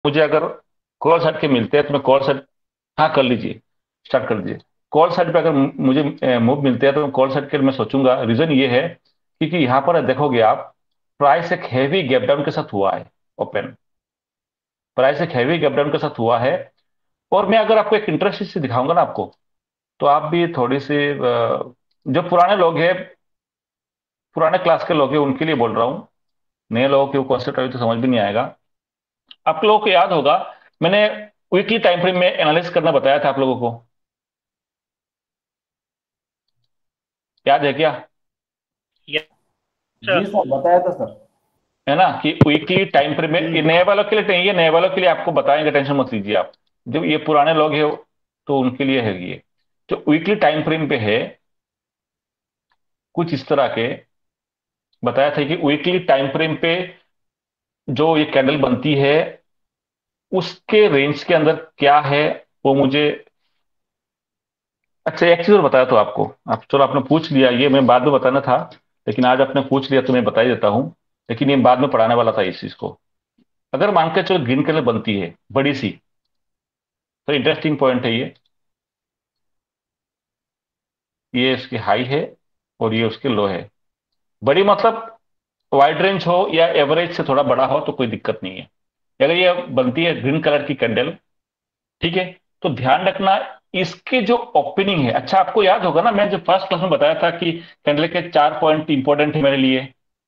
मुझे अगर call side के मिलते हैं तो मैं कॉल साइड, हाँ कर लीजिए, स्टार्ट कर दीजिए। कॉल साइड पे अगर मुझे मूव मिलते हैं तो मैं कॉल साइड के लिए मैं सोचूंगा। रीजन ये है क्योंकि यहाँ पर देखोगे आप, प्राइस एक हैवी गैप डाउन के साथ हुआ है। ओपन प्राइस एक हैवी गैप डाउन के साथ हुआ है। और मैं अगर आपको एक इंटरेस्ट से दिखाऊंगा ना आपको, तो आप भी थोड़ी सी जो पुराने लोग हैं, पुराने क्लास के लोग हैं, उनके लिए बोल रहा हूँ। नए लोगों के वो कॉन्सेप्ट अभी तो समझ भी नहीं आएगा। आप लोगों को याद होगा, मैंने वीकली टाइम फ्रेम में एनालिसिस करना बताया था आप लोगों को, याद है क्या? यस जी सर। सर, बताया था सर। है ना कि वीकली टाइम फ्रेम में, ये जी नए वालों के लिए नहीं, ये नए वालों के लिए आपको बताएंगे, टेंशन मत लीजिए आप। जब ये पुराने लोग हैं तो उनके लिए है ये। जो वीकली टाइम फ्रेम पे है, कुछ इस तरह के बताया था कि वीकली टाइम फ्रेम पे जो ये कैंडल बनती है, उसके रेंज के अंदर क्या है वो मुझे। अच्छा एक चीज और बताया तो आपको, आप चलो आपने पूछ लिया, ये मैं बाद में बताना था, लेकिन आज आपने पूछ लिया तो मैं बता ही देता हूं। लेकिन ये बाद में पढ़ाने वाला था इस चीज को। अगर मान के चलो ग्रीन कलर बनती है बड़ी सी, तो इंटरेस्टिंग पॉइंट है ये इसकी हाई है और ये उसके लो है। बड़ी मतलब वाइड रेंज हो या एवरेज से थोड़ा बड़ा हो तो कोई दिक्कत नहीं है। अगर ये बनती है ग्रीन कलर की कैंडल, ठीक है, तो ध्यान रखना इसके जो ओपनिंग है। अच्छा आपको याद होगा ना, मैं जो फर्स्ट क्लास में बताया था कि कैंडल के 4 पॉइंट इंपॉर्टेंट है मेरे लिए,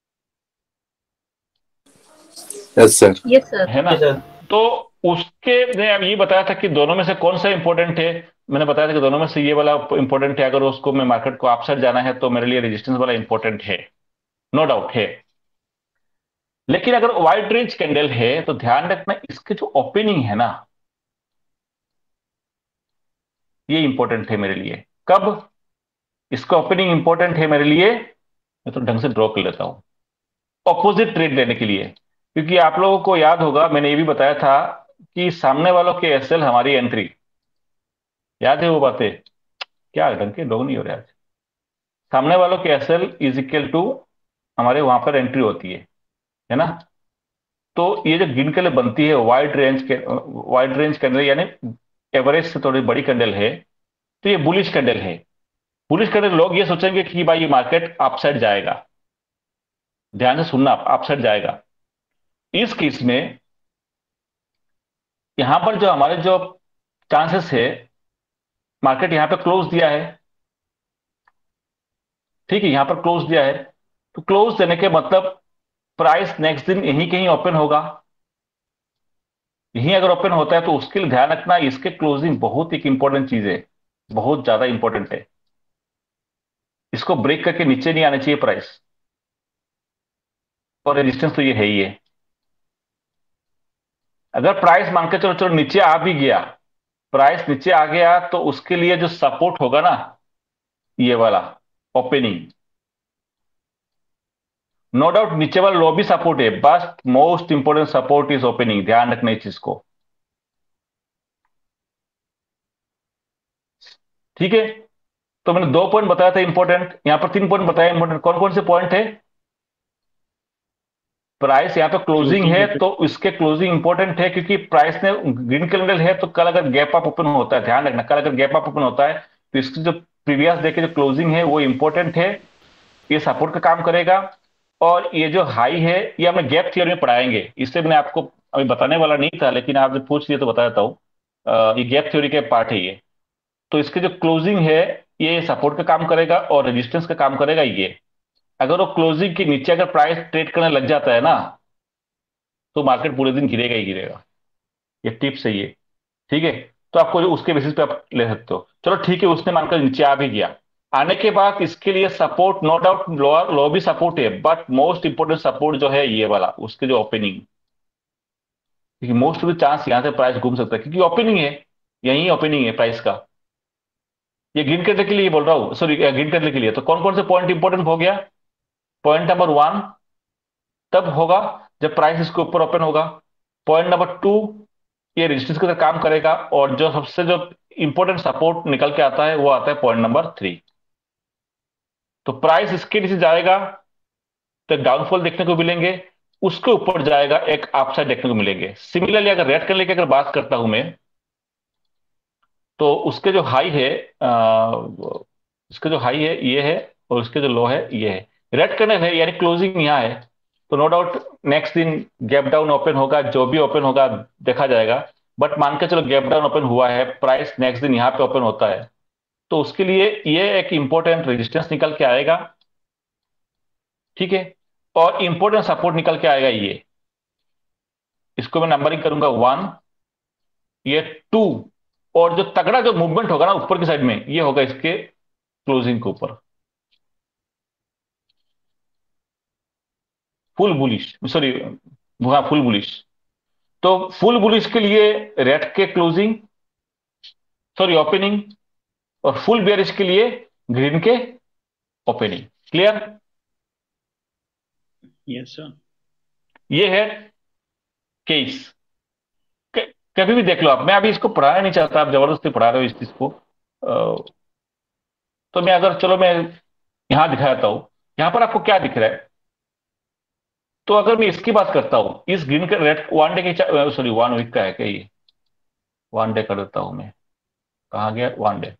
यस सर। Yes sir. है ना? जी सर। तो उसके ने अब ये बताया था कि दोनों में से कौन सा इंपॉर्टेंट है। मैंने बताया था कि दोनों में से ये वाला इंपॉर्टेंट है। अगर उसको मैं मार्केट को अपसाइड जाना है तो मेरे लिए रेजिस्टेंस वाला इंपॉर्टेंट है, नो डाउट है। लेकिन अगर वाइड रेंज कैंडल है तो ध्यान रखना इसके जो ओपनिंग है ना, ये इंपॉर्टेंट है मेरे लिए। कब इसका ओपनिंग इंपॉर्टेंट है मेरे लिए, मैं तो ढंग से ड्रॉ कर लेता हूं, ऑपोजिट ट्रेड लेने के लिए। क्योंकि आप लोगों को याद होगा मैंने ये भी बताया था कि सामने वालों के एसएल हमारी एंट्री, याद है वो बातें? क्या ढंग के लोग नहीं हो रहे आज। सामने वालों के एसएल इज इक्वल टू हमारे वहां पर एंट्री होती है ना? तो ये जो ग्रीन कैंडल बनती है वाइड रेंज कैंडल यानी एवरेज से थोड़ी बड़ी कैंडल है, तो ये बुलिश कैंडल है। बुलिश कैंडल लोग ये सोचेंगे कि भाई ये मार्केट अपसाइड जाएगा। ध्यान से सुनना, अपसाइड जाएगा। इस केस में यहां पर जो हमारे जो चांसेस है, मार्केट यहां पे क्लोज दिया है, ठीक है, यहां पर क्लोज दिया है। तो क्लोज देने के मतलब प्राइस नेक्स्ट दिन यहीं कहीं ओपन होगा। यहीं अगर ओपन होता है तो उसके लिए ध्यान रखना इसके क्लोजिंग बहुत एक इंपॉर्टेंट चीज है, बहुत ज्यादा इंपॉर्टेंट है। इसको ब्रेक करके नीचे नहीं आना चाहिए प्राइस, और रेजिस्टेंस तो ये है ही है। अगर प्राइस मान के चलो चलो नीचे आ भी गया, प्राइस नीचे आ गया तो उसके लिए जो सपोर्ट होगा ना, ये वाला ओपनिंग, नो डाउट नीचे वाला लो भी सपोर्ट है, बस most important support is opening. ध्यान रखना इस चीज को, ठीक है। तो मैंने 2 पॉइंट बताया था इंपॉर्टेंट, यहां पर 3 पॉइंट बताया इंपॉर्टेंट। कौन कौन से पॉइंट है? प्राइस यहाँ पे क्लोजिंग क्लोजिंग है ओपन। तो इसके क्लोजिंग इंपॉर्टेंट है, क्योंकि प्राइस ने ग्रीन कैंडल है तो कल अगर गैप अप ओपन होता है, ध्यान रखना, कल अगर गैप अप ओपन होता है तो इसकी जो प्रीवियस डे की जो क्लोजिंग है वो इंपॉर्टेंट है, ये सपोर्ट का काम करेगा। और ये जो हाई है ये हमें गैप थ्योरी में पढ़ाएंगे, इससे मैंने आपको अभी बताने वाला नहीं था, लेकिन आपने पूछ लिया तो बता देता हूँ। ये गैप थ्योरी के पार्ट है ये। तो इसके जो क्लोजिंग है ये सपोर्ट का काम करेगा और रेजिस्टेंस का काम करेगा ये। अगर वो क्लोजिंग के नीचे अगर प्राइस ट्रेड करने लग जाता है ना, तो मार्केट पूरे दिन गिरेगा ही गिरेगा। ये टिप्स है ये, ठीक है। तो आपको जो उसके बेसिस पे आप ले सकते हो। चलो ठीक है, उसने मानकर नीचे आ भी गया, आने के बाद इसके लिए support, no doubt lower low भी सपोर्ट है, बट मोस्ट इंपोर्टेंट सपोर्ट जो है ये वाला, उसके जो ओपनिंग, क्योंकि मोस्ट ऑफ द चांस यहां से प्राइस घूम सकता है क्योंकि ओपनिंग है, यही ओपनिंग है प्राइस का। ये ग्रीन कैंडल के लिए बोल रहा हूँ, सॉरी ग्रीन कैंडल के लिए। तो कौन कौन से पॉइंट इंपोर्टेंट हो गया? पॉइंट नंबर 1 तब होगा जब प्राइस इसके ऊपर ओपन होगा। पॉइंट नंबर 2, ये रेजिस्टेंस की तरह काम करेगा। और जो सबसे जो इंपॉर्टेंट सपोर्ट निकल के आता है वो आता है पॉइंट नंबर 3। तो प्राइस इसके नीचे जाएगा तो डाउनफॉल देखने को मिलेंगे, उसके ऊपर जाएगा, एक अपसाइड देखने को मिलेंगे। सिमिलरली अगर रेड कैंडल की अगर बात करता हूं मैं, तो उसके जो हाई है, इसके जो हाई है ये है, और उसके जो लो है ये है। रेड कैंडल है यानी क्लोजिंग यहाँ है, तो नो डाउट नेक्स्ट दिन गैप डाउन ओपन होगा, जो भी ओपन होगा देखा जाएगा। बट मान के चलो गैप डाउन ओपन हुआ है, प्राइस नेक्स्ट दिन यहाँ पे ओपन होता है, तो उसके लिए ये एक इंपॉर्टेंट रेजिस्टेंस निकल के आएगा। ठीक है। और इंपॉर्टेंट सपोर्ट निकल के आएगा ये, इसको मैं नंबरिंग करूंगा 1, ये 2, और जो तगड़ा जो मूवमेंट होगा ना ऊपर की साइड में, ये होगा इसके क्लोजिंग के ऊपर फुल बुलिश, सॉरी, हाँ फुल बुलिश। तो फुल बुलिश के लिए रेड के क्लोजिंग, सॉरी ओपनिंग, और फुल बेयरिश के लिए ग्रीन के ओपनिंग। क्लियर? Yes sir. ये है केस। कभी भी देख लो आप, मैं अभी इसको पढ़ाना नहीं चाहता, आप जबरदस्ती पढ़ा रहे हो इस चीज को। तो मैं अगर चलो मैं यहां दिखाता हूं, यहां पर आपको क्या दिख रहा है? तो अगर मैं इसकी बात करता हूं, इस ग्रीन का रेड वन डे की, सॉरी वन वीक का है क्या ये? वन डे कर देता हूं मैं, कहाँ गया वन डे?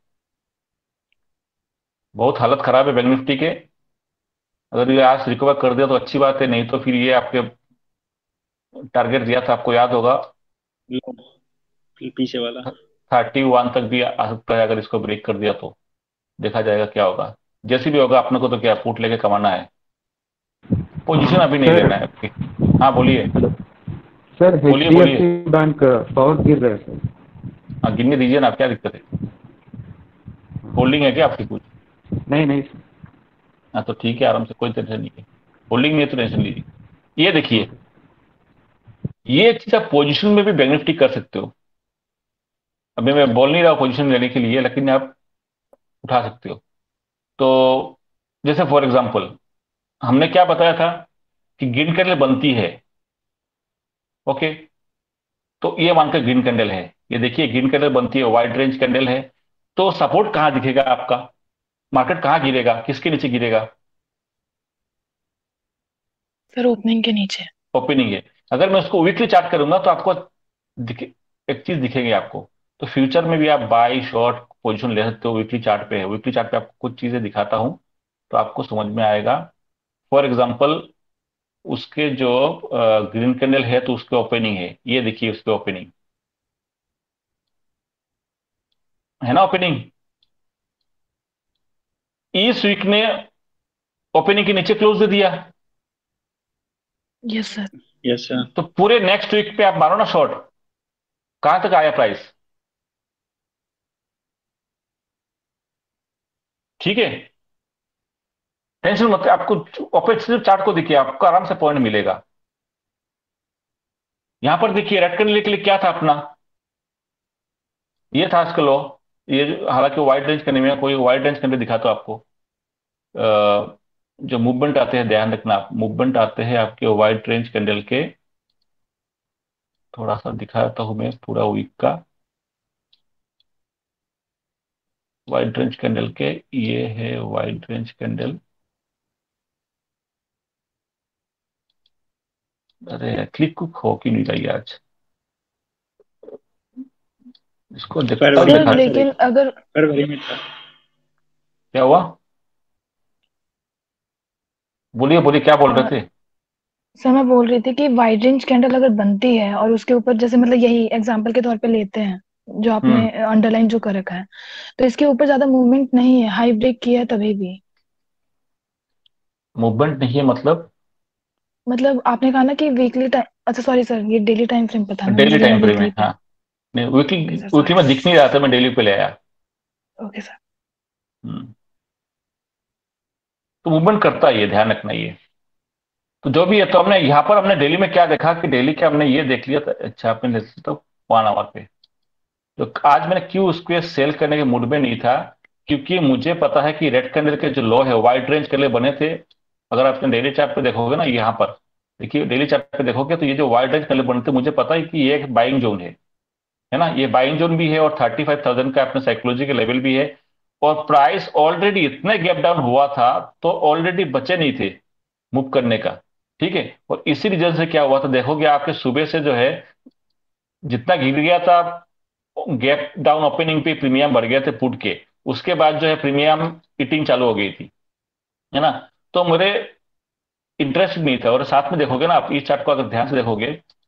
बहुत हालत खराब है बैंक निफ्टी के। अगर ये आज रिकवर कर दिया तो अच्छी बात है, नहीं तो फिर ये आपके टारगेट दिया था आपको याद होगा, लो, पीछे वाला। 31 तक भी आ सकता है। अगर इसको ब्रेक कर दिया तो देखा जाएगा क्या होगा। जैसे भी होगा अपने को तो क्या पुट लेके कमाना है, पोजीशन अभी नहीं सर लेना है आपकी। हाँ बोलिए, हेलो सर, बोलिए बोलिए। HDFC बैंक बहुत गिर रहा है सर। हाँ गिनने दीजिए ना, आप क्या दिक्कत है? होल्डिंग है क्या आपकी कुछ? नहीं नहीं सर। हाँ तो ठीक है, आराम से, कोई टेंशन नहीं है। होल्डिंग नहीं है तो टेंशन लीजिए। ये देखिए, ओके। ये चीज आप पोजीशन में भी बैंक निफ्टी कर सकते हो। अभी मैं बोल नहीं रहा पोजीशन लेने के लिए, लेकिन आप उठा सकते हो। तो जैसे फॉर एग्जांपल हमने क्या बताया था कि ग्रीन कैंडल बनती है। ओके, तो ये मानकर ग्रीन कैंडल है, ये देखिए ग्रीन कैंडल बनती है, वाइड रेंज कैंडल है। तो सपोर्ट कहां दिखेगा आपका? मार्केट कहां गिरेगा, किसके नीचे गिरेगा? सर ओपनिंग के नीचे। ओपनिंग है। अगर मैं उसको वीकली चार्ट करूंगा तो आपको एक चीज दिखेगी आपको। तो फ्यूचर में भी आप बाई शॉर्ट पोजीशन ले सकते हो, वीकली चार्ट पे है। वीकली चार्ट पे आपको कुछ चीजें दिखाता हूं तो आपको समझ में आएगा। फॉर एग्जांपल उसके जो ग्रीन कैंडल है तो उसके ओपनिंग है, ये देखिए उसके ओपनिंग है ना, ओपनिंग इस वीक ने ओपनिंग के नीचे क्लोज दे दिया। Yes sir. Yes sir. तो पूरे नेक्स्ट वीक पे आप मारो ना शॉर्ट, कहां तक आया प्राइस? ठीक है, टेंशन मत, आपको ओपन सिर्फ चार्ट को देखिए, आपको आराम से पॉइंट मिलेगा। यहां पर देखिए रेड कैंडल के लिए क्या था अपना, ये था इसका लो। ये हालांकि वाइड रेंज करने में कोई वाइड रेंज कैंडल दिखा तो आपको, जो मूवमेंट आते हैं ध्यान रखना आप, मूवमेंट आते हैं आपके वाइड रेंज कैंडल के। थोड़ा सा दिखाता हूं मैं पूरा वीक का वाइड रेंज कैंडल के। ये है वाइड रेंज कैंडल। अरे क्लिक कुक हो क्यों नहीं रही आज? इसको तब फरवरी सर दिखा। में सर, लेकिन अगर फरवरी में था। क्या हुआ? बोलिए बोलिए, क्या बोल रहे अ, थे? सर मैं बोल रही थी कि वाइड रेंज कैंडल अगर बनती है और उसके ऊपर जैसे मतलब यही एग्जांपल के तौर पे लेते हैं जो आपने हम्म। अंडरलाइन जो कर रखा है, तो इसके ऊपर ज्यादा मूवमेंट नहीं है, हाई ब्रेक किया है तभी भी। मूवमेंट नहीं है मतलब? मतलब आपने कहा ना कि वीकली टाइम, अच्छा सॉरी सर, ये डेली टाइम फ्रेम पे था, मैंने डेली लगा टाइम फ्रेम वीकली है, पे। हाँ। नहीं okay weekly, sir weekly sorry. में दिख नहीं रहा था, मैं डेली पे ले आया। Okay sir. हम्म। तो मूवमेंट करता है ये, ध्यान रखना ये। तो जो भी है, तो हमने यहाँ पर हमने डेली में क्या देखा कि डेली के हमने ये देख लिया था। अच्छा आपने देख लिया तो 1 आवर पे, तो आज मैंने क्यों उसको सेल करने के मूड में नहीं था, क्योंकि मुझे पता है कि रेड कैंडल के जो लो है वाइड रेंज के लिए बने थे। अगर आपने डेली चार्ट पे देखोगे ना, यहाँ पर देखिए डेली चार्ट पे देखोगे तो ये जो वाइड रेंज के लिए बने थे, मुझे पता है कि ये एक बाइंग जोन है ना, ये बाइंग जोन भी है और 35,000 का अपने साइकोलॉजी के लेवल भी है। और प्राइस ऑलरेडी इतने गैप डाउन हुआ था, तो ऑलरेडी बचे नहीं थे मूव करने का। ठीक है, और इसी रीजन से क्या हुआ था, देखोगे आपके सुबह से जो है जितना गिर गया था, गैप डाउन ओपनिंग पे प्रीमियम बढ़ गए थे पुट के। उसके बाद जो है प्रीमियम ईटिंग चालू हो गई थी, है ना। तो मेरे इंटरेस्ट नहीं था। और साथ में देखोगे ना आप इस चार्ट को अगर ध्यान से देखोगे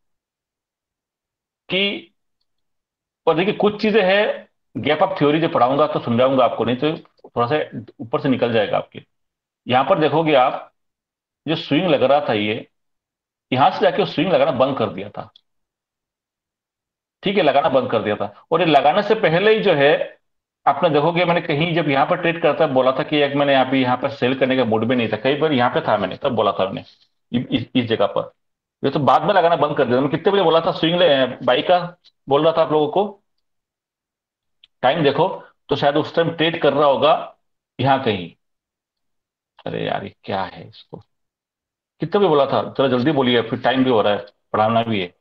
कि, और देखिए कुछ चीजें हैं, गैप अप थ्योरी जो पढ़ाऊंगा तो समझाऊंगा आपको, नहीं तो थोड़ा सा ऊपर से निकल जाएगा आपके। यहां पर देखोगे आप, जो स्विंग लग रहा था ये, यहां से जाके स्विंग लगाना बंद कर दिया था। ठीक है, लगाना बंद कर दिया था। और ये लगाने से पहले ही जो है, आपने देखोगे मैंने कहीं जब यहाँ पर ट्रेड करता बोला था कि एक मैंने यहाँ पर सेल करने का मूड में नहीं था, कई बार यहाँ पे था मैंने तब बोला था मैंने इस जगह पर। ये तो बाद में लगाना बंद कर दिया। मैं कितने बजे बोला था स्विंग बाई का, बोल रहा था आप लोगों को, टाइम देखो, तो शायद उस टाइम ट्रेड कर रहा होगा यहाँ कहीं। अरे यार ये क्या है इसको, कितने बजे बोला था, जरा जल्दी बोलिए, फिर टाइम भी हो रहा है, पढ़ाना भी है।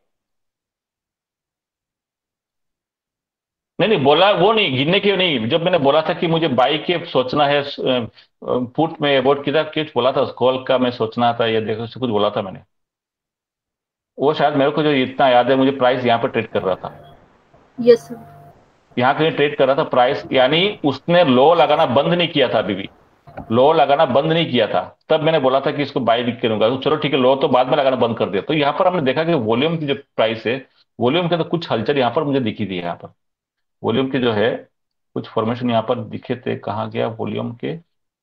नहीं नहीं, बोला वो नहीं, गिनने के नहीं, जब मैंने बोला था कि मुझे बाई के सोचना है, फुट में अबाउट कितना कुछ बोला था, कॉल का मैं सोचना था, ये देखो से कुछ बोला था मैंने। वो शायद मेरे को जो इतना याद है, मुझे प्राइस यहाँ पर ट्रेड कर रहा था, यस सर। यहाँ कहीं ट्रेड कर रहा था प्राइस, यानी उसने लो लगाना बंद नहीं किया था अभी भी, लो लगाना बंद नहीं किया था। तब मैंने बोला था कि इसको बाई बिक करूंगा, तो चलो ठीक है, लो तो बाद में लगाना बंद कर दिया। तो यहाँ पर हमने देखा कि वॉल्यूम की जो प्राइस है, वॉल्यूम के तो कुछ हलचल यहाँ पर मुझे दिखी थी। यहाँ पर वॉल्यूम के जो है कुछ फॉर्मेशन यहाँ पर दिखे थे, कहाँ गया वॉल्यूम के,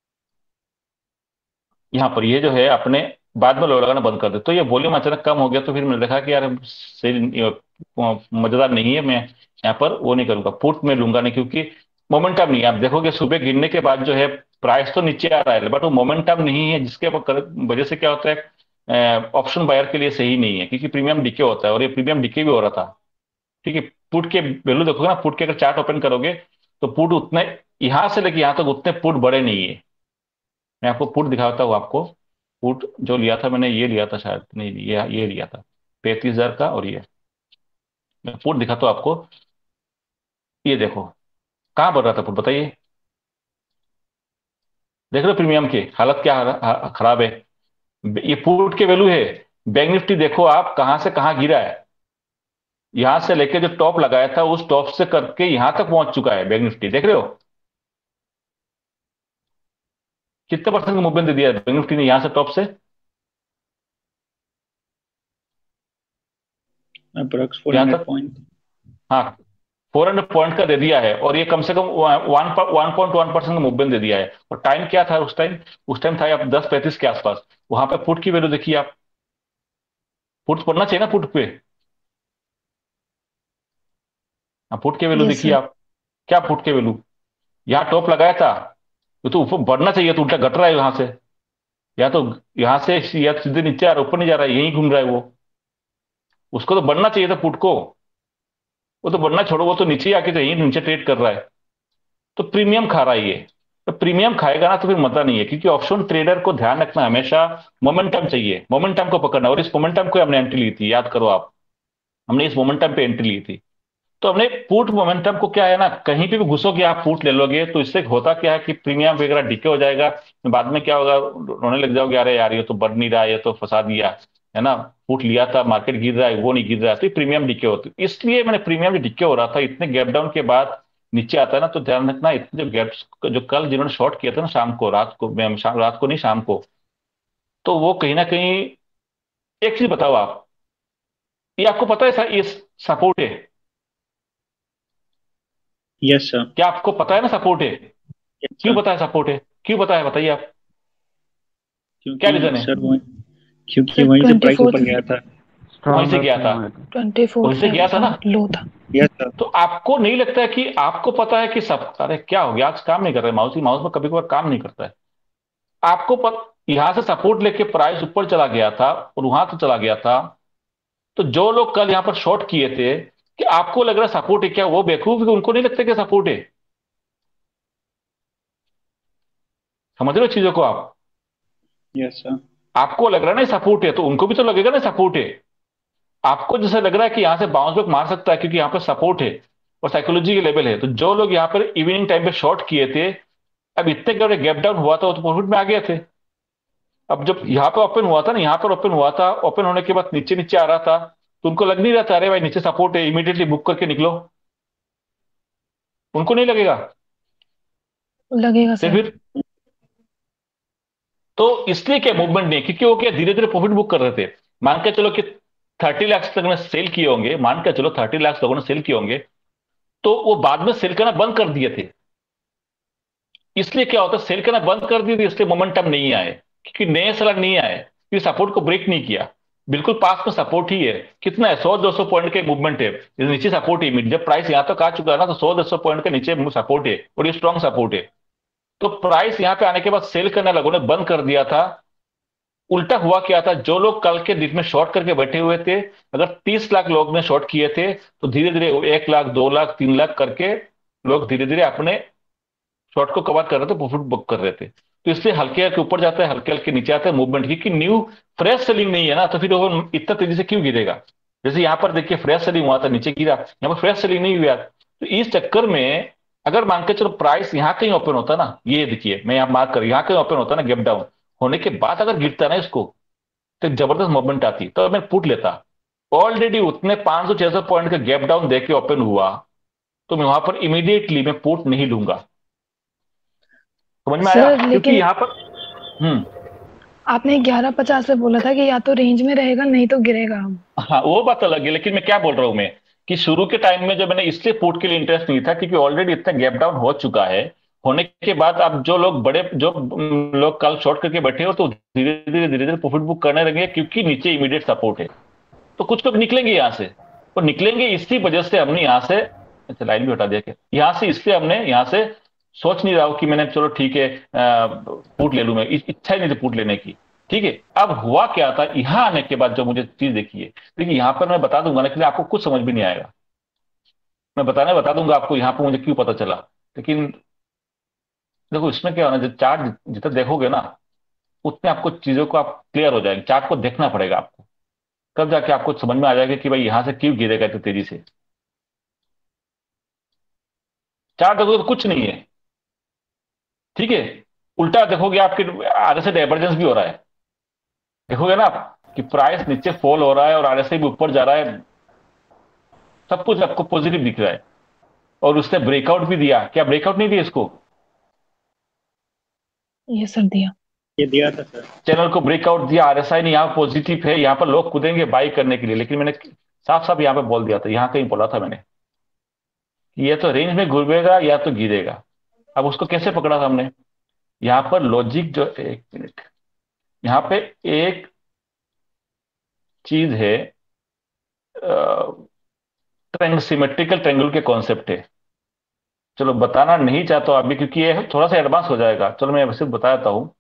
यहाँ पर ये जो है अपने बाद में लो लगाना बंद कर दे। तो ये वॉल्यूम अचानक कम हो गया, तो फिर मैंने देखा कि यार सही मजेदार नहीं है, मैं यहाँ पर वो नहीं करूंगा, पुट में लूंगा नहीं, क्योंकि मोमेंटम नहीं है। आप देखोगे सुबह गिरने के बाद जो है प्राइस तो नीचे आ रहा है, बट वो मोमेंटम नहीं है, जिसके वजह से क्या होता है, ऑप्शन बायर के लिए सही नहीं है, क्योंकि प्रीमियम डिके होता है, और ये प्रीमियम डिके भी हो रहा था। ठीक है, पुट के वैल्यू देखोगे ना, पुट के अगर चार्ट ओपन करोगे तो पुट उतने, यहां से लेके यहां तक उतने पुट बड़े नहीं है। मैं आपको पुट दिखाता हूँ आपको। पुट जो लिया था मैंने, ये लिया था शायद, नहीं नहीं, ये लिया था 35,000 का। और ये मैं पुट दिखाता हूँ आपको, ये देखो कहाँ बढ़ रहा था पुट, बताइए। देख रहे हो प्रीमियम की हालत क्या खराब है। ये पुट के वैल्यू है। बैंक निफ्टी देखो आप कहाँ से कहाँ गिरा है, यहां से लेके जो टॉप लगाया था उस टॉप से करके यहां तक पहुंच चुका है बैंक निफ्टी, देख रहे हो कितने परसेंट का मूवमेंट दे दिया है बैंक निफ्टी ने यहां से टॉप से। अप्रॉक्स यहां 400 तक, पॉइंट। हाँ 400 पॉइंट का दे दिया है, और ये कम से कम 1.1% का मूवमेंट दे दिया है। और टाइम क्या था उस टाइम, उस टाइम था आप 10:35 के आसपास। वहां पे पुट की वैल्यू देखिए आप, पुट पढ़ना चाहिए ना पुट पे, हाँ पुट के वैल्यू यस देखिए सर। आप, क्या पुट के वैल्यू, यहाँ टॉप लगाया था, ये तो ऊपर बढ़ना चाहिए, तो उल्टा घट रहा है यहाँ से, या तो यहाँ से या तो सीधे नीचे आ रहा है, ऊपर नहीं जा रहा है, यहीं घूम रहा है वो। उसको तो बढ़ना चाहिए था पुट को, वो तो बढ़ना छोड़ो, वो तो नीचे आके तो यहीं नीचे ट्रेड कर रहा है। तो प्रीमियम खा रहा है ये। तो प्रीमियम खाएगा ना तो फिर मजा नहीं है, क्योंकि ऑप्शन ट्रेडर को ध्यान रखना हमेशा मोमेंटम चाहिए, मोमेंटम को पकड़ना। और इस मोमेंटम को हमने एंट्री ली थी, याद करो आप, हमने इस मोमेंटम पे एंट्री ली थी। तो हमने पुट मोमेंटम को क्या है ना, कहीं पे भी घुसोगे आप पुट ले लोगे, तो इससे होता क्या है कि प्रीमियम वगैरह डिके हो जाएगा। बाद में क्या होगा, रोने लग जाओगे, अरे यार ये तो बढ़ नहीं रहा है, ये तो फंसा दिया, है ना, पुट लिया था मार्केट गिर रहा है, वो नहीं गिर रहा है, तो प्रीमियम डिके होती है। इसलिए मैंने प्रीमियम जो डिके हो रहा था इतने गैप डाउन के बाद नीचे आता है ना, तो ध्यान रखना इतने जो गैप्स, जो कल जिन्होंने शॉर्ट किया था ना शाम को, रात को, रात को नहीं शाम को, तो वो कहीं ना कहीं, एक चीज बताओ आप, ये आपको पता है ये सपोर्ट है, यस सर। क्या आपको पता है ना सपोर्ट है, यस क्यों सर। पता है सपोर्ट है, क्यों पता है बताइए आप, क्या क्योंकि रीजन है। सर वो, क्योंकि सर वहीं से प्राइस 24 ऊपर गया था। वहीं से स्ट्रॉन्गर गया था, फॉर्म है तो। 24 वहीं से पे गया था ना। हाँ लो था। Yes sir. तो आपको नहीं लगता है कि आपको पता है कि सब, अरे क्या हो गया आज काम नहीं कर रहा है माउस, ही माउस में कभी कभार काम नहीं करता है। आपको यहां से सपोर्ट लेके प्राइस ऊपर चला गया था और वहां तो चला गया था। तो जो लोग कल यहां पर शॉर्ट किए थे, कि आपको लग रहा है सपोर्ट है, क्या वो बेवकूफ है कि उनको नहीं लगता कि सपोर्ट है। समझ रहे हो चीजों को आप, यस सर। आपको लग रहा है ना सपोर्ट है, तो उनको भी तो लगेगा ना सपोर्ट है। आपको जैसे लग रहा है कि यहां से बाउंस बैक मार सकता है क्योंकि यहां पर सपोर्ट है और साइकोलॉजी के लेवल है, तो जो लोग यहां पर इवनिंग टाइम पे शॉर्ट किए थे, अब इतने बड़े गैप डाउन हुआ था, वो तो प्रॉफिट में आ गए थे। अब जब यहाँ पे ओपन हुआ था ना, यहाँ पर ओपन हुआ था, ओपन होने के बाद नीचे नीचे आ रहा था, तो उनको लग नहीं रहा था अरे भाई नीचे सपोर्ट है, इमीडिएटली बुक करके निकलो? उनको नहीं लगेगा? लगेगा तो सर। फिर तो इसलिए क्या मूवमेंट नहीं है, क्योंकि वो क्या धीरे धीरे प्रॉफिट बुक कर रहे थे। मान के चलो कि 30 लाख तक ने सेल किए होंगे, मान के चलो 30 लाख लोगों ने सेल किए होंगे, तो वो बाद में सेल करना बंद कर दिए थे। इसलिए क्या होता है, सेल करना बंद कर दिए थे, इसलिए मोमेंटम नहीं आए, क्योंकि नए सेलर नहीं आए, फिर सपोर्ट को ब्रेक नहीं किया। बिल्कुल पास में सपोर्ट ही है, कितना है, 100-200 पॉइंट का मूवमेंट है, इस नीचे सपोर्ट है, जब प्राइस यहां तक आ चुका है ना, तो 100-200 पॉइंट के नीचे सपोर्ट है, और ये स्ट्रॉन्ग सपोर्ट है। तो प्राइस यहां पे आने के बाद सेल करने लोगों ने बंद कर दिया था। उल्टा हुआ क्या था, जो लोग कल के दिन में शॉर्ट करके बैठे हुए थे, अगर 30 लाख लोग ने शॉर्ट किए थे, तो धीरे धीरे 1 लाख, 2 लाख, 3 लाख करके लोग धीरे धीरे अपने शॉर्ट को कवर कर रहे थे, प्रॉफिट बुक कर रहे थे। तो इसलिए हल्के हल्के ऊपर जाता है, हल्के हल्के नीचे आता है मूवमेंट, क्योंकि न्यू फ्रेश सेलिंग नहीं है ना, तो फिर वो इतना तेजी से क्यों गिरेगा? जैसे यहां पर देखिए फ्रेश सेलिंग हुआ था, नीचे गिरा, यहाँ पर फ्रेश सेलिंग नहीं हुआ, तो इस चक्कर में अगर मान के चलो प्राइस यहाँ कहीं ओपन होता ना, ये देखिए मैं यहाँ मार्क कर, यहाँ कहीं ओपन होता ना, गैप डाउन होने के बाद अगर गिरता ना इसको, तो एक जबरदस्त मूवमेंट आती, तो मैं पुट लेता। ऑलरेडी उतने 500-600 पॉइंट का गैप डाउन देके ओपन हुआ, तो मैं वहां पर इमीडिएटली मैं पुट नहीं लूंगा। समझ में आया? सर क्योंकि लेकिन यहां पर हम्म आपने 1150 पे बोला था कि या तो रेंज में रहेगा नहीं तो गिरेगा। हाँ, वो बात अलग है, लेकिन मैं क्या बोल रहा हूं मैं, कि शुरू के टाइम में जब मैंने इसलिए पुट के लिए इंटरेस्ट नहीं था, क्योंकि ऑलरेडी इतना गैप डाउन हो चुका है। होने के बाद अब जो लोग बड़े जो लोग कल शॉर्ट करके बैठे हो, तो धीरे धीरे प्रॉफिट बुक करने लगे, क्योंकि नीचे इमीडिएट सपोर्ट है। तो कुछ लोग निकलेंगे यहां से, और निकलेंगे इसी वजह से हमने यहां से, अच्छा लाइन भी हटा दिया क्या, यहां से इसलिए हमने यहां से सोच नहीं रहा हूं कि मैंने चलो ठीक है पुट ले लूं, मैं इच्छा ही नहीं थी पुट लेने की। ठीक है, अब हुआ क्या था यहां आने के बाद जो मुझे चीज देखी है, देखिए यहां पर मैं बता दूंगा ना, कि आपको कुछ समझ भी नहीं आएगा, मैं बता दूंगा आपको यहां पर मुझे क्यों पता चला। लेकिन देखो इसमें क्या होना, जब चार्ट जितना देखोगे ना, उतने आपको चीजों को आप क्लियर हो जाएंगे, चार्ट को देखना पड़ेगा आपको, तब जाके आपको समझ में आ जाएगा कि भाई यहां से क्यों गिरेगा इतनी तेजी से। चार देखोगे तो कुछ नहीं है, ठीक है। उल्टा देखोगे आपके आगे से डाइवर्जेंस भी हो रहा है, देखोगे ना आप कि प्राइस नीचे फॉल हो रहा है और आगे से भी ऊपर जा रहा है, सब कुछ आपको पॉजिटिव दिख रहा है। और उसने ब्रेकआउट भी दिया, क्या ब्रेकआउट नहीं दिया इसको? ये सर दिया। ये दिया था सर। चैनल को ब्रेकआउट दिया, आरएसआई ने यहाँ पॉजिटिव है, यहाँ पर लोग कूदेंगे बाई करने के लिए, लेकिन मैंने साफ साफ यहाँ पे बोल दिया था, यहाँ कहीं बोला था मैंने कि ये तो रेंज में घूमेगा या तो गिरेगा। अब उसको कैसे पकड़ा था हमने, यहाँ पर लॉजिक जो, एक मिनट, यहाँ पे एक चीज है, ट्रेंग सिमेट्रिकल ट्रेंगल के कॉन्सेप्ट है। चलो बताना नहीं चाहता हूं अभी, क्योंकि ये थोड़ा सा एडवांस हो जाएगा, चलो मैं वैसे बता देता हूँ।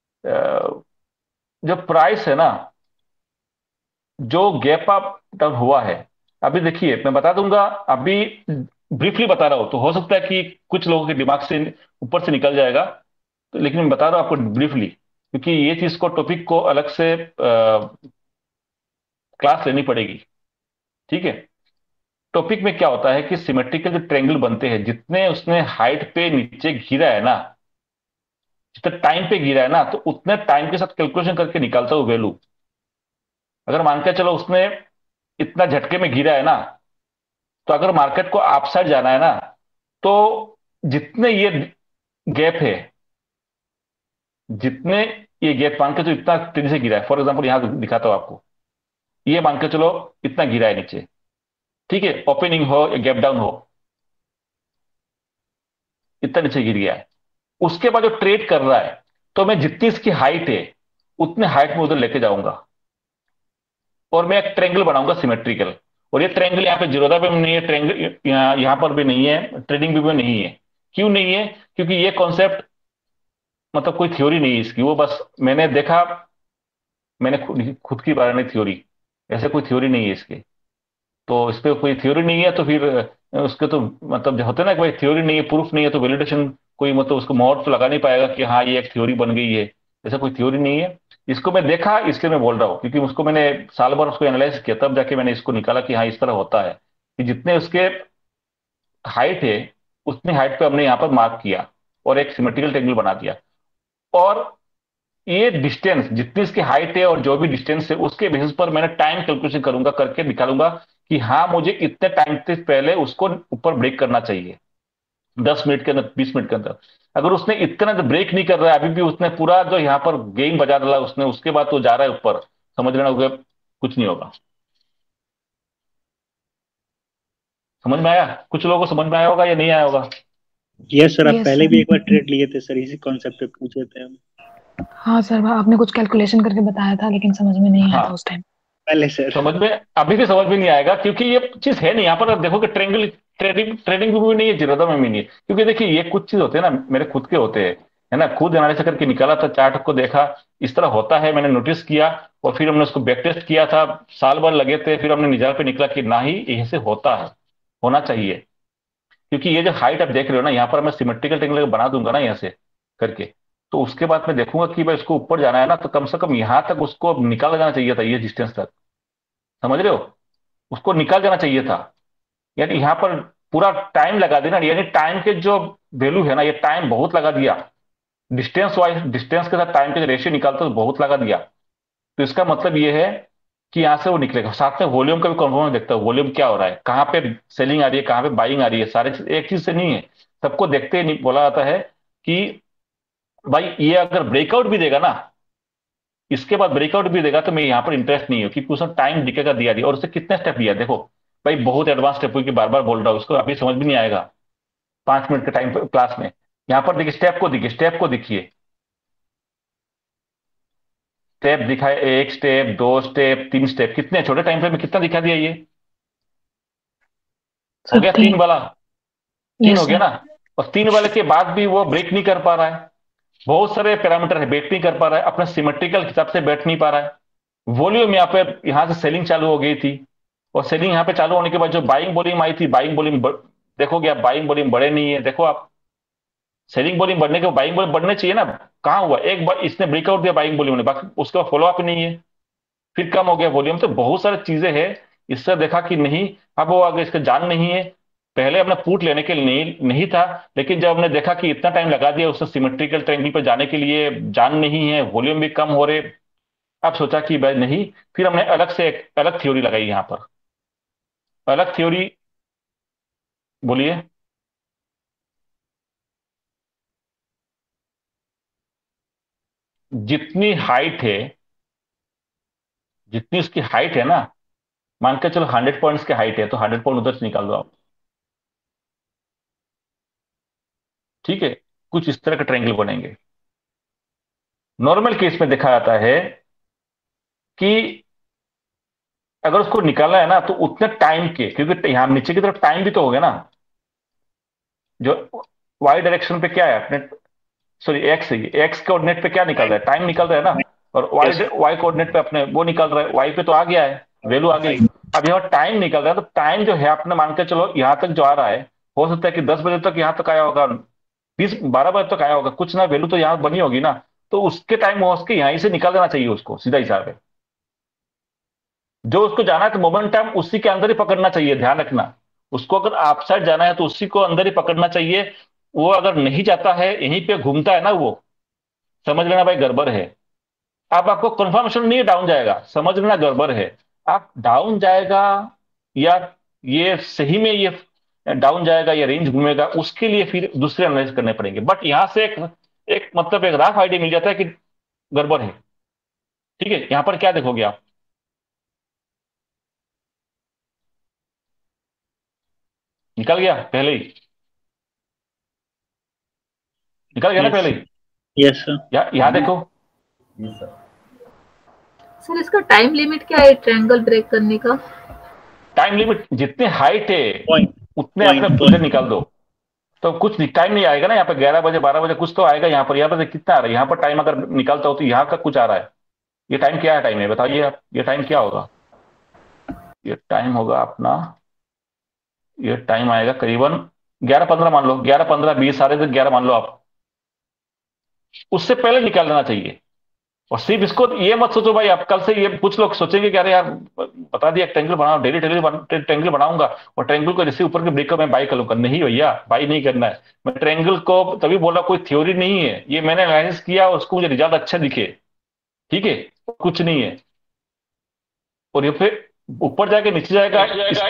जो प्राइस है ना, जो गैप अप डाउन हुआ है, अभी देखिए मैं बता दूंगा, अभी ब्रीफली बता रहा हूं, तो हो सकता है कि कुछ लोगों के दिमाग से ऊपर से निकल जाएगा, तो लेकिन मैं बता रहा हूं आपको ब्रीफली, क्योंकि ये चीज को टॉपिक को अलग से क्लास लेनी पड़ेगी, ठीक है। टॉपिक में क्या होता है कि सिमेट्रिकल जो ट्रायंगल बनते हैं, जितने उसने हाइट पे नीचे घिरा है ना, जितने टाइम पे गिरा है ना, तो उतने टाइम के साथ कैलकुलेशन करके निकालता हूँ वैल्यू। अगर मान के चलो उसने इतना झटके में गिरा है ना, तो अगर मार्केट को अपसाइड जाना है ना, तो जितने ये गैप है, जितने ये गैप मान के, तो इतना तेजी से गिरा है, फॉर एग्जाम्पल यहां दिखाता हूं आपको, ये मान के चलो इतना गिरा है नीचे, ठीक है, ओपनिंग हो या गैप डाउन हो, इतना नीचे गिर गया है। उसके बाद जो ट्रेड कर रहा है, तो मैं जितनी इसकी हाइट है, उतने हाइट में उधर लेके जाऊंगा, और मैं एक ट्रेंगल बनाऊंगा सिमेट्रिकल। और ये ट्रेंगल यहाँ पे जीरोधा पे नहीं है, ट्रेंगल यहाँ पर भी नहीं है, ट्रेडिंग व्यू में नहीं है। क्यों नहीं है? क्योंकि ये कॉन्सेप्ट, मतलब कोई थ्योरी नहीं है इसकी, वो बस मैंने देखा, मैंने खुद की बनाई थ्योरी, ऐसे कोई थ्योरी नहीं है इसके। तो इस पे कोई थ्योरी नहीं है, तो फिर उसके तो मतलब जो होते हैं ना कि भाई थ्योरी नहीं है, प्रूफ नहीं है, तो वैलिडेशन कोई मतलब उसको मोहर तो लगा नहीं पाएगा कि हाँ ये एक थ्योरी बन गई है। ऐसा कोई थ्योरी नहीं है। इसको मैं देखा इसलिए मैं बोल रहा हूँ, क्योंकि उसको मैंने साल भर उसको एनालाइज किया, तब जाके मैंने इसको निकाला कि हाँ इस तरह होता है, कि जितने उसके हाइट है, उतनी हाइट पे हमने यहाँ पर मार्क किया, और एक सिमेट्रिकल ट्रायंगल बना दिया। और ये डिस्टेंस जितनी इसकी हाइट है और जो भी डिस्टेंस है उसके बेसिस पर मैंने टाइम कैलकुलेशन करूंगा, करके निकालूंगा कि हाँ मुझे इतने टाइम से पहले उसको ऊपर ब्रेक करना चाहिए, 10 मिनट के अंदर, 20 मिनट के अंदर। अगर उसने इतना ब्रेक नहीं कर रहा है, अभी भी उसने पूरा जो यहाँ पर गेम बजा डाला उसने, उसके बाद तो जा रहा है ऊपर, समझ लेना होगा कुछ नहीं होगा। समझ में आया? कुछ लोगों को समझ में आया होगा या नहीं आया होगा? यस सर, आप यस पहले सर। भी एक बार ट्रेड लिए थे सर, इसी कॉन्सेप्ट पे पूछे थे हम। हाँ सर, आपने कुछ कैलकुलेशन करके बताया था लेकिन समझ में नहीं आया था हाँ, उस टाइम। पहले सर। समझ में अभी भी समझ में नहीं आएगा क्योंकि ये चीज है नहीं यहाँ पर। देखो कि ट्रेंगल ट्रेडिंग ट्रेडिंग में भी नहीं है, जिरोधा में भी नहीं है, क्योंकि देखिए ये कुछ चीज होते हैं ना, मेरे खुद के होते हैं, है ना, खुद एनालिसिस करके निकाला था, चार्ट को देखा, इस तरह होता है, मैंने नोटिस किया, और फिर हमने उसको बैक टेस्ट किया था, साल भर लगे थे, फिर हमने निजात पे निकला कि ना ही ऐसे होता है, होना चाहिए। क्योंकि ये जो हाइट आप देख रहे हो ना, यहाँ पर मैं सिमेट्रिकल ट्रेंगल बना दूंगा ना यहाँ से करके, तो उसके बाद मैं देखूंगा कि भाई उसको ऊपर जाना है ना, तो कम से कम यहाँ तक उसको निकाल जाना चाहिए था, ये डिस्टेंस तक, समझ रहे हो, उसको निकाल जाना चाहिए था। यानी यहाँ पर पूरा टाइम लगा देना, यानी टाइम के जो वैल्यू है ना, ये टाइम बहुत लगा दिया, डिस्टेंस वाइज, डिस्टेंस के साथ टाइम के जो रेशियो निकालते तो बहुत लगा दिया। तो इसका मतलब ये है कि यहाँ से वो निकलेगा। साथ में वॉल्यूम का भी कॉन्फर्मेशन देखता है, वॉल्यूम क्या हो रहा है, कहाँ पे सेलिंग आ रही है, कहाँ पे बाइंग आ रही है, सारे चीज एक चीज से नहीं है, सबको देखते ही नहीं बोला जाता है कि भाई ये अगर ब्रेकआउट भी देगा ना, इसके बाद ब्रेकआउट भी देगा, तो मैं यहाँ पर इंटरेस्ट नहीं हूँ, क्योंकि उसने टाइम डिके का दिया और उससे कितने स्टेप लिया देखो। भाई बहुत एडवांस स्टेप हुई कि बार बार बोल रहा हूँ, उसको अभी समझ भी नहीं आएगा 5 मिनट के टाइम क्लास में। यहाँ पर देखिए स्टेप को देखिए, स्टेप को देखिए, स्टेप दिखाए, एक स्टेप, दो स्टेप, तीन स्टेप, कितने छोटे टाइम फ्रेम में कितना दिखा दिया ये, हो सर गया तीन 3। वाला, तीन यस हो गया सर। ना। और तीन वाले के बाद भी वो ब्रेक नहीं कर पा रहा है, बहुत सारे पैरामीटर है, बैठ नहीं कर पा रहा है, अपने सिमेट्रिकल हिसाब से बैठ नहीं पा रहा है। वॉल्यूम यहाँ पे, यहाँ से सेलिंग चालू हो गई थी, और सेलिंग यहाँ पे चालू होने के बाद जो बाइंग वॉल्यूम आई थी, बाइंग वॉल्यूम देखोगे आप, बाइंग वॉल्यूम बढ़े नहीं है, देखो आप, सेलिंग वॉल्यूम बढ़ने के बाइंग वॉल्यूम बढ़ने चाहिए ना, कहाँ हुआ, एक बार इसने ब्रेकआउट दिया बाइंग वॉल्यूम ने, बाकी उसका फॉलो अप नहीं है, फिर कम हो गया वॉल्यूम। तो बहुत सारी चीजें हैं, इससे देखा कि नहीं, अब वो आगे इसका जान नहीं है, पहले हमने पुट लेने के लिए नहीं नहीं था, लेकिन जब हमने देखा कि इतना टाइम लगा दिया उसने सिमेट्रिकल ट्रायंगल पर जाने के लिए, जान नहीं है, वॉल्यूम भी कम हो रहे, अब सोचा कि भाई नहीं, फिर हमने अलग से एक अलग थ्योरी लगाई यहाँ पर, अलग थ्योरी, बोलिए। जितनी हाइट है, जितनी उसकी हाइट है ना, मान के चलो 100 पॉइंट्स की हाइट है, तो 100 पॉइंट उधर से निकाल दो आप, ठीक है, कुछ इस तरह के ट्रायंगल बनेंगे। नॉर्मल केस में देखा जाता है कि अगर उसको निकालना है ना, तो उतने टाइम के, क्योंकि यहां नीचे की तरफ टाइम भी तो हो गया ना, जो वाई डायरेक्शन पे क्या है अपने, सॉरी एक्स है, एक्स कोऑर्डिनेट पे क्या निकल रहा टाइम। है, टाइम निकल रहा है ना, और वाई यस वाई कोऑर्डिनेट पे अपने वो निकल रहा है, वाई पे तो आ गया है, वैल्यू आ गई। सर। अब यहाँ टाइम निकल रहा है, तो टाइम जो है आपने मान के चलो यहाँ तक जो आ रहा है, हो सकता है कि 10 बजे तक यहाँ तक आया होगा, 20-12 बजे तक आया होगा, कुछ ना वैल्यू तो यहाँ बनी होगी ना, तो उसके टाइम हो उसके यहीं से निकाल देना चाहिए उसको, सीधा हिसाब है, जो उसको जाना है तो मोमेंटम उसी के अंदर ही पकड़ना चाहिए, ध्यान रखना, उसको अगर आप साइड जाना है तो उसी को अंदर ही पकड़ना चाहिए। वो अगर नहीं जाता है, यहीं पे घूमता है ना वो, समझ लेना भाई गड़बड़ है। अब आपको कंफर्मेशन नहीं है डाउन जाएगा, समझ लेना गड़बड़ है। आप डाउन जाएगा या ये सही में ये डाउन जाएगा या रेंज घूमेगा, उसके लिए फिर दूसरे एनालिसिस करने पड़ेंगे, बट यहां से एक एक मतलब एक रफ आइडिया मिल जाता है कि गड़बड़ है। ठीक है, यहां पर क्या देखोगे आप, निकल गया पहले ही, निकल गया ना यस। पहले ही, यस सर। यहाँ देखो, सर इसका टाइम लिमिट क्या है ट्रायंगल ब्रेक करने का? टाइम लिमिट जितने हाइट है पॉइंट। उतने अपने पॉइंट इधर पॉइंट। निकाल दो, तो कुछ टाइम नहीं आएगा ना यहाँ पे, 11 बजे 12 बजे कुछ तो आएगा यहाँ पर, यहाँ पर कितना आ रहा है, यहाँ पर टाइम अगर निकालता हो तो यहाँ का कुछ आ रहा है, ये टाइम क्या है, टाइम है बताइए आप, ये टाइम क्या होगा, ये टाइम होगा अपना, ये टाइम आएगा करीबन 11-15 मान लो, 11-15-20 सारे दिन 11 मान लो आप, उससे पहले निकाल लेना चाहिए, और सिर्फ इसको ये मत सोचो भाई, आप कल से ये कुछ लोग सोचेंगे कि अरे यार बता दिया ट्रायंगल बनाओ, डेली डेली ट्रायंगल बनाऊंगा और ट्रायंगल को जैसे ऊपर के ब्रेकअप में बाई करूंगा। नहीं भैया, बाई नहीं करना है। मैं ट्रायंगल को तभी बोला कोई थ्योरी नहीं है, ये मैंने एनालिसिस किया, उसको मुझे रिजल्ट अच्छा दिखे। ठीक है, कुछ नहीं है। और ये फिर ऊपर जाके नीचे जाएगा,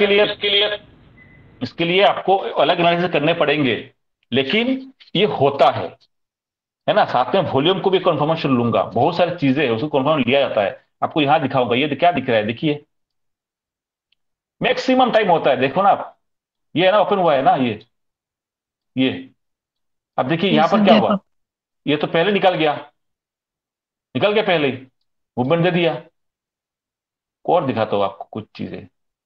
इसके लिए आपको अलग एनालिसिस करने पड़ेंगे, लेकिन ये होता है ना। साथ में वॉल्यूम को भी कंफर्मेशन लूंगा, बहुत सारी चीजें है उसको कंफर्म लिया जाता है। आपको यहां दिखाऊंगा, ये क्या दिख रहा है, देखिए मैक्सिमम टाइम होता है, देखो ना आप, ये है ना ओपन हुआ है ना ये। अब देखिए ये यहां पर सर क्या गैप हुआ, अप। ये तो पहले निकल गया पहले ही, मूवमेंट दे दिया। और दिखाता हूं आपको कुछ चीजें।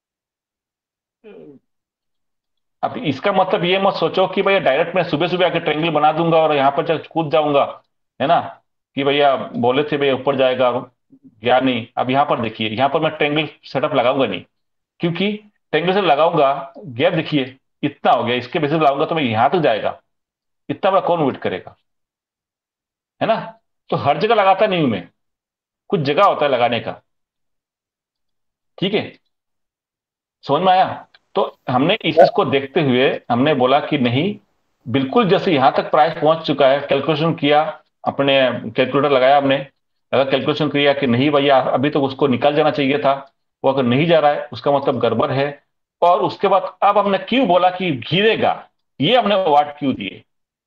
अब इसका मतलब ये मत सोचो कि भैया डायरेक्ट मैं सुबह सुबह आके ट्रायंगल बना दूंगा और यहाँ पर चल कूद जाऊंगा, है ना, कि भैया बोले थे भैया ऊपर जाएगा, गया नहीं। अब यहाँ पर देखिए, यहाँ पर मैं ट्रायंगल सेटअप लगाऊंगा नहीं, क्योंकि ट्रायंगल से लगाऊंगा, गैप देखिए इतना हो गया, इसके बेसिस पे लगाऊंगा तो मैं यहां तक जाएगा, इतना बड़ा कौन वेट करेगा, है ना। तो हर जगह लगाता नहीं हूं मैं, कुछ जगह होता है लगाने का। ठीक है, समझ में आया। तो हमने इस चीज को देखते हुए हमने बोला कि नहीं, बिल्कुल जैसे यहां तक प्राइस पहुंच चुका है, कैलकुलेशन किया, अपने कैलकुलेटर लगाया हमने, अगर कैलकुलेशन किया कि नहीं भैया अभी तो उसको निकल जाना चाहिए था, वो अगर नहीं जा रहा है उसका मतलब गड़बड़ है। और उसके बाद अब हमने क्यों बोला कि गिरेगा, ये हमने अवार्ड क्यों दिए,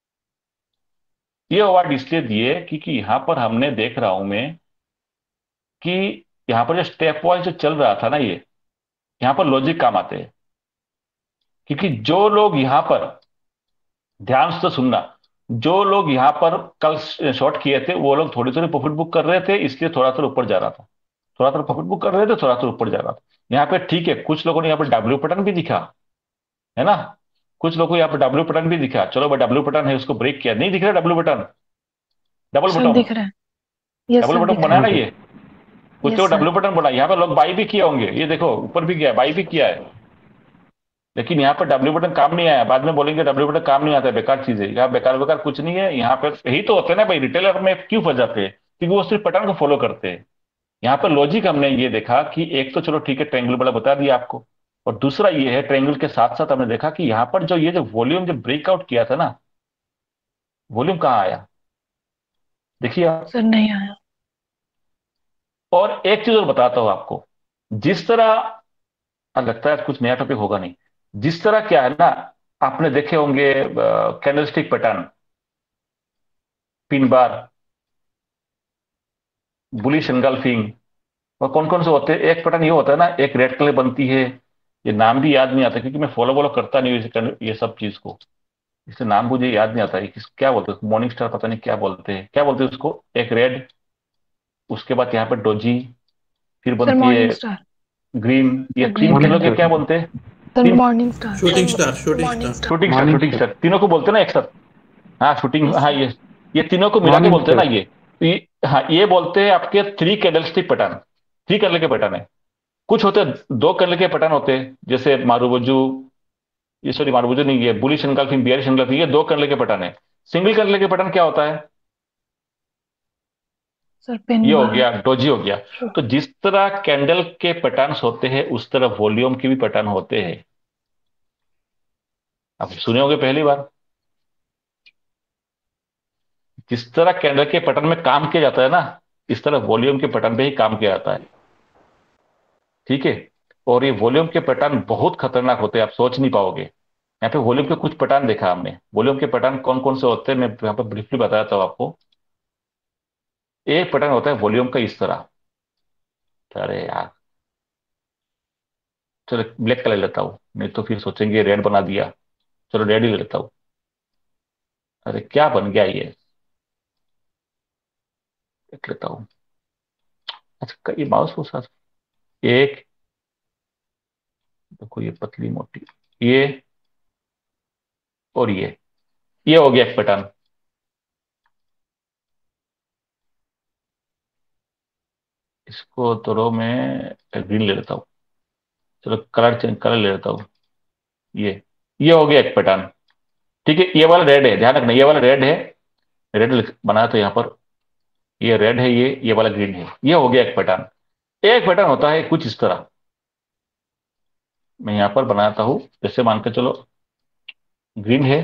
ये अवार्ड इसलिए दिए क्योंकि यहां पर हमने देख रहा हूं मैं कि यहां पर जो स्टेप वाइज जो चल रहा था ना, ये यहां पर लॉजिक काम आते हैं। क्योंकि जो लोग यहां पर, ध्यान से तो सुनना, जो लोग यहां पर कल शॉर्ट किए थे वो लोग थोड़ी थोड़ी प्रॉफिट बुक कर रहे थे, इसलिए थोड़ा थोड़ा ऊपर जा रहा था, थोड़ा थोड़ा प्रॉफिट बुक कर रहे थे, थोड़ा थोड़ा ऊपर जा रहा था। यहाँ पे ठीक है, कुछ लोगों ने यहाँ पे डब्ल्यू पैटर्न भी दिखा, है ना, कुछ लोगों को यहाँ पे डब्ल्यू पैटर्न भी दिखा, चलो भाई डब्ल्यू पैटर्न है उसको ब्रेक किया, नहीं दिख रहा W pattern, double sir bottom, दिख रहा है। यस डबल सर बॉटम दिख बना रहा है है। ना हाँ सर। ये। कुछ यस लोग सर। डब्ल्यू पैटर्न बना, यहाँ पे लोग बाई भी किए होंगे, ये देखो ऊपर भी गया है, बाई भी किया है, लेकिन यहाँ पर डब्ल्यू बटन काम नहीं आया। बाद में बोलेंगे डब्ल्यू बटन काम नहीं आता है, बेकार चीज है, यहाँ बेकार बेकार कुछ नहीं है। यहाँ पर यही तो होते हैं ना भाई, रिटेलर में क्यों फंस जाते हैं, क्योंकि वो सिर्फ पैटर्न को फॉलो करते हैं। यहाँ पर लॉजिक हमने ये देखा कि एक तो चलो ठीक है ट्रायंगल वाला बता दिया आपको, और दूसरा ये है ट्रायंगल के साथ साथ हमने देखा कि यहाँ पर जो ये जो वॉल्यूम जो ब्रेकआउट किया था ना, वॉल्यूम कहाँ आया, देखिए आप। सर नहीं आया। और एक चीज और बताता हूं आपको, जिस तरह, लगता है कुछ नया टॉपिक होगा नहीं, जिस तरह क्या है ना, आपने देखे होंगे candlestick pattern, pin bar, bullish engulfing, और कौन कौन से होते हैं। एक पैटर्न ये होता है ना, एक रेड कलर बनती है, ये नाम भी याद नहीं आता क्योंकि मैं फॉलो वॉलो करता नहीं हूँ ये सब चीज को, इससे नाम मुझे याद नहीं आता है क्या बोलते हैं, मॉर्निंग स्टार पता नहीं क्या बोलते हैं उसको, एक रेड, उसके बाद यहाँ पे डोजी, फिर सर बनती है मॉर्निंग स्टार। ग्रीन, ये सर तीन ग्रीन मॉर्निंग कलर के कलर। स्टार क्या सर। बोलते हैं, सर तीन, morning star. Morning shooting star. Star तीनों को बोलते हैं ना एक साथ। हाँ शूटिंग, यस हाँ सर। ये तीनों को मिला के मॉर्निंग बोलते हैं ना स्टार। हाँ ये बोलते हैं आपके three candlestick pattern, three colour के पैटर्न है। कुछ होते हैं दो कलर के पैटर्न होते हैं, जैसे मारूबुजू, ये सॉरी मारूबुजू नहीं, ये बुलिश एनगल्फिंग, बियरिश एनगल्फिंग, ये दो कलर के पैटर्न है। सिंगल कलर के पैटर्न क्या होता है, सर पिन ये हो बार। गया डोजी हो गया। तो जिस तरह कैंडल के पैटर्न्स होते हैं उस तरह वॉल्यूम के भी पैटर्न होते हैं। आप सुने होंगे पहली बार, जिस तरह कैंडल के पैटर्न में काम किया जाता है ना, इस तरह वॉल्यूम के पैटर्न पे ही काम किया जाता है। ठीक है, और ये वॉल्यूम के पैटर्न बहुत खतरनाक होते हैं, आप सोच नहीं पाओगे। यहाँ पे वॉल्यूम के कुछ पैटर्न देखा हमने, वॉल्यूम के पैटर्न कौन कौन से होते हैं मैं यहाँ पे ब्रीफली बताया था आपको। एक पैटर्न होता है वॉल्यूम का इस तरह, अरे यार, चलो ब्लैक कलर लेता हूँ, नहीं तो फिर सोचेंगे रेड बना दिया, चलो रेड ही ले लेता हूँ। अरे क्या बन गया ये, देख लेता हूँ। अच्छा ये माउस को साथ, एक, देखो ये पतली मोटी, ये, और ये हो गया एक पैटर्न। इसको तो मैं ग्रीन ले लेता हूँ, चलो कलर चेंज, कलर ले लेता हूँ। ये ये हो गया एक पैटर्न। ठीक है, ये वाला रेड है, ध्यान रखना ये वाला रेड है, रेड बनाया तो यहाँ पर, ये रेड है, ये वाला ग्रीन है। ये हो गया एक पैटर्न। एक पैटर्न होता है कुछ इस तरह, मैं यहां पर बनाता हूं। जैसे मान के चलो ग्रीन है,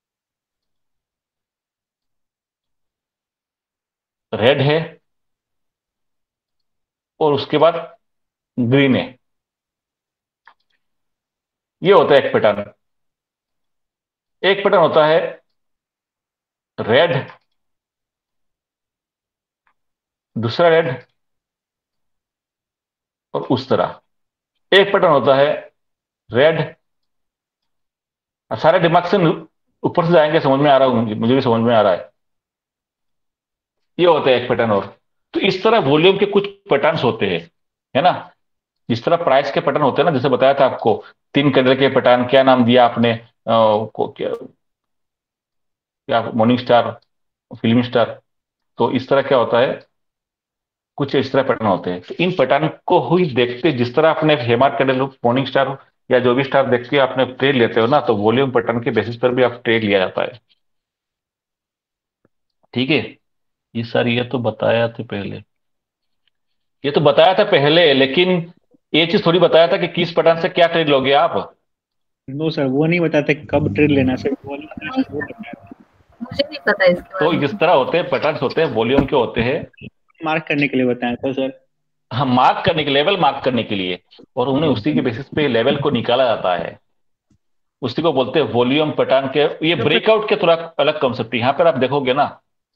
रेड है, और उसके बाद ग्रीन है। ये होता है एक पैटर्न। एक पैटर्न होता है रेड, दूसरा रेड, और उस तरह। एक पैटर्न होता है रेड, सारे दिमाग से ऊपर से जाएंगे, समझ में आ रहा हूँ, मुझे भी समझ में आ रहा है। ये होता है एक पैटर्न। और तो इस तरह वॉल्यूम के कुछ पैटर्न्स होते हैं, है ना। जिस तरह प्राइस के पैटर्न होते हैं ना, जैसे बताया था आपको, तीन कैंडल के पैटर्न, क्या नाम दिया आपने, क्या, क्या मॉर्निंग स्टार, फिल्म स्टार। तो इस तरह क्या होता है, कुछ इस तरह पैटर्न होते हैं। तो इन पैटर्न को ही देखते, जिस तरह आपने हेमार कैंडल, मॉर्निंग स्टार या जो भी स्टार देख के आपने ट्रेड लेते हो ना, तो वॉल्यूम पैटर्न के बेसिस पर भी आप ट्रेड लिया जाता है। ठीक है। ये सर ये तो बताया था पहले, ये तो बताया था पहले, लेकिन ये चीज थोड़ी बताया था कि किस पैटर्न से क्या ट्रेड लोगे आप। नो सर, वो नहीं बताते कब ट्रेड लेना सर, वो नहीं नहीं वो सर, बताया था। मुझे नहीं पता इसके तो बारे में। जिस तरह होते हैं पैटर्न्स होते हैं, वॉल्यूम के होते हैं, मार्क करने के लिए बताया था सर। हम मार्क करने के, लेवल मार्क करने के लिए, और उन्हें उसी के बेसिस पे लेवल को निकाला जाता है। उसी को बोलते हैं वॉल्यूम पैटर्न के। ये ब्रेकआउट के थोड़ा अलग कॉन्सेप्ट है। यहां पर आप देखोगे ना,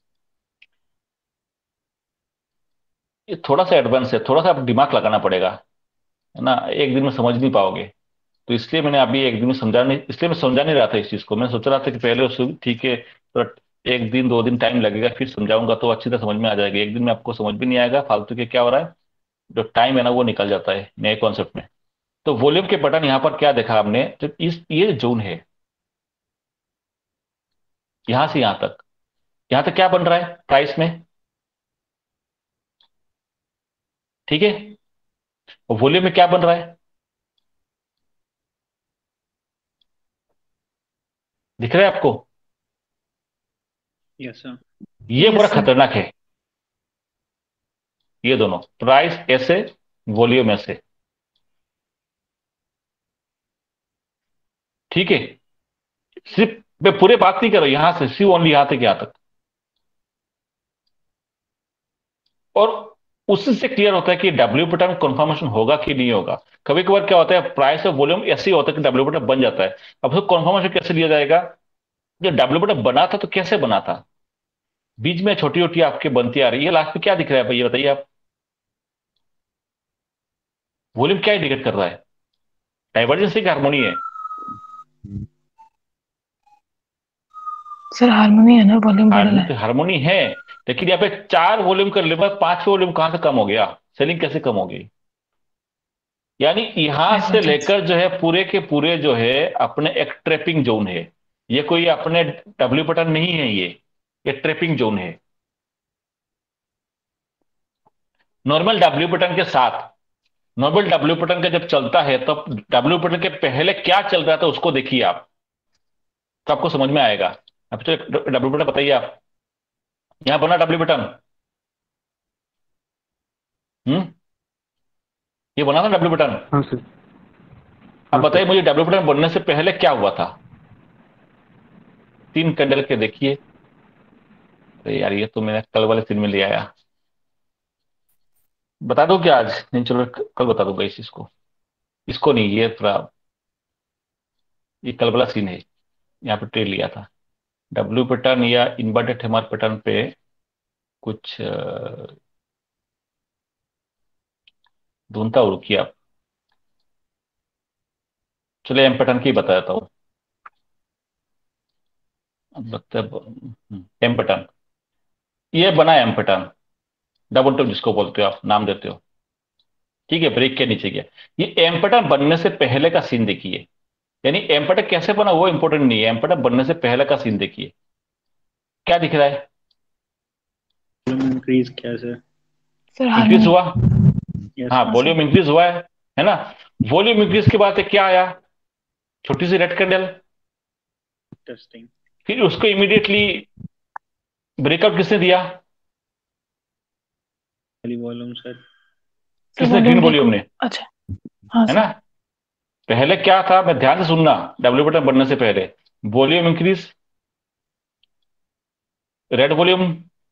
ये थोड़ा सा एडवांस है, थोड़ा सा आप दिमाग लगाना पड़ेगा, है ना, एक दिन में समझ नहीं पाओगे। तो इसलिए मैंने अभी एक दिन में समझा नहीं, इसलिए मैं समझा नहीं रहा था इस चीज को। मैं सोच रहा था कि पहले उसको ठीक है, तो एक दिन दो दिन टाइम लगेगा, फिर समझाऊंगा तो अच्छी तरह समझ में आ जाएगा। एक दिन में आपको समझ भी नहीं आएगा, फालतू के क्या हो रहा है, जो टाइम है ना वो निकल जाता है नए कॉन्सेप्ट में। तो वॉल्यूम के बटन यहाँ पर क्या देखा आपने, तो इस ये जोन है, यहां से यहां तक। यहां तक क्या बन रहा है प्राइस में, ठीक है। और वॉल्यूम में क्या बन रहा है, दिख रहा है आपको। Yes sir. ये बड़ा यस सर। खतरनाक है, ये दोनों, प्राइस ऐसे, वॉल्यूम ऐसे। ठीक है। सिर्फ मैं पूरे बात नहीं कर रहा हूं, यहां से सिर्फ ओनली यहां तक, यहां तक। और उससे से क्लियर होता है कि डब्ल्यू पैटर्न कंफर्मेशन होगा कि नहीं होगा। कभी कभार क्या होता है, प्राइस और वॉल्यूम ऐसे ही होता है कि डब्ल्यू पैटर्न बन जाता है। अब तो कंफर्मेशन कैसे लिया जाएगा, जो डब्ल्यू पैटर्न बना था तो कैसे बना था, बीच में छोटी छोटी आपके बनती आ रही है, लास्ट में क्या दिख रहा है भाई, ये बताइए आप। वॉल्यूम क्या इंडिकेट कर रहा है, डाइवर्जेंस की हार्मोनी है। सर हार्मोनी है ना, वॉल्यूम बढ़ रहा हार्मोनी है। तो हार्मोनी है, लेकिन यहाँ पे चार वॉल्यूम कर ले, पांचवें वॉल्यूम कहां से कम हो गया, सेलिंग कैसे कम हो गई। यानी यहां ऐसा से चीज। लेकर जो है पूरे के पूरे जो है अपने एक ट्रैपिंग जोन है। ये कोई अपने डब्ल्यू पैटर्न नहीं है, ये ट्रैपिंग जोन है। नॉर्मल डब्ल्यू पैटर्न के साथ, नॉर्मल डब्ल्यू पैटर्न का जब चलता है तब डब्ल्यू पैटर्न के पहले क्या चल रहा था उसको देखिए आप, तो आपको समझ में आएगा। अब तो डब्ल्यू पैटर्न बताइए आप, यहां बना डब्ल्यू पैटर्न, हम्म, ये बना था डब्ल्यू पैटर्न। हाँ सर। अब हाँ बताइए सर। मुझे डब्ल्यू पैटर्न बनने से पहले क्या हुआ था, तीन कैंडल के देखिए। अरे यार ये तो मैंने कल वाले सीन में ले आया, बता दो क्या आज, नहीं चलो कल बता दूंगा इस चीज को। इसको नहीं, ये थोड़ा, ये कल वाला सीन है, यहाँ पे ट्रेड लिया था डब्ल्यू पैटर्न या इन्वर्टेड हेमर पैटर्न पे। कुछ ढूंढता हूँ, रुकिए आप। चलो एम पैटर्न की बता देता हूँ। अब लगता है एम पैटर्न, ये बना एम पैटर्न, डबल टॉप जिसको बोलते हो आप, नाम देते हो। ठीक है, ब्रेक के नीचे गया। ये एम पैटर्न बनने से पहले का सीन देखिए। यानी एम पैटर्न कैसे बना वो इंपॉर्टेंट नहीं है, एम पैटर्न बनने से पहले का सीन देखिए, क्या दिख रहा है। इंक्रीज किया सर। Sir increase harmony. हुआ, यस हाँ हाँ सर। वॉल्यूम इंक्रीज हुआ है ना। वॉल्यूम इंक्रीज के बाद क्या आया, छोटी सी रेड कैंडल, टेस्टिंग। फिर उसको इमीडिएटली ब्रेकआउट किसने दिया, वाली वॉल्यूम सर। तो किसने? ग्रीन वॉल्यूम वॉल्यूम देखो। ने, अच्छा। हाँ है सर। ना। पहले क्या था, मैं ध्यान से सुनना, डब्ल्यू बटन बनने से पहले वॉल्यूम इंक्रीज, रेड वॉल्यूम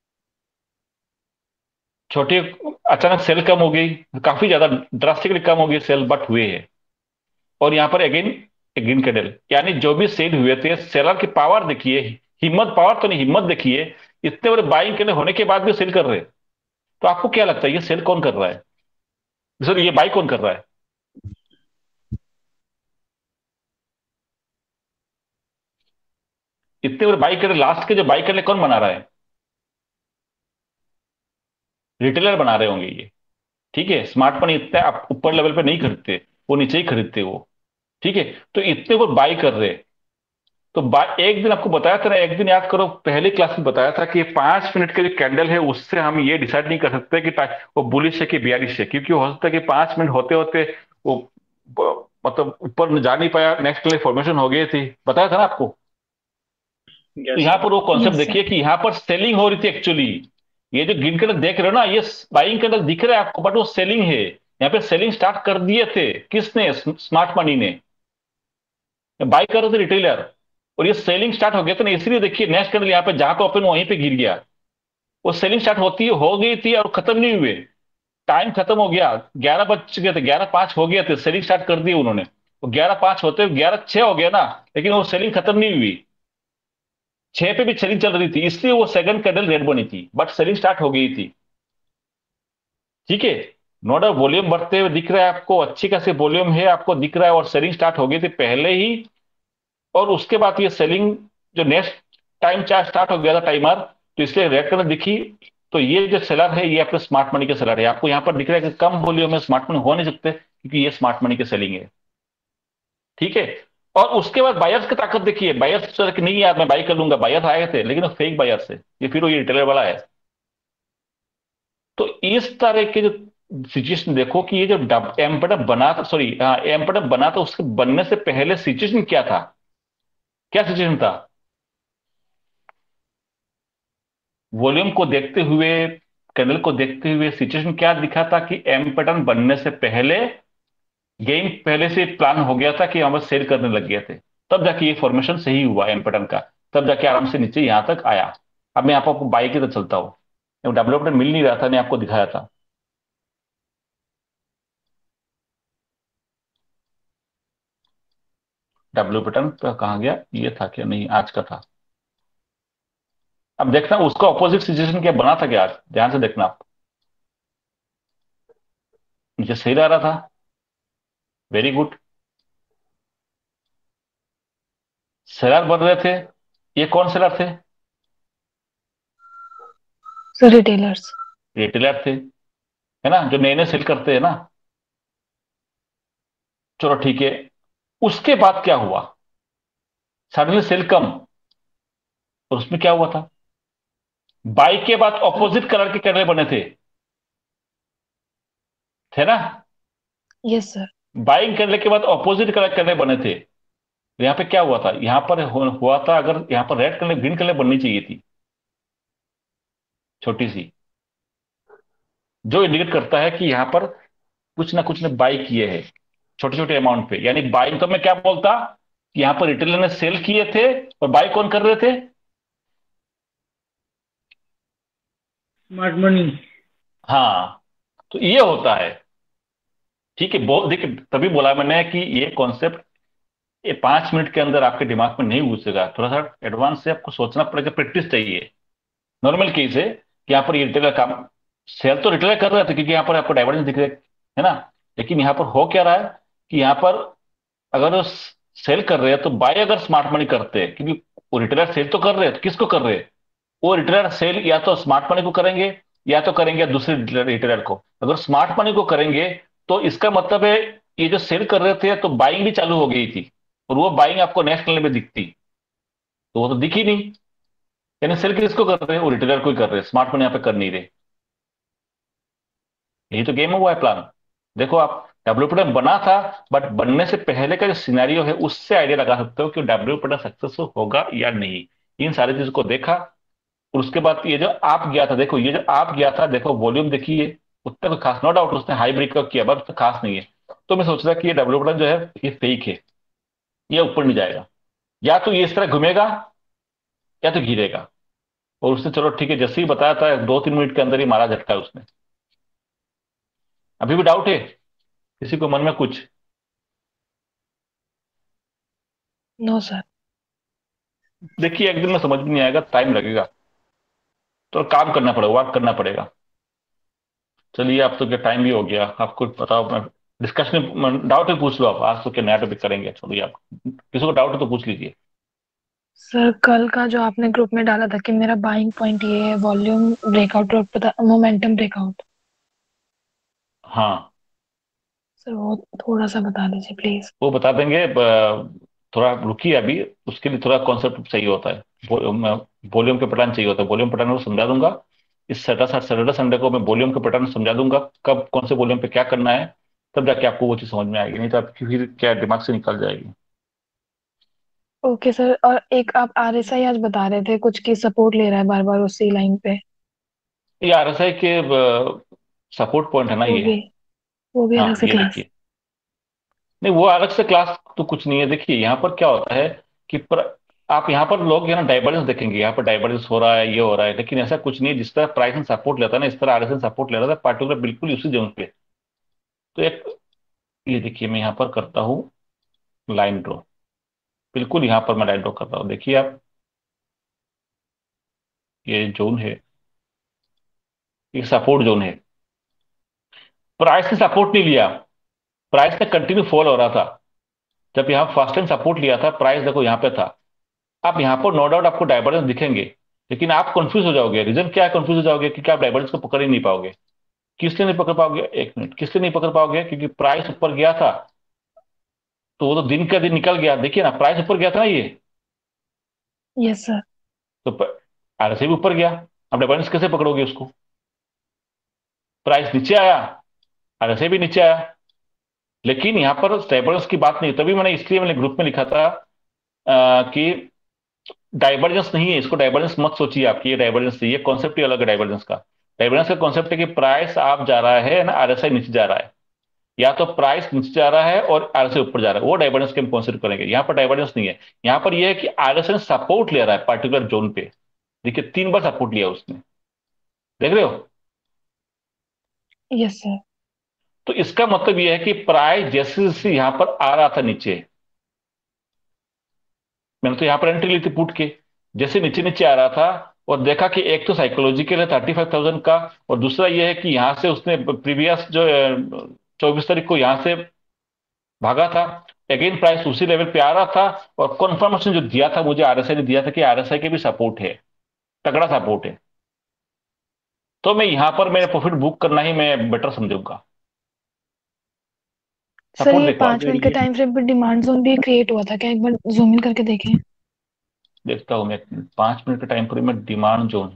छोटी, अचानक सेल कम हो गई, काफी ज्यादा ड्रास्टिकली कम हो गई सेल, बट हुए है। और यहाँ पर अगेन ग्रीन कैंडल, यानी जो भी सेल हुए थे, सेलर की पावर देखिए, हिम्मत, पावर तो नहीं, हिम्मत देखिए, इतने बड़े बाइंग कैंडल होने के बाद भी सेल कर रहे हैं। तो आपको क्या लगता है ये सेल कौन कर रहा है, सर ये बाई कौन कर रहा है? इतने बड़े बाई कैंडल, लास्ट के जो बाई कैंडल कौन बना रहा है? रिटेलर बना रहे होंगे ये। ठीक है, स्मार्ट मनी इतना आप ऊपर लेवल पे नहीं खरीदते, वो नीचे ही खरीदते वो। ठीक है, तो इतने को बाई कर रहे हैं। तो एक दिन आपको बताया था ना, एक दिन याद करो, पहली क्लास में बताया था कि 5 मिनट के जो कैंडल है उससे हम ये डिसाइड नहीं कर सकते कि वो बुलिश है कि बियरिश है, क्योंकि हो सकता है कि 5 मिनट होते होते वो मतलब ऊपर जा नहीं पाया, नेक्स्ट लेवल फॉर्मेशन हो गई थी, बताया था ना आपको। तो यस यहाँ सर। पर वो कॉन्सेप्ट यस देखिए सर। कि यहाँ पर सेलिंग हो रही थी एक्चुअली। ये जो ग्रीन कलर देख रहे हो ना, ये बाइंग कलर दिख रहा है आपको, बट वो सेलिंग है। यहाँ पे सेलिंग स्टार्ट कर दिए थे, किसने? स्मार्ट मनी ने। बाई कर रहे थे रिटेलर, और ये सेलिंग स्टार्ट हो गया था ना, इसलिए देखिए नेक्स्ट कैंडल यहाँ पे जहां पे ओपन वहीं पे गिर गया। वो सेलिंग स्टार्ट होती हो गई थी और खत्म नहीं हुए, टाइम खत्म हो गया, 11 बज चुके थे, 11:05 हो गए थे, सेलिंग स्टार्ट कर दी उन्होंने। वो 11:05 होते 11:06 हो गया ना, लेकिन वो सेलिंग खत्म नहीं हुई। 6 पे भी सेलिंग चल रही थी, इसलिए वो सेकंड कैंडल रेड बनी थी, बट सेलिंग स्टार्ट हो गई थी। ठीक है, नो डाउट वॉल्यूम बढ़ते हुए दिख रहा है आपको, अच्छी खासी वॉल्यूम है आपको दिख रहा है, और सेलिंग स्टार्ट हो गई थी पहले ही। और उसके बाद ये सेलिंग जो नेक्स्ट टाइम चार्ट स्टार्ट हो गया था टाइमर, तो इसलिए रेड कलर दिखी। तो ये जो सेलर है ये अपने स्मार्ट मनी के सेलर है, आपको यहाँ पर दिख रहा है कि कम वॉल्यूम में स्मार्ट मनी हो नहीं सकते, क्योंकि ये स्मार्ट मनी के सेलिंग है। ठीक है, और उसके बाद बायर्स की ताकत देखिए, बायर्स कि नहीं यार मैं बाई कर लूंगा, बायर्स आए थे लेकिन वो फेक बायर्स है, ये फिर वो ये रिटेलर वाला है। तो इस तरह के जो सिचुएशन देखो कि ये जो एम्पडम बना था, सॉरी एम्पडम बना था, उसके बनने से पहले सिचुएशन क्या था, क्या सिचुएशन था? वॉल्यूम को देखते हुए, कैंडल को देखते हुए सिचुएशन क्या दिखा था कि एम पैटर्न बनने से पहले गेम पहले से प्लान हो गया था कि हम बस सेल करने लग गए थे, तब जाके ये फॉर्मेशन सही हुआ एम पैटर्न का, तब जाके आराम से नीचे यहां तक आया। अब मैं आपको बाई की तरफ चलता हूँ, डेवलपमेंट मिल नहीं रहा था, मैंने आपको दिखाया था। डब्ल्यू पैटर्न कहाँ गया, ये था क्या? नहीं, आज का था। अब देखना उसका ऑपोजिट सिचुएशन क्या बना था क्या आज, ध्यान से देखना आप। नीचे सही रह रहा था, वेरी गुड, सेलर बन रहे थे। ये कौन सेलर थे? Sir retailers. रिटेलर थे, है ना, जो नए नए सेल करते हैं ना। चलो ठीक है, उसके बाद क्या हुआ? सडनली सेल कम, और उसमें क्या हुआ था? बाई के बाद ऑपोजिट कलर के कैंडल बने थे ना। Yes sir. बाइंग कैंडल के बाद ऑपोजिट कलर कैंडल बने थे। तो यहाँ पे क्या हुआ था, यहाँ पर हुआ था, अगर यहाँ पर रेड कलर ग्रीन कलर बननी चाहिए थी, छोटी सी, जो इंडिकेट करता है कि यहाँ पर कुछ ना कुछ ने बाई किए हैं, छोटे छोटे अमाउंट पे, यानी बाइंग तो मैं क्या बोलता कि यहाँ पर रिटेलर ने सेल किए थे, और बाई कौन कर रहे थे? Smart money. हाँ, तो ये होता है। ठीक है, बहुत देखिए, तभी बोला मैंने कि ये कॉन्सेप्ट ये 5 मिनट के अंदर आपके दिमाग में नहीं घुसेगा, थोड़ा सा एडवांस से आपको सोचना पड़ेगा, प्रैक्टिस चाहिए। नॉर्मल केस है कि यहाँ पर ये रिटेलर काम, सेल तो रिटेलर कर रहे थे क्योंकि यहाँ पर आपको डाइवर्जेंस दिख रहे है ना। लेकिन यहाँ पर हो क्या रहा है कि यहाँ पर अगर सेल कर रहे हैं तो बाय अगर स्मार्ट मनी करते हैं, क्योंकि वो रिटेलर सेल तो कर रहे हैं, तो किसको कर रहे हैं? वो रिटेलर सेल या तो स्मार्ट मनी को करेंगे, या तो करेंगे दूसरे रिटेलर को। अगर स्मार्ट मनी को करेंगे तो इसका मतलब है ये जो सेल कर रहे थे तो बाइंग भी चालू हो गई थी, और वो बाइंग आपको नेक्स्ट लेवल में दिखती, तो वो तो दिखी नहीं। यानी सेल किसको कर रहे हैं? वो रिटेलर को ही कर रहे हैं, स्मार्ट मनी यहाँ पे कर नहीं रहे। यही तो गेम हुआ है प्लान। देखो आप, डब्ल्यू बना था, बट बनने से पहले का जो सिनेरियो है उससे आइडिया लगा सकते हो कि डब्ल्यू सक्सेसफुल होगा या नहीं। इन सारी चीजों को देखा, और उसके बाद ये जो आप गया था, देखो ये जो आप गया था, देखो वॉल्यूम देखिए, उतना कोई खास, नो डाउट उसने हाई ब्रेकआउट किया बट उससे खास नहीं है। तो मैं सोच रहा कि ये डब्ल्यू बटन जो है ये फेक है, ये ऊपर नहीं जाएगा। या तो ये इस तरह घूमेगा या तो गिरेगा। और उसने चलो ठीक है, जैसे ही बताया था 2-3 मिनट के अंदर ही मारा झटका उसने। अभी भी डाउट है किसी को मन में कुछ? No sir. देखिए एक दिन में समझ में नहीं आएगा, टाइम लगेगा, तो काम करना पड़ेगा, वर्क करना पड़ेगा। चलिए अब तो क्या टाइम भी हो गया, आप कुछ बताओ। मैं डिस्कशन डाउट है पूछ लो आप, आज तो क्या नया टॉपिक करेंगे, चलिए आप किसी को डाउट है तो पूछ लीजिए। सर कल का जो आपने ग्रुप में डाला था कि मेरा बाइंग पॉइंट ये है, वॉल्यूम ब्रेकआउट और पता मोमेंटम ब्रेकआउट। हाँ सर वो थोड़ा सा बता दीजिए प्लीज। वो बता देंगे, थोड़ा रुकिए अभी। उसके लिए थोड़ा कॉन्सेप्ट चाहिए होता है, वॉल्यूम के पैटर्न चाहिए होता है। वॉल्यूम पैटर्न को समझा दूंगा इस सैटरडे संडे को, मैं वॉल्यूम के पैटर्न समझा दूंगा, कब कौन से वॉल्यूम पे क्या करना है। तब जाके आपको वो चीज समझ में आएगी, नहीं तो आपकी फिर क्या दिमाग से निकल जाएगी। ओके सर, और एक आप आरएसआई आज बता रहे थे कुछ की सपोर्ट ले रहा है बार बार उसी लाइन पे। ये आरएसआई के सपोर्ट पॉइंट है ना वो ये। भी वो भी अलग हाँ से ये क्लास। देखिए, नहीं वो अलग से क्लास तो कुछ नहीं है। देखिए यहाँ पर क्या होता है कि आप यहाँ पर लोग है ना डाइवर्जेंस देखेंगे, यहाँ पर डाइवर्जेंस हो रहा है, ये हो रहा है, लेकिन ऐसा कुछ नहीं है। जिस तरह प्राइस में सपोर्ट लेता है ना, इस तरह आरएसएन सपोर्ट ले रहा था पार्टिकुलर बिल्कुल उसी जोन पे। तो एक, ये देखिए मैं यहाँ पर करता हूँ लाइन ड्रॉ, बिल्कुल यहाँ पर मैं लाइन ड्रॉ कर रहा हूँ, देखिए आप, ये जोन है, ये सपोर्ट जोन है। प्राइस ने सपोर्ट नहीं लिया, प्राइस ने कंटिन्यू फॉल हो रहा था। जब यहाँ फर्स्ट टाइम सपोर्ट लिया था, प्राइस देखो यहाँ पे था। अब यहाँ पर नो डाउट आपको डाइवर्जेंस दिखेंगे, लेकिन आप कंफ्यूज हो जाओगे। रीजन क्या है कंफ्यूज हो जाओगे? क्योंकि आप डाइवर्जेंस को पकड़ ही नहीं पाओगे। किस लिए नहीं पकड़ पाओगे? एक मिनट, किस लिए नहीं पकड़ पाओगे? क्योंकि प्राइस ऊपर गया था, तो वो तो दिन का दिन निकल गया। देखिए ना प्राइस ऊपर गया था ना ये, यस सर। तो आरएसआई भी ऊपर गया। अब डाइवर्जेंस कैसे पकड़ोगे उसको? प्राइस नीचे आया, आरएसआई भी नीचे आया, लेकिन यहाँ पर डाइवर्जेंस की बात नहीं। तभी मैंने, इसलिए मैंने ग्रुप में लिखा था कि डाइवर्जेंस नहीं है, इसको डाइवर्जेंस मत सोचिए आपकी, ये डाइवर्जेंस नहीं, ये कॉन्सेप्ट ही अलग है डाइवर्जेंस का। डाइवर्जेंस का कॉन्सेप्ट है कि प्राइस आप जा रहा है ना, आरएसआई नीचे जा रहा है, या तो प्राइस नीचे जा रहा है और आरएसआई ऊपर जा रहा है, वो डाइवर्जेंस के हम कंसिडर करेंगे। यहाँ पर डाइवर्जेंस नहीं है, यहाँ पर यह है कि आरएसआई सपोर्ट ले रहा है पर्टिकुलर जोन पे। देखिए 3 बार सपोर्ट लिया उसने, देख रहे हो? Yes sir. तो इसका मतलब यह है कि प्राइस जैसे जैसे यहाँ पर आ रहा था नीचे, मैंने तो यहाँ पर एंट्री ली थी पुट के, जैसे नीचे नीचे आ रहा था, और देखा कि एक तो साइकोलॉजिकल है 35,000 का, और दूसरा ये है कि यहाँ से उसने प्रीवियस जो 24 तारीख को यहाँ से भागा था, अगेन प्राइस उसी लेवल पे आ रहा था। और कन्फर्मेशन जो दिया था मुझे आरएसआई ने दिया था कि आरएसआई के भी सपोर्ट है, तगड़ा सपोर्ट है। तो मैं यहाँ पर मेरे प्रॉफिट बुक करना ही मैं बेटर समझूंगा। सर सपोर्ट ये देखो आप, 5 मिनट के टाइम फ्रेम पर डिमांड जोन भी क्रिएट हुआ था क्या, एक बार जूम इन करके देखें। देखता हूँ मैं 5 मिनट के टाइम फ्रेम में डिमांड जोन,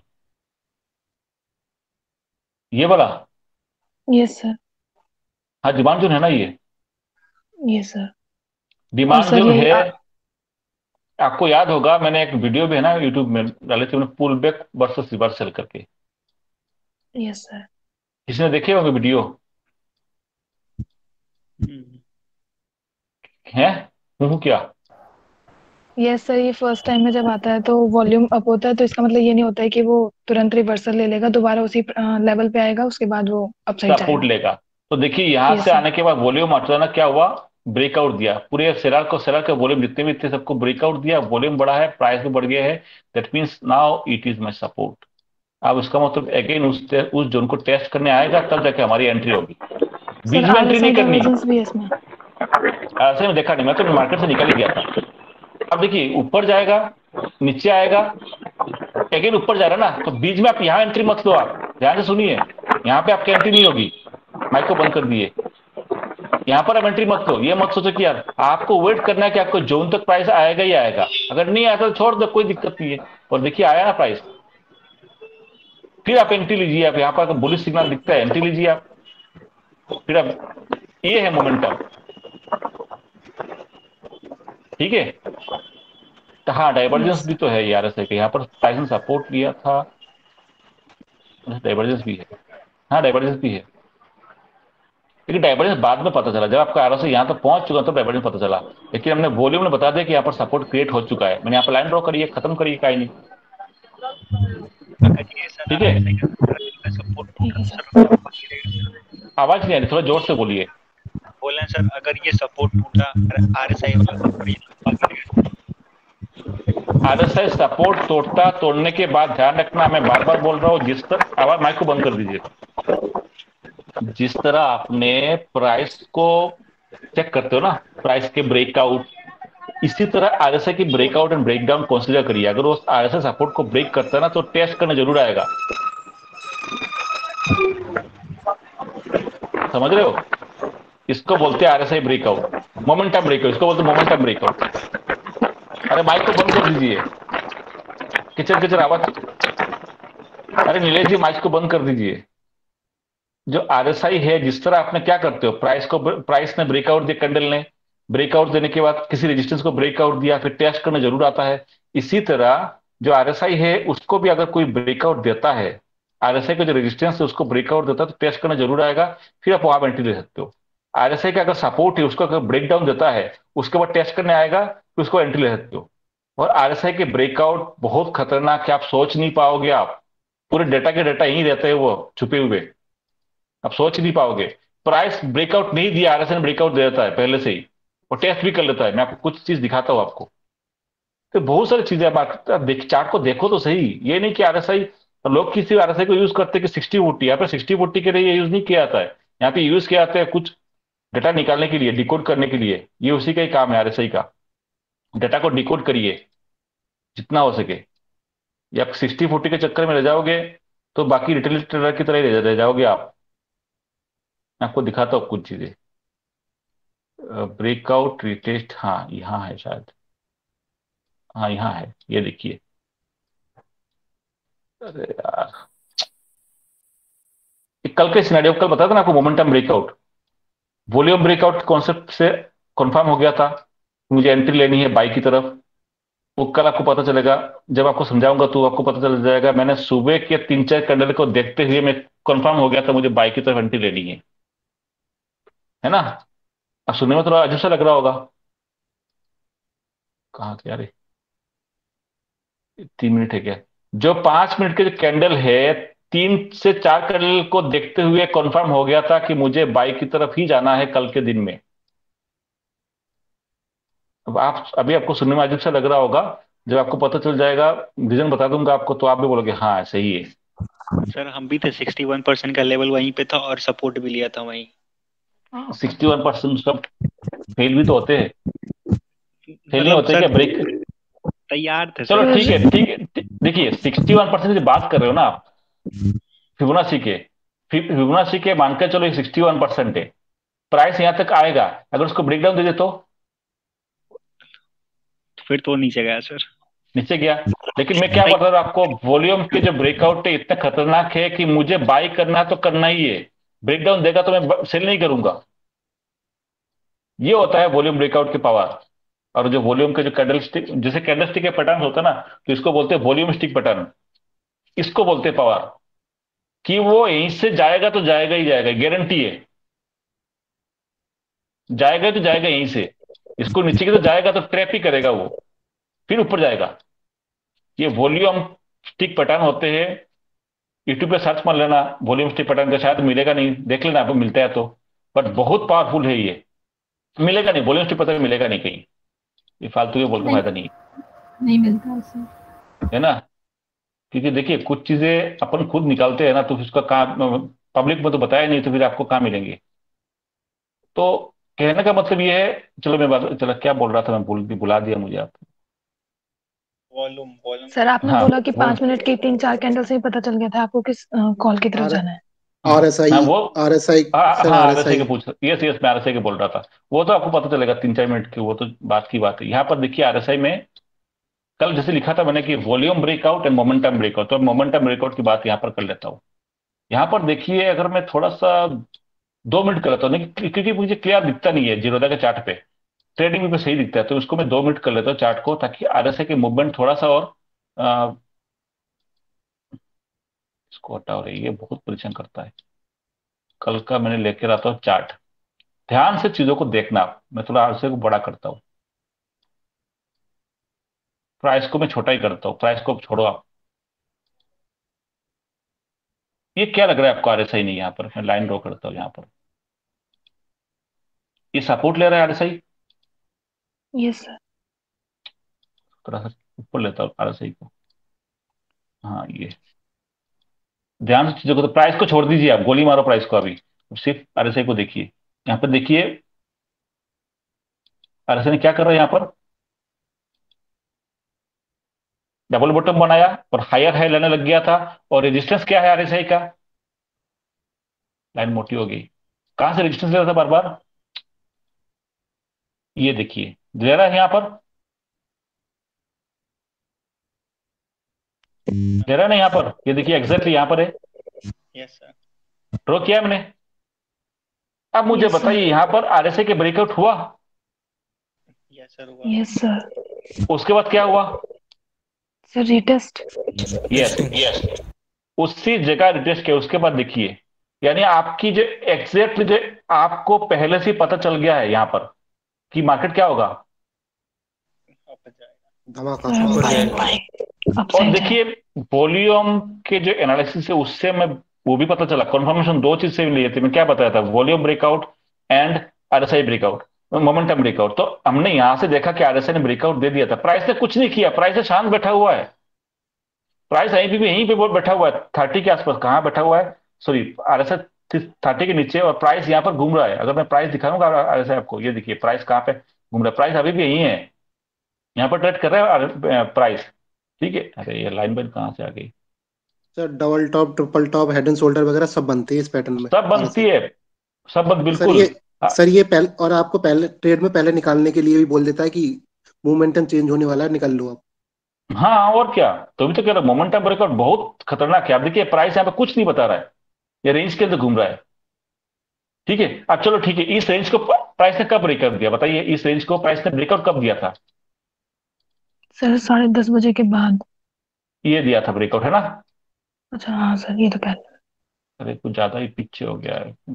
ये वाला। Yes sir. हाँ डिमांड जोन है ना ये, यस सर। और डिमांड सर जोन यही है। आपको याद होगा मैंने एक वीडियो भी है ना यूट्यूब में डाले थे, पुल बैक वर्सेस रिवर्सल करके, यस सर। किसने देखे होंगे वीडियो? हम्म। है? क्या? यस सर, ये फर्स्ट टाइम में जब आता है तो वॉल्यूम अप होता है, तो इसका मतलब ये नहीं होता है कि वो तुरंत रिवर्सल ले लेगा, दोबारा उसी लेवल पे आएगा, उसके बाद वो अपसाइड सपोर्ट जाएगा। लेगा। तो देखिए यहां यस से सर। आने के बाद वॉल्यूम अचानक क्या हुआ, ब्रेकआउट दिया पूरे सेलर के वॉल्यूम जितने भी थे सबको ब्रेकआउट दिया, वॉल्यूम बढ़ा है, प्राइस भी बढ़ गया है। That means now it is my support. अब उसका मतलब अगेन उस जोन को टेस्ट करने आएगा, तब जाके हमारी एंट्री होगी। सर बीच में एंट्री आरएसआई नहीं करनी। डाइवर्जेंस भी है इसमें। ऐसे में देखा नहीं, मैं तो मार्केट से निकल ही गया था। अब देखिए ऊपर जाएगा, नीचे आएगा, अगेन ऊपर जा रहा है ना, तो बीच में आप यहां एंट्री मत लो। आप ध्यान से सुनिए, यहां पे आपकी एंट्री नहीं होगी। माइक को बंद कर दिए। यहां पर आप एंट्री मत लो, ये मत सोचो कि यार आपको वेट करना है कि आपको जोन तक प्राइस आएगा ही आएगा, अगर नहीं आता तो छोड़ दो, कोई दिक्कत नहीं है। और देखिए आया ना प्राइस, फिर आप एंट्री लीजिए। आप यहां पर बुलिश सिग्नल दिखता है, एंट्री लीजिए आप। फिर आप, ये है मोमेंटम, ठीक है। तो हाँ यस डाइवर्जेंस भी सर। तो है यार, ऐसे कि यहाँ पर प्राइस ने सपोर्ट लिया था, डाइवर्जेंस भी है। हाँ डाइवर्जेंस भी है। लेकिन डाइवर्जेंस बाद में पता चला, जब आपका आरएसआई यहाँ तक पहुंच चुका तो डाइवर्जेंस पता चला। लेकिन हमने वॉल्यूम ने बता दिया कि यहाँ पर सपोर्ट क्रिएट हो चुका है, मैंने यहाँ पर लाइन ड्रॉ करी है, खत्म करिए, कहीं नहीं। अगर ये सर ठीक है, सपोर्ट ठीक है टूटा सर। सर बाकी रहेगा। आवाज नहीं आ रही, थोड़ा जोर से बोलिए। बोले हैं सर अगर ये सपोर्ट टूटा आरएसआई वाला और ये बाकी रहेगा। आरएसआई सपोर्ट तोड़ता, तोड़ने के बाद ध्यान रखना, मैं बार बार बोल रहा हूँ, जिस तरह, आवाज माइक को बंद कर दीजिए, जिस तरह आपने प्राइस को चेक करते हो ना, प्राइस के ब्रेकआउट, इसी तरह आरएसआई की ब्रेकआउट एंड ब्रेकडाउन कंसीडर करिए। अगर वो आरएसआई सपोर्ट को ब्रेक करता है ना, तो टेस्ट करने जरूर आएगा। समझ रहे हो? इसको बोलते हैं आरएसआई ब्रेकआउट, मोमेंटम ब्रेकआउट, इसको बोलते हैं मोमेंटम ब्रेकआउट। अरे माइक को बंद कर दीजिए, किचर किचर आवाज। अरे नीलेश जी, माइक को बंद कर दीजिए। जो आरएसआई है, जिस तरह आपने क्या करते हो, प्राइस ने ब्रेकआउट दिया, कैंडल ने ब्रेकआउट देने के बाद किसी रेजिस्टेंस को ब्रेकआउट दिया, फिर टेस्ट करना जरूर आता है। इसी तरह जो आरएसआई है, उसको भी अगर कोई ब्रेकआउट देता है, आरएसआई का जो रेजिस्टेंस है उसको ब्रेकआउट देता है, तो टेस्ट करना जरूर आएगा, फिर आप वहां एंट्री ले सकते हो। आरएसआई का अगर सपोर्ट है, उसको अगर ब्रेकडाउन देता है, उसके बाद टेस्ट करने आएगा, फिर उसको एंट्री ले सकते हो। और आरएसआई के ब्रेकआउट बहुत खतरनाक है, आप सोच नहीं पाओगे। आप पूरे डेटा के डेटा यही रहते हैं, वो छुपे हुए, आप सोच नहीं पाओगे। प्राइस ब्रेकआउट नहीं दिया, आरएसआई ने ब्रेकआउट दे देता है पहले से ही, और टेस्ट भी कर लेता है। मैं आपको कुछ चीज दिखाता हूं आपको। तो बहुत सारी चीजें, आप चार्ट को देखो तो सही। ये नहीं कि आरएसआई, लोग किसी आरएसआई को यूज करते हैं कि 60-40, यहाँ पे 60-40 के लिए यूज नहीं किया जाता है। यहाँ पे यूज किया जाता है कुछ डेटा निकालने के लिए, डिकोड करने के लिए। ये उसी का ही काम है आरएसआई का। डेटा को डिकोड करिए जितना हो सके। ये आप 60-40 के चक्कर में रह जाओगे तो बाकी रिटेल ट्रेडर की तरह ही रह जाओगे आप। मैं आपको दिखाता हूँ कुछ चीजें। ब्रेकआउट रिटेस्ट, हाँ यहाँ है शायद, हाँ यहाँ है, ये देखिए। अरे यार, ये कल के सिनेरियो, कल बताया था ना आपको, momentum breakout, volume breakout concept से कंफर्म हो गया था। मुझे एंट्री लेनी है बाई की तरफ, वो कल आपको पता चलेगा। जब आपको समझाऊंगा तो आपको पता चल जाएगा। मैंने सुबह के 3-4 कैंडल को देखते हुए मैं कंफर्म हो गया था, मुझे बाई की तरफ एंट्री लेनी है ना? अब सुनने में थोड़ा अजीब सा लग रहा होगा। कहाँ थे यार, 3 मिनट है क्या? जो 5 मिनट के जो कैंडल है, 3 से 4 कैंडल को देखते हुए कंफर्म हो गया था कि मुझे बाई की तरफ ही जाना है कल के दिन में। अब आप, अभी आपको सुनने में अजीब सा लग रहा होगा, जब आपको पता चल जाएगा, रीजन बता दूंगा आपको, तो आप भी बोलोगे हाँ सही है। सर हम भी थे 61% का लेवल वहीं पे था और सपोर्ट भी लिया था वहीं। 61% सब फेल भी तो होते हैं, फेल नहीं मतलब होते क्या सर ब्रेक? तैयार थे चलो सर। ठीक है, ठीक है, देखिए 61% की बात कर रहे हो ना आप, फिबोनाची के, फिबोनाची के मानकर चलो ये 61% है। प्राइस यहां तक आएगा, अगर उसको ब्रेकडाउन दे दे तो फिर तो नीचे गया सर। नीचे गया। लेकिन मैं क्या बता रहा हूं आपको, वॉल्यूम के जो ब्रेकआउट है इतने खतरनाक है कि मुझे बाई करना है तो करना ही है। ब्रेकडाउन देगा तो मैं सेल नहीं करूंगा। ये होता है वॉल्यूम ब्रेकआउट की पावर। और जो वॉल्यूम के जो कैंडल स्टिक, जैसे कैंडल स्टिक के पैटर्न होता है ना, तो इसको बोलते हैं वॉल्यूम स्टिक पैटर्न। इसको बोलते हैं पावर, कि वो यहीं से जाएगा तो जाएगा ही जाएगा, गारंटी है। जाएगा तो जाएगा यहीं से, इसको नीचे की तो जाएगा तो ट्रैप ही करेगा वो, फिर ऊपर जाएगा। ये वॉल्यूम स्टिक पैटर्न होते हैं। यूट्यूब पे सर्च मार लेना वॉल्यूम स्टिक पैटर्न का, शायद मिलेगा नहीं, देख लेना आपको मिलता है तो। बट बहुत पावरफुल है ये, मिलेगा नहीं, वॉल्यूम स्टिक पैटर्न मिलेगा नहीं कहीं। ये फालतू के बोल के नहीं, फायदा नहीं नहीं मिलता ऐसे। है ना? क्योंकि देखिए कुछ चीजें अपन खुद निकालते हैं ना, तो उसका काम पब्लिक में तो बताया नहीं, तो फिर आपको कहाँ मिलेंगे? तो कहने का मतलब ये है। चलो मैं बात, चलो क्या बोल रहा था, मैं बुला दिया मुझे आप। वॉल्यूम वॉल्यूम सर आपने हाँ बोला कि वो, 5 मिनट की 3-4 कैंडल से ही पता चल गया था आपको किस कॉल की तरफ आर जाना है। आर एस हाँ आई वो, आर एस आई हाँ सर हाँ आर एस आरएसए आई के पूछ, यस यस, मैं आरएसए के बोल रहा था। वो तो आपको पता चलेगा 3-4 मिनट की, वो तो बात की बात है। यहाँ पर देखिए आरएसआई में कल जैसे लिखा था मैंने कि volume breakout and momentum breakout, तो मोमेंटम ब्रेकआउट की बात यहाँ पर कर लेता हूँ। यहाँ पर देखिए, अगर मैं थोड़ा सा 2 मिनट कर लेता हूँ, क्योंकि मुझे क्लियर दिखता नहीं है जीरोधा के चार्ट पे, ट्रेडिंग में भी सही दिखता है, तो इसको मैं 2 मिनट कर लेता हूँ चार्ट को, ताकि आरएसआई के मूवमेंट थोड़ा सा और अ, इसको हटा रही है, बहुत परेशान करता है। कल का मैंने लेकर आता हूँ चार्ट। ध्यान से चीजों को देखना आप। मैं थोड़ा आरसे को बड़ा करता हूँ, प्राइस को मैं छोटा ही करता हूँ, प्राइस को छोड़ो आप। ये क्या लग रहा है आपको? आरएसआई नहीं, यहाँ पर मैं लाइन ड्रॉ करता हूँ यहाँ पर। ये सपोर्ट ले रहा है आरएसआई। Yes sir. थोड़ा सा ऊपर लेता हूँ आरएसआई को। हाँ ये, ध्यान से चीजों को, तो प्राइस को छोड़ दीजिए, आप गोली मारो प्राइस को अभी। सिर्फ आरएसआई को देखिए। यहाँ पर देखिए आरएसआई ने क्या कर रहा है यहाँ पर। डबल बॉटम बनाया और हायर हाई लेने लग गया था। और रेजिस्टेंस क्या है आरएसआई का? लाइन मोटी हो गई। कहां से रेजिस्टेंस ले रहा था बार बार? ये देखिए ले रहा है यहाँ पर, ले रहा है ना यहाँ पर। ये देखिए एग्जैक्टली यहाँ पर है, यस सर। ड्रॉ किया हमने। अब मुझे यस सर। बताइए यहाँ पर आरएसआई के ब्रेकआउट हुआ? यस सर हुआ। Yes sir. उसके बाद क्या हुआ? Sir retest. यस यस, उसी जगह रिटेस्ट किया। उसके बाद देखिए, यानी आपकी जो एग्जैक्टली जो आपको पहले से ही पता चल गया है यहाँ पर कि मार्केट क्या होगा। अब जाएगा। धमाका और देखिए वॉल्यूम के जो एनालिसिस है उससे मैं वो भी पता चला, कंफर्मेशन दो चीज से लिए थे। मैं क्या बताया था? Volume breakout and RSI breakout, momentum breakout. तो हमने यहां से देखा कि आरएसआई ने ब्रेकआउट दे दिया था, प्राइस ने कुछ नहीं किया, प्राइस ने शांत बैठा हुआ है। प्राइस यहीं पे बैठा हुआ है 30 के आसपास। कहाँ बैठा हुआ है? सॉरी, आरएसआई 30 के नीचे, और प्राइस यहाँ पर घूम रहा है। अगर मैं प्राइस दिखाऊंगा आरएसआई आपको, ये देखिए प्राइस कहाँ पे घूम रहा है। प्राइस अभी भी यही है, यहाँ पर ट्रेड कर रहा है प्राइस। ठीक है। अरे ये लाइन बाइन कहाँ से आ गई? Sir. Double top, triple top, head and shoulder वगैरह सब बनते हैं इस पैटर्न में सब बनती आरएसआई। है, सब बन सर बिल्कुल। ये हाँ, सर ये पहले, और आपको पहले ट्रेड में पहले निकालने के लिए भी बोल देता है कि मोमेंटम चेंज होने वाला है, निकाल लो आप। हाँ और क्या। तो भी तो कह रहा हूं मोमेंटम ब्रेकआउट बहुत खतरनाक है। आप देखिए प्राइस यहाँ पे कुछ नहीं बता रहा है, ये रेंज के अंदर घूम रहा है। ठीक है, अब चलो ठीक है, इस रेंज को प्राइस ने कब ब्रेकआउट दिया बताइए? इस रेंज को प्राइस ने ब्रेकआउट कब दिया था? सर 10:30 बजे के बाद। ये दिया था ब्रेकआउट, है ना? अच्छा हाँ सर, ये तो पहले। अरे कुछ ज्यादा ही पीछे हो गया है।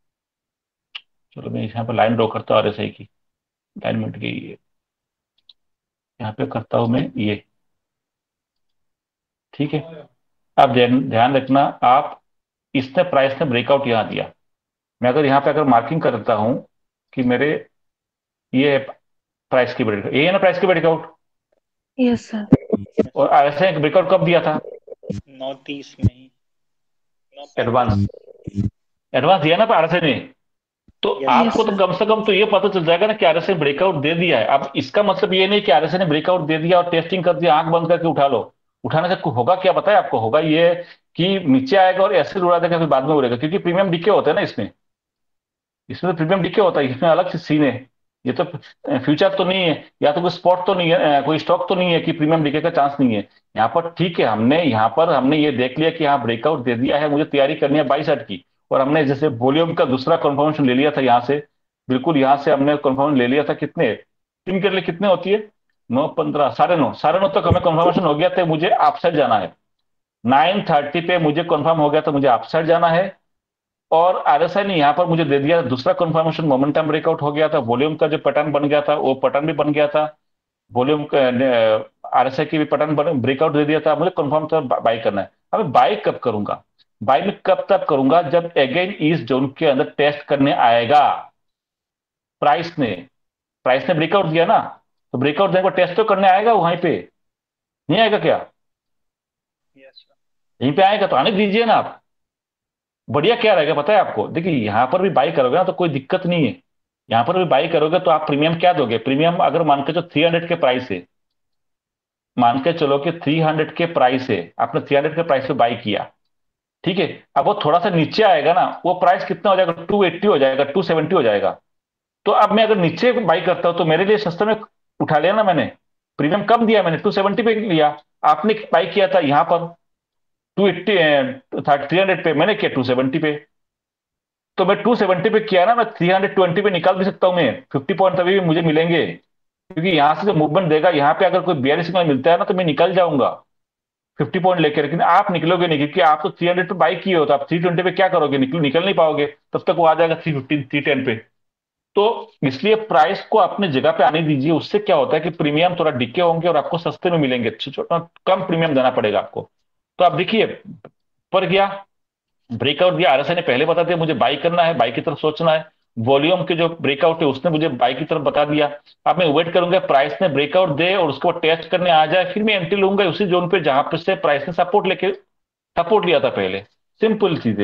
चलो मैं यहाँ पर लाइन ड्रॉ करता हूँ, सही की लाइन मिट गई है। यहाँ पे करता हूं मैं ये। ठीक है, अब ध्यान ध्यान रखना आप, इसने प्राइस ने ब्रेकआउट यहाँ दिया। मैं अगर यहाँ पे अगर मार्किंग करता हूं कि मेरे ये प्राइस की ब्रेकआउट, ये है ना प्राइस की ब्रेकआउट। Yes sir. और ऐसे ब्रेकआउट कब दिया था? 9:30 में ही, 9:35। एडवांस, एडवांस दिया ना आरएसआई ने। तो यस आपको यस तो सर। कम से कम तो ये पता चल जाएगा ना कि आरएसआई ने ब्रेकआउट दे दिया है। अब इसका मतलब ये नहीं कि आरएसआई ने ब्रेकआउट दे दिया और टेस्टिंग कर दिया, आंख बंद करके उठा लो। उठाने से होगा क्या पता है आपको? होगा ये कि नीचे आएगा और ऐसे उड़ा देगा, फिर बाद में उड़ेगा, क्योंकि प्रीमियम डीके होता है ना इसमें। इसमें तो प्रीमियम डीके होता है, इसमें अलग से सीन है। ये तो फ्यूचर तो नहीं है, या तो कोई स्पॉट तो नहीं है, कोई स्टॉक तो नहीं है कि प्रीमियम डीके का चांस नहीं है। यहाँ पर ठीक है, हमने यहाँ पर हमने ये देख लिया कि यहाँ ब्रेकआउट दे दिया है, मुझे तैयारी करनी है बाई साइड की। और हमने जैसे वॉल्यूम का दूसरा कंफर्मेशन ले लिया था यहाँ से, बिल्कुल यहाँ से हमने कंफर्मेशन ले लिया था। कितने दिन के लिए कितने होती है? 9:15, 9:30, 9:30 तक हमें कंफर्मेशन हो गया था मुझे अप साइड जाना है। 9:30 पे मुझे कंफर्म हो गया था मुझे अप साइड जाना है। और आरएसआई ने यहाँ पर मुझे दे दिया दूसरा कंफर्मेशन, मोमेंटम ब्रेकआउट हो गया था, वॉल्यूम का जो पैटर्न बन गया था वो पैटर्न भी बन गया था। वॉल्यूम आरएसआई की भी पैटर्न ब्रेकआउट दे दिया था, मुझे कंफर्म था बाई करना है। अब बाई कब करूंगा? बाई में कब तक करूंगा? जब अगेन इस जोन के अंदर टेस्ट करने आएगा प्राइस ने। प्राइस ने ब्रेकआउट दिया ना, तो ब्रेकआउट देने को टेस्ट तो करने आएगा वहीं पे, नहीं आएगा क्या? Yes sir. यहीं पे आएगा तो आने दीजिए ना आप। बढ़िया क्या रहेगा पता है आपको? देखिए यहां पर भी बाई करोगे ना तो कोई दिक्कत नहीं है। यहां पर भी बाई करोगे तो आप प्रीमियम क्या दोगे? प्रीमियम अगर मान के चलो 300 के प्राइस है, मान के चलो कि 300 के प्राइस है, आपने 300 के प्राइस पे बाई किया। ठीक है, अब वो थोड़ा सा नीचे आएगा ना, वो प्राइस कितना हो जाएगा? 280 हो जाएगा, 270 हो जाएगा। तो अब मैं अगर नीचे बाई करता हूं तो मेरे लिए सस्ते में उठा लिया ना मैंने। प्रीमियम कम दिया मैंने, 270 पे लिया। आपने बाई किया था यहां पर 280, 300 पे, मैंने किया 270 पे। तो मैं 270 पे किया ना, मैं 320 पे निकाल भी सकता हूं। मैं 50 पॉइंट अभी भी मुझे मिलेंगे, क्योंकि यहां से जो मूवमेंट देगा यहाँ पे अगर कोई बियरिश सिग्नल मिलता है ना तो मैं निकल जाऊंगा। 50 पॉइंट लेके, लेकिन आप निकलोगे नहीं क्योंकि आप तो 300 पे बाई किए हो, तो आप 320 पे क्या करोगे, निकल नहीं पाओगे, तब तक वो आ जाएगा 315 310 पे। तो इसलिए प्राइस को अपने जगह पे आने दीजिए, उससे क्या होता है कि प्रीमियम थोड़ा डिके होंगे और आपको सस्ते में मिलेंगे, छोटा कम प्रीमियम देना पड़ेगा आपको। तो आप देखिए ऊपर गया, ब्रेकआउट दिया, आरएसआई ने पहले बता दिया मुझे बाई करना है, बाई की तरफ सोचना है। वॉल्यूम के जो ब्रेकआउट है उसने मुझे बाई की तरफ बता दिया। अब मैं वेट करूंगा प्राइस ने ब्रेकआउट दे और उसको टेस्ट करने आ जाए, फिर मैं एंट्री लूंगा उसी जोन पे जहां पर से प्राइस ने सपोर्ट लिया था पहले। सिंपल चीजें।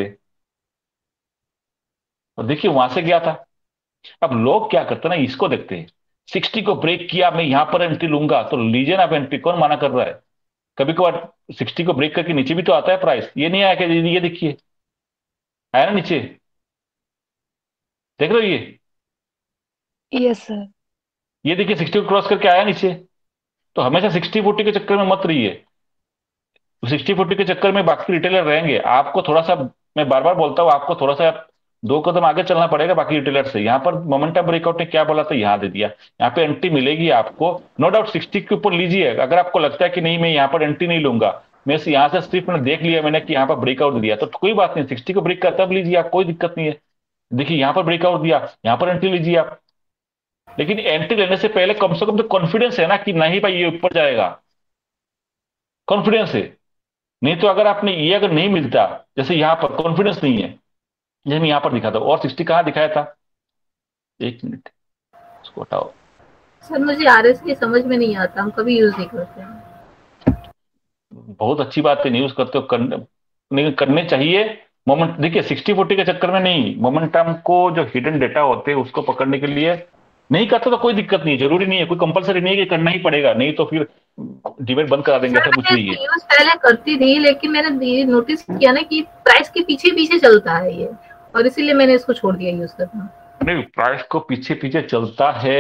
और देखिए वहां से गया था। अब लोग क्या करते हैं ना, इसको देखते हैं, 60 को ब्रेक किया मैं यहां पर एंट्री लूंगा, तो लीजिए ना आप एंट्री, कौन मना कर रहा है। कभी कभार 60 को ब्रेक करके नीचे भी तो आता है प्राइस, ये नहीं आया कि ये देखिए आया ना नीचे, देख रहे हो यस सर। ये देखिए 60 को क्रॉस करके आया नीचे। तो हमेशा 60-40 के चक्कर में मत रहिए। 60-40 के चक्कर में बाकी रिटेलर रहेंगे, आपको थोड़ा सा, मैं बार बार बोलता हूँ, आपको थोड़ा सा 2 कदम आगे चलना पड़ेगा बाकी रिटेलर से। यहाँ पर मोमेंटम ब्रेकआउट ने क्या बोला था, यहाँ दे दिया, यहाँ पे एंट्री मिलेगी आपको, नो डाउट 60 के ऊपर लीजिए। अगर आपको लगता है कि नहीं मैं यहाँ पर एंट्री नहीं लूंगा, मैं यहाँ से सिर्फ मैंने देख लिया मैंने कि यहाँ पर ब्रेकआउट दिया, तो कोई बात नहीं, 60 को ब्रेक करता लीजिए आप, कोई दिक्कत नहीं है। देखिए यहाँ पर ब्रेकआउट दिया, यहाँ पर एंट्री लीजिए आप। लेकिन एंट्री लेने से पहले कम से कम तो कॉन्फिडेंस है ना कि नहीं भाई ये ऊपर जाएगा, कॉन्फिडेंस है। नहीं तो अगर आपने ये अगर नहीं मिलता, जैसे यहां पर कॉन्फिडेंस नहीं है, जैसे मैं यहां पर दिखा था, और 60 कहां दिखाया था, एक मिनट उसको हटाओ। सर मुझे आरएस की समझ में नहीं आता, हम कभी यूज नहीं करते हैं। बहुत अच्छी बात है, न्यूज करते हो, नहीं करने चाहिए। मोमेंट देखिए 60-40 के चक्कर में नहीं, मोमेंटम को जो हिडन डेटा होते हैं उसको पकड़ने के लिए नहीं करते तो कोई दिक्कत नहीं है, जरूरी नहीं है, कोई कंपलसरी नहीं है कि करना ही पड़ेगा, नहीं तो फिर डिबेट बंद करा देंगे, सर ऐसा कुछ मैंने नहीं इसको है। यूज पहले करती थी, लेकिन मैंने ये नोटिस किया ना कि प्राइस के पीछे पीछे चलता है ये, और इसीलिए मैंने इसको छोड़ दिया यूज करना। नहीं, प्राइस को पीछे पीछे चलता है,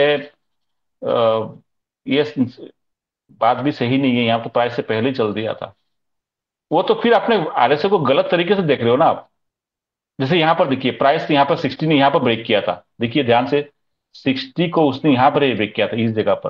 ये बात भी सही नहीं है, यहाँ तो प्राइस से पहले ही चल दिया था। वो तो फिर आपने आरएसए को गलत तरीके से देख रहे हो ना आप। जैसे यहां पर देखिए प्राइस यहाँ पर 60 ने यहाँ पर ब्रेक किया था, देखिए ध्यान से, 60 को उसने यहाँ पर ब्रेक किया था इस जगह पर।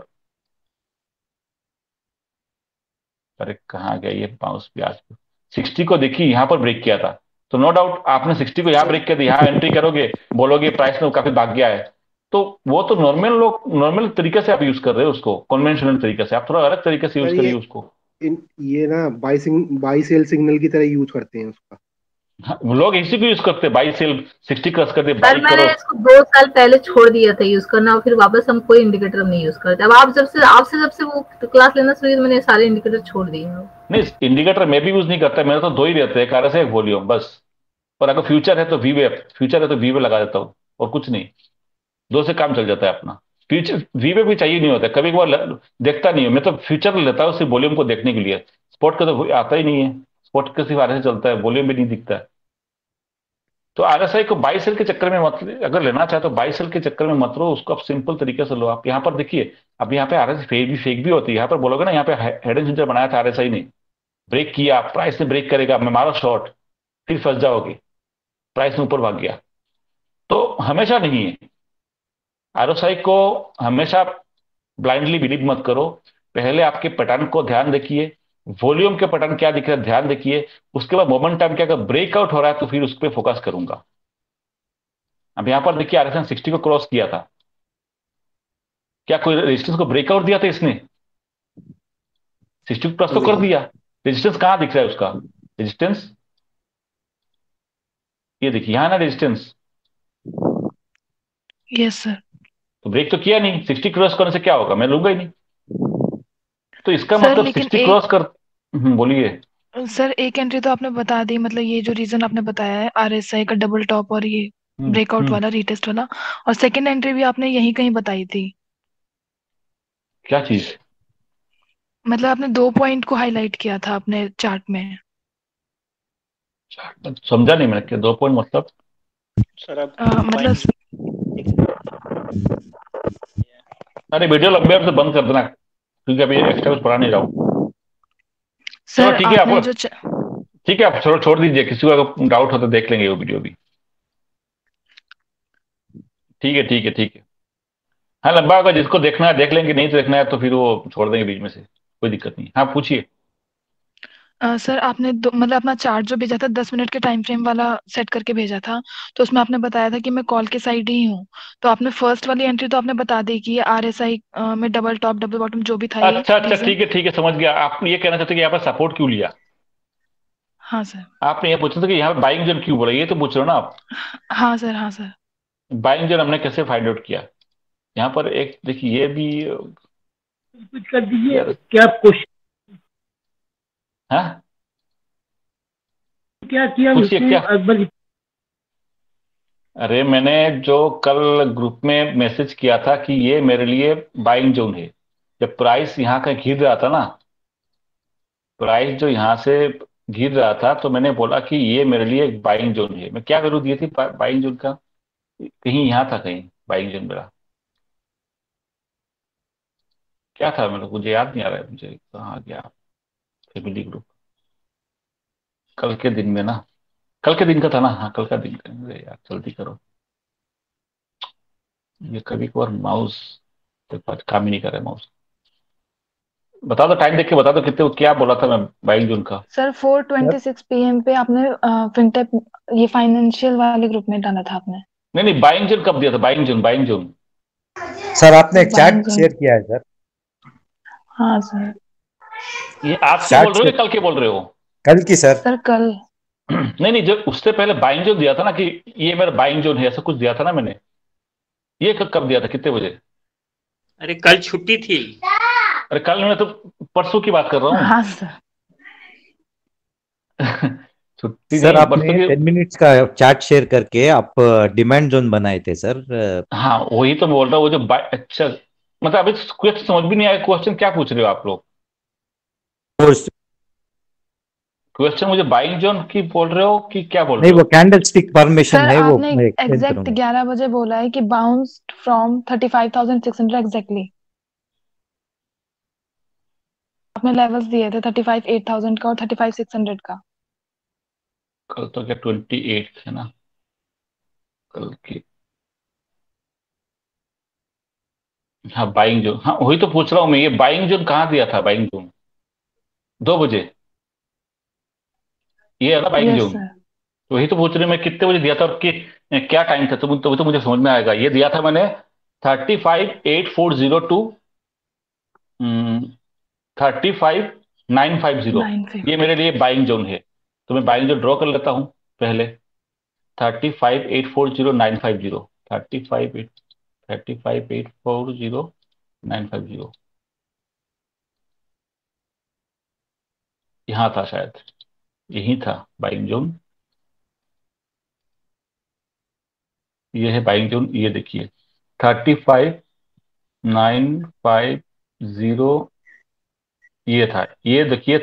अरे कहाँ गया ये बाउंस भी आज, 60 को देखिए यहाँ पर ब्रेक किया था, तो नो डाउट आपने 60 को यहाँ ब्रेक किया था, यहाँ एंट्री करोगे, बोलोगे प्राइस में काफी भाग गया है। तो वो तो नॉर्मल तरीके से आप यूज कर रहे हो उसको, कन्वेंशनल तरीके से, आप थोड़ा अलग तरीके से यूज सर करिए उसको। ये ना बाई सेल सिग्नल की तरह यूज करते हैं उसका। हाँ, लोग इसी को यूज करते हैं, बाई सेल, 60 क्रॉस कर दे सर बाई मैंने करो। इसको 2 साल पहले छोड़ दिया था यूज करना, और फिर वापस हम कोई इंडिकेटर नहीं यूज करते। अब आप जब से वो क्लास लेना शुरू किया, मैंने सारे इंडिकेटर छोड़ दिए हैं। नहीं, इंडिकेटर मैं भी यूज नहीं करता, मेरे तो दो ही रहते हैं, एक एक वॉल्यूम बस। और अगर फ्यूचर है तो वीवे, फ्यूचर है तो वीवे लगा देता हूँ, और कुछ नहीं, दो से काम चल जाता है अपना। फ्यूचर वीवे भी चाहिए नहीं होता, कभी कभार देखता नहीं हूँ मैं तो, फ्यूचर लेता हूँ सिर्फ वॉल्यूम को देखने के लिए, स्पॉट का तो आता ही नहीं है, स्पॉट का सिर्फ आरएसआई चलता है, वॉल्यूम भी नहीं दिखता है। तो आरएसआई को बाई सेल के चक्कर में मत, अगर लेना चाहे तो बाई सेल के चक्कर में मत लो उसको, आप सिंपल तरीके से लो। आप यहाँ पर देखिए, अब यहाँ पे आरएसआई फेक भी होती है, यहाँ पर बोलोगे ना यहाँ पे हेड एंड शोल्डर बनाया था आरएसआई ने, ब्रेक किया, प्राइस ने ब्रेक करेगा, मैं मारो शॉर्ट, फिर फंस जाओगे, प्राइस में ऊपर भाग गया। तो हमेशा नहीं है, आरएसआई को हमेशा ब्लाइंडली बिलीव मत करो। पहले आपके पैटर्न को ध्यान देखिए, वॉल्यूम के पैटर्न क्या दिख रहा है ध्यान देखिए, उसके बाद मोमेंटम क्या, अगर ब्रेकआउट हो रहा है तो फिर उस पर फोकस करूंगा। अब यहां पर देखिए आरएसआई 60 को क्रॉस किया था, क्या कोई रेजिस्टेंस को ब्रेकआउट दिया था इसने, 60 को क्रॉस तो कर नहीं दिया, रेजिस्टेंस कहां दिख रहा है उसका, रेजिस्टेंस ये देखिए यहां ना रेजिस्टेंस, यस सर। तो ब्रेक तो किया नहीं, 60 क्रॉस करने से क्या होगा, मैं लूंगा ही नहीं। तो इसका सर मतलब लेकिन 60 क्रॉस कर, बोलिए। सर एक एंट्री तो आपने बता दी, मतलब ये जो रीजन आपने बताया है आरएसआई का डबल टॉप और ये हम्म ब्रेकआउट हम्म वाला रीटेस्ट वाला, और सेकंड एंट्री भी आपने यहीं कहीं बताई थी। क्या चीज, मतलब आपने 2 पॉइंट को हाईलाइट किया था अपने चार्ट में। समझा नहीं मैंने, क्या 2 पॉइंट मतलब। सर अब मतलब अरे वीडियो लंबे और से बंद कर देना, क्योंकि अभी एक्स्ट्रा कुछ पढ़ा नहीं रहा हूँ। चलो सर ठीक है आपने आप, जो ठीक है आप छोड़ दीजिए, किसी को अगर डाउट हो तो देख लेंगे वो वीडियो भी। ठीक है ठीक है ठीक है। हाँ लंबा होगा, जिसको देखना है देख लेंगे, नहीं तो देखना है तो फिर वो छोड़ देंगे बीच में से, कोई दिक्कत नहीं। हाँ पूछिए। सर आपने मतलब अपना चार्ट जो भेजा था 10 मिनट के टाइम फ्रेम वाला सेट करके भेजा था, तो उसमें आपने बताया था कि मैं कॉल के साइड ही हूँ। तो आपने फर्स्ट वाली एंट्री तो आपने बता दी कि ये RSI में डबल टॉप डबल बॉटम जो भी था ये अच्छा अच्छा, रीजन। ठीक है समझ गया। आप ये कहना चाहते हैं कि यहाँ पर सपोर्ट क्यों लिया? हाँ सर। आपने ये पूछा था कि यहाँ पे बाइंग जोन क्यों बोला, ये तो पूछ रहे हो ना आप? हाँ सर, हाँ सर। बाइंग जोन हमने कैसे फाइंड आउट किया? यहाँ पर एक देखिए, ये भी कुछ कर दीजिए यार। क्या क्वेश्चन, हाँ, क्या किया पूछिए मुझसे क्या। अकबर जी? अरे मैंने जो कल ग्रुप में मैसेज किया था कि ये मेरे लिए बाइंग जोन है, जब प्राइस यहाँ का गिर रहा था ना, प्राइस जो यहाँ से गिर रहा था, तो मैंने बोला कि ये मेरे लिए एक बाइंग जोन है। मैं क्या वैल्यू दी थी बाइंग जोन का? कहीं यहाँ था, कहीं बाइंग जोन मेरा क्या था, मेरे को मुझे याद नहीं आ रहा है, मुझे कहाँ गया। फैमिली ग्रुप कल के दिन में ना, कल के दिन का था ना, हाँ कल का दिन का। अरे यार जल्दी करो, ये कभी कभार माउस काम ही नहीं कर रहा है माउस। बता दो, टाइम देख के बता दो कितने, क्या बोला था मैं बाइंग जोन का। सर 4:26 PM पे आपने फिनटेक ये फाइनेंशियल वाले ग्रुप में डाला था आपने। नहीं नहीं, बाइंग जोन कब दिया था? बाइंग जोन सर आपने एक बाइंग चार्ट जोन। शेयर किया है सर। हाँ सर। ये आज की बोल चार्ट रहे हो शेयर या कल के बोल रहे हो? कल की सर। सर कल। नहीं नहीं, जो उससे पहले बाइंग जोन दिया था ना, कि ये मेरा बाइंग जोन है, ऐसा कुछ दिया था ना मैंने। ये कब दिया था, कितने बजे? अरे कल छुट्टी थी। अरे कल, मैं तो परसों की बात कर रहा हूँ। हाँ सर। छुट्टी सर नहीं, परसों आपने की। 10 मिनट्स का चार्ट शेयर करके आप डिमांड जोन बनाए थे सर। हाँ वही तो मैं बोल रहा हूँ, वो जो अच्छा, मतलब अभी क्वेश्चन समझ भी नहीं आया, क्वेश्चन क्या पूछ रहे हो आप लोग? और- क्वेश्चन मुझे बाइंग जोन की बोल रहे हो कि क्या बोल नहीं, रहे वो हो? कैंडल स्टिक फॉर्मेशन सर है, वो आपने मैं एक्सप्लेन एग्जैक्ट करूंगा। 11 बजे बोला है कि बाउंस्ड फ्रॉम 35,600 एग्जैक्टली। आपने लेवल्स दिए थे 35,800 का और 35,600 का। कल तो क्या 28 है ना, कल की। हाँ बाइंग जोन, हाँ वही तो पूछ रहा हूँ मैं, ये बाइंग जोन कहाँ दिया था? बाइंग जोन 2 बजे, ये है ना बाइंग यस जोन? सर। वही तो पूछ रहे मैं, कितने बजे दिया था और क्या टाइम था, तो मुझे समझ में आएगा। ये दिया था मैंने 35,840 टू 35,950। 950। ये मेरे लिए बाइंग जोन है, तो मैं बाइंग जोन ड्रॉ कर लेता हूँ पहले। 35,840,950, 35,840,950, यहाँ था शायद, यही था बाइंग जोन। ये है बाइंग जोन, ये देखिए 35,950, ये था। ये देखिए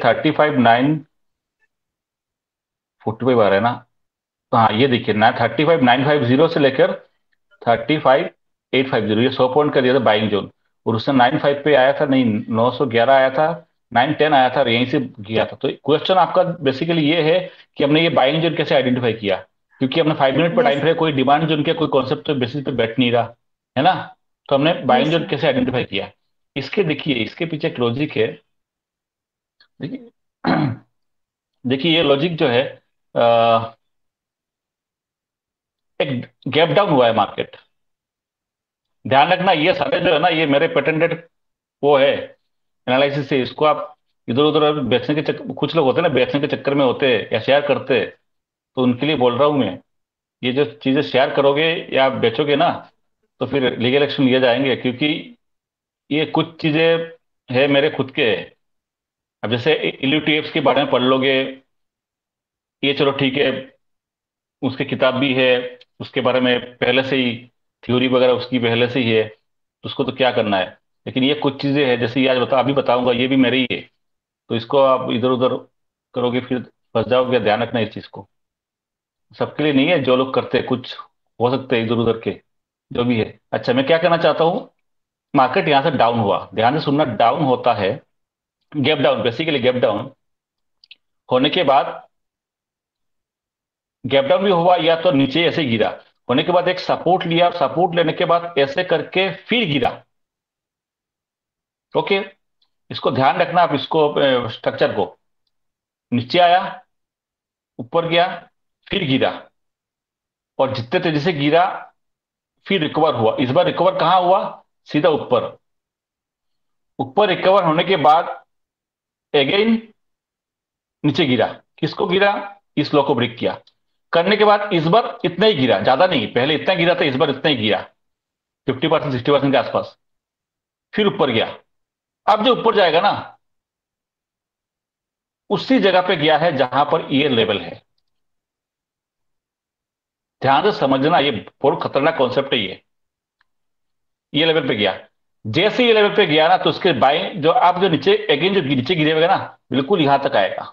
35,945 आ रहा है ना। तो हाँ ये देखिए ना, 35,950 से लेकर 35,850, ये 100 पॉइंट का दिया था बाइंग जोन। और उससे 95 पे आया था, नहीं 911 आया था, 910 आया था, और यहीं से गया था। तो क्वेश्चन आपका बेसिकली ये है कि हमने ये बाइंग जोन कैसे आइडेंटिफाई किया, क्योंकि हमने 5 मिनट पर टाइम यस। फ्रेम, कोई डिमांड जोन के कोई कॉन्सेप्ट तो बेसिस पे बैठ नहीं रहा है ना। तो हमने बाइंग यस जोन सर। कैसे आइडेंटिफाई किया, इसके देखिए, इसके पीछे एक लॉजिक है। देखिए देखिए, ये लॉजिक जो है, एक गैप डाउन हुआ है मार्केट। ध्यान रखना, ये सारे जो है ना, ये मेरे पेटेंटेड वो है एनालिसिस से। इसको आप इधर उधर बेचने के चक्कर, कुछ लोग होते हैं ना बेचने के चक्कर में होते हैं या शेयर करते हैं, तो उनके लिए बोल रहा हूं मैं। ये जो चीजें शेयर करोगे या आप बेचोगे ना, तो फिर लीगल एक्शन लिए जाएंगे, क्योंकि ये कुछ चीजें है मेरे खुद के। अब जैसे इल्यूटीएफ्स के बारे में पढ़ लोगे, ये चलो ठीक है, उसकी किताब भी है, उसके बारे में पहले से ही थ्योरी वगैरह उसकी पहले से ही है, तो उसको तो क्या करना है। लेकिन ये कुछ चीजें हैं, जैसे ये आज अभी बताऊंगा, ये भी मेरे ही है। तो इसको आप इधर उधर करोगे फिर फंस जाओगे, ध्यान रखना इस चीज को। सबके लिए नहीं है, जो लोग करते हैं कुछ हो सकते हैं इधर उधर के, जो भी है। अच्छा मैं क्या कहना चाहता हूँ, मार्केट यहाँ से डाउन हुआ, ध्यान से सुनना, डाउन होता है, gap down, basically gap down होने के बाद, गैप डाउन भी हुआ या तो नीचे ऐसे गिरा, होने के बाद एक सपोर्ट लिया, सपोर्ट लेने के बाद ऐसे करके फिर गिरा। ओके, इसको ध्यान रखना आप, इसको स्ट्रक्चर को। नीचे आया, ऊपर गया, फिर गिरा, और जितने तेजी से गिरा फिर रिकवर हुआ। इस बार रिकवर कहाँ हुआ? सीधा ऊपर। ऊपर रिकवर होने के बाद अगेन नीचे गिरा। किसको गिरा? इस लो को ब्रेक किया। करने के बाद इस बार इतना ही गिरा, ज्यादा नहीं, पहले इतना गिरा था, इस बार इतना ही गिरा, 50% 60% के आसपास। फिर ऊपर गया। अब जो ऊपर जाएगा ना, उसी जगह पे गया है जहां पर ये लेवल है। ध्यान से समझना, ये बहुत खतरनाक कॉन्सेप्ट है ये लेवल पे गया। जैसे ये लेवल पे गया ना, तो उसके बाएं जो आप जो नीचे अगेन जो नीचे गिरे हुए ना, बिल्कुल यहां तक आएगा,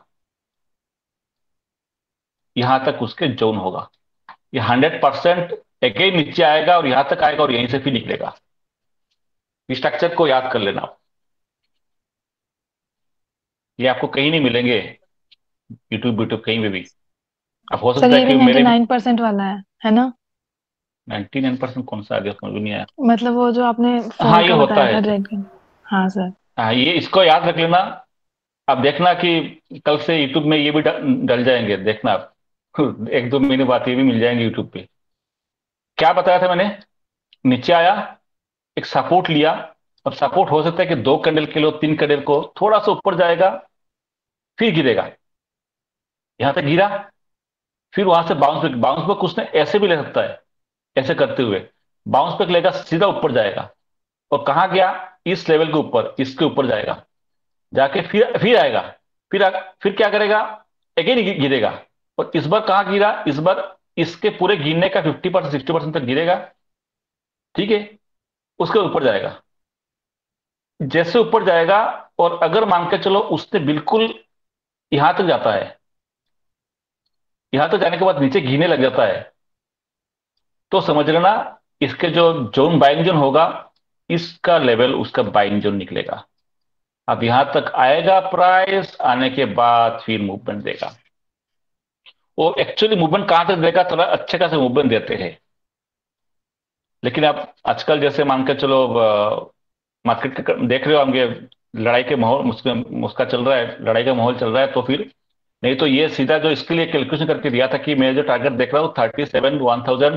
यहां तक उसके जोन होगा। ये 100% अगेन नीचे आएगा और यहां तक आएगा और यहीं से फिर निकलेगा। इस स्ट्रक्चर को याद कर लेना आप। ये आपको कहीं नहीं मिलेंगे, यूट्यूब यूट्यूब कहीं पे भी। अब हो सर सकता ये है भी कि मेरे 99% वाला है ना? 99% कौन सा आ गया, समझ में नहीं आया। मतलब वो जो आपने हाँ फोर ये का होता बताया है था, ऐसे। रेड का। हाँ सर। हाँ ये इसको याद रख लेना। अब देखना कि कल से यूट्यूब में ये भी डल जाएंगे, देखना आप। 1-2 महीने बाद ये भी मिल जाएंगे यूट्यूब पे। क्या बताया था मैंने? नीचे आया, एक सपोर्ट लिया। अब सपोर्ट हो सकता है कि 2 कैंडल के लो, 3 कैंडल को, थोड़ा सा ऊपर जाएगा, फिर गिरेगा। यहां तक गिरा, फिर वहां से बाउंस बैक। बाउंस बैक उसने ऐसे भी ले सकता है, ऐसे करते हुए बाउंस बैक लेगा, सीधा ऊपर जाएगा। और कहां गया? इस लेवल के ऊपर, इसके ऊपर जाएगा, जाके फिर आएगा, फिर क्या करेगा? अगेन गिरेगा। और इस बार कहां गिरा? इस बार इसके पूरे गिरने का 50% 60% तक गिरेगा, ठीक है। उसके ऊपर जाएगा। जैसे ऊपर जाएगा, और अगर मान के चलो उसने बिल्कुल यहां तक जाता है, यहां तक जाने के बाद नीचे गिरने लग जाता है, तो समझ लेना इसके जो जोन बाइंग जोन होगा, इसका लेवल उसका बाइंग जोन निकलेगा। अब यहां तक आएगा प्राइस, आने के बाद फिर मूवमेंट देगा। वो एक्चुअली मूवमेंट कहां तक देगा? थोड़ा अच्छे खासे मूवमेंट देते हैं। लेकिन आप आजकल जैसे मान के चलो, मार्केट देख रहे हो होंगे, लड़ाई के माहौल उसका चल रहा है, लड़ाई का माहौल चल रहा है, तो फिर नहीं तो ये सीधा जो इसके लिए कैलकुलेशन करके दिया था कि मैं जो टारगेट देख रहा हूँ 37,1,000,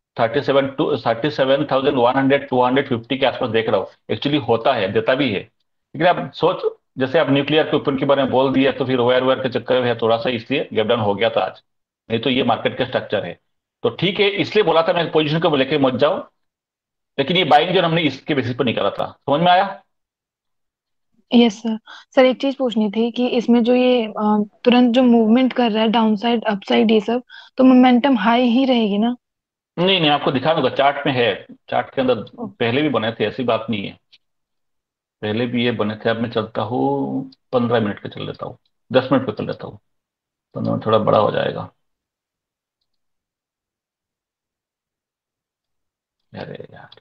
37,100, 250 के आसपास देख रहा हूँ। एक्चुअली होता है, देता भी है, लेकिन आप सोच, जैसे आप न्यूक्लियर के ऊपर के बारे में बोल दिया, तो फिर वायर वायर के चक्कर में है थोड़ा सा, इसलिए गैप डाउन हो गया था आज। नहीं तो ये मार्केट का स्ट्रक्चर है। तो ठीक है, इसलिए बोला था मैं पोजीशन को लेकर मत जाओ। लेकिन ये बाइंग जो हमने इसके बेसिस पर निकाला था, समझ में आया? Yes sir. सर एक चीज पूछनी थी कि इसमें जो ये तुरंत जो मूवमेंट कर रहा है, डाउन साइड अप साइड ये सब, तो मोमेंटम हाई ही रहेगी ना? नहीं नहीं, आपको दिखा दूंगा, चार्ट में है। चार्ट के अंदर पहले भी बने थे, ऐसी बात नहीं है। पहले भी ये बने थे। अब मैं चलता हूँ 15 मिनट का चल लेता हूँ, 10 मिनट पे कर लेता हूँ, 15 मिनट थोड़ा बड़ा हो जाएगा। अरे यार,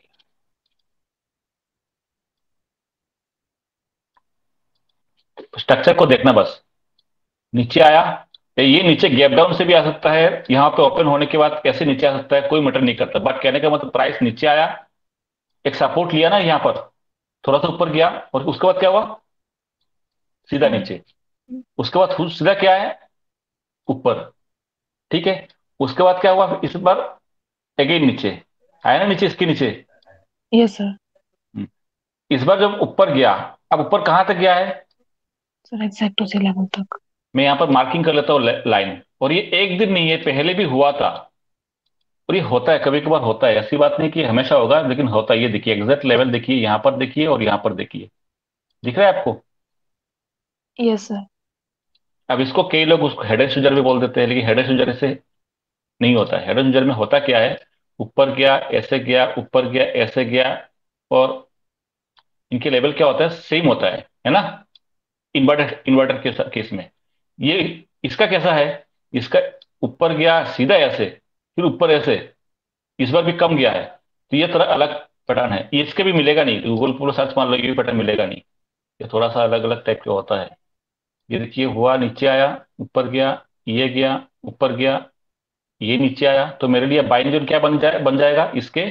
स्ट्रक्चर को देखना बस। नीचे आया, ये नीचे गैप डाउन से भी आ सकता है, यहाँ पे ओपन होने के बाद कैसे नीचे आ सकता है, कोई मैटर नहीं करता। बट कहने का मतलब प्राइस नीचे आया, एक सपोर्ट लिया ना यहाँ पर, थोड़ा सा ऊपर गया, और उसके बाद क्या हुआ? सीधा नीचे। उसके बाद सीधा क्या है? ऊपर, ठीक है। उसके बाद क्या हुआ? इस बार अगेन नीचे आया ना, नीचे, इसके नीचे। Yes sir. हम्म। इस बार जब ऊपर गया, अब ऊपर कहां तक गया है? सर एग्जैक्ट उसी लेवल तक। मैं यहां पर मार्किंग कर लेता हूँ लाइन। और ये एक दिन नहीं है, पहले भी हुआ था। और ये होता है, कभी कभार होता है, ऐसी बात नहीं कि हमेशा होगा, लेकिन होता है। ये देखिए एग्जैक्ट लेवल, देखिए यहां पर, देखिए और यहां पर देखिए, दिख रहा है आपको? Yes sir. अब इसको कई लोग उसको हेड एंड शोल्डर भी बोल देते हैं, लेकिन हेड एंड शोल्डर से नहीं होता है। हेड एंड शोल्डर में होता क्या है? ऊपर गया, ऐसे गया, ऊपर गया, ऐसे गया, और इनके लेवल क्या होता है? सेम होता है ना? इन्वर्टर इन्वर्टर के केस में ये, इसका कैसा है? इसका ऊपर गया सीधा ऐसे, फिर ऊपर ऐसे, इस बार भी कम गया है। तो ये तरह अलग पैटर्न है, ये इसके भी मिलेगा नहीं, गूगल पूरा सर्च मान लो, ये भी पैटर्न मिलेगा नहीं। ये थोड़ा सा अलग अलग टाइप का होता है। ये देखिए, हुआ नीचे आया, ऊपर गया, ये गया, ऊपर गया, ये नीचे आया, तो मेरे लिए बाइंग जोन क्या बन जाएगा? इसके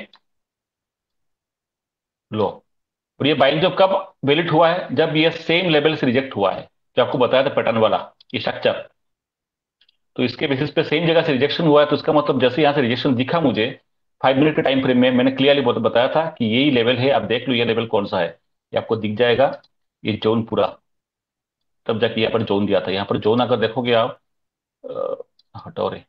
लो। और ये बाइंग जोन कब वैलिड हुआ है? जब ये सेम लेवल से रिजेक्ट हुआ है। जो आपको बताया था पैटर्न वाला ये स्ट्रक्चर, तो इसके बेसिस पे सेम जगह से रिजेक्शन हुआ है, तो इसका मतलब जैसे यहाँ से रिजेक्शन दिखा मुझे 5 मिनट के टाइम फ्रेम में, मैंने क्लियरली बताया था कि यही लेवल है, आप देख लो ये लेवल कौन सा है, ये आपको दिख जाएगा, ये जोन पूरा। तब जाके यहाँ पर जोन दिया था, यहाँ पर जोन अगर देखोगे आप, हटो रे,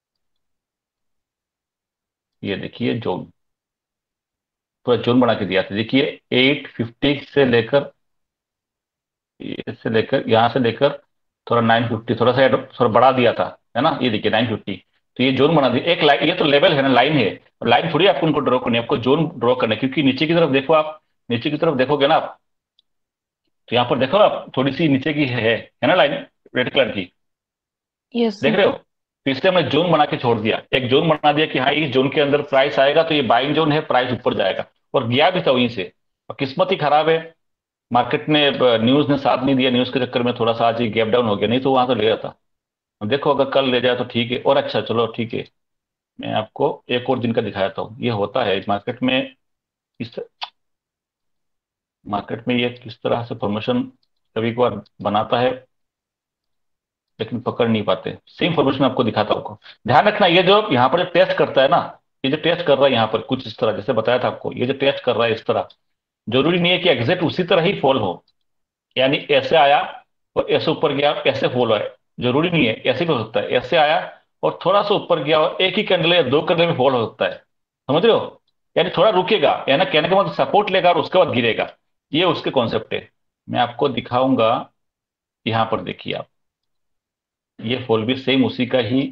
ये देखिए जोन, पूरा जोन बना के दिया था। देखिए 850 से लेकर, इससे लेकर यहाँ से लेकर थोड़ा 950, थोड़ा सा थोड़ा बढ़ा दिया था, है ना, ये देखिए 950। तो ये जोन बना दिया, एक लाइन, ये तो लेवल है ना, लाइन है, लाइन थोड़ी आपको उनको ड्रॉ करनी है, आपको जोन ड्रॉ करना है, क्योंकि नीचे की तरफ देखो आप, नीचे की तरफ देखोगे ना आप, तो यहाँ पर देखो आप थोड़ी सी नीचे की है ना लाइन, रेड कलर की, यस देख सर। रहे हो। तो इसलिए हमने जोन बना के छोड़ दिया, एक जोन बना दिया कि हाँ इस जोन के अंदर प्राइस आएगा तो ये बाइंग जोन है, प्राइस ऊपर जाएगा, और गया भी था वहीं से। और किस्मत ही खराब है, मार्केट ने, न्यूज ने साथ नहीं दिया, न्यूज के चक्कर में थोड़ा सा आज ही गैप डाउन हो गया, नहीं तो वहां से ले जाता। अब देखो अगर कल ले जाए तो ठीक है, और अच्छा चलो ठीक है, मैं आपको एक और दिन का दिखाता हूँ, ये होता है मार्केट में, इस मार्केट में ये किस तरह से फॉर्मेशन कभी कभार बनाता है, लेकिन पकड़ नहीं पाते। सेम फॉर्मेशन आपको दिखाता हूँ, ध्यान रखना, ये जो यहाँ पर जो टेस्ट करता है ना, ये जो टेस्ट कर रहा है यहाँ पर कुछ इस तरह, जैसे बताया था आपको, ये जो टेस्ट कर रहा है इस तरह, जरूरी नहीं है कि एग्जैक्ट उसी तरह ही फॉल हो, यानी ऐसे आया और ऐसे ऊपर गया, ऐसे फॉल है, जरूरी नहीं है, ऐसे भी हो सकता है, ऐसे आया और थोड़ा सा ऊपर गया और एक ही कैंडल या दो कैंडल में फॉल हो सकता है, समझ रहे हो, यानी थोड़ा रुकेगा, यानी कहने का मतलब सपोर्ट लेगा और उसके बाद गिरेगा, ये उसके कॉन्सेप्ट है। मैं आपको दिखाऊंगा, यहाँ पर देखिए आप, ये फॉल भी सेम उसी का ही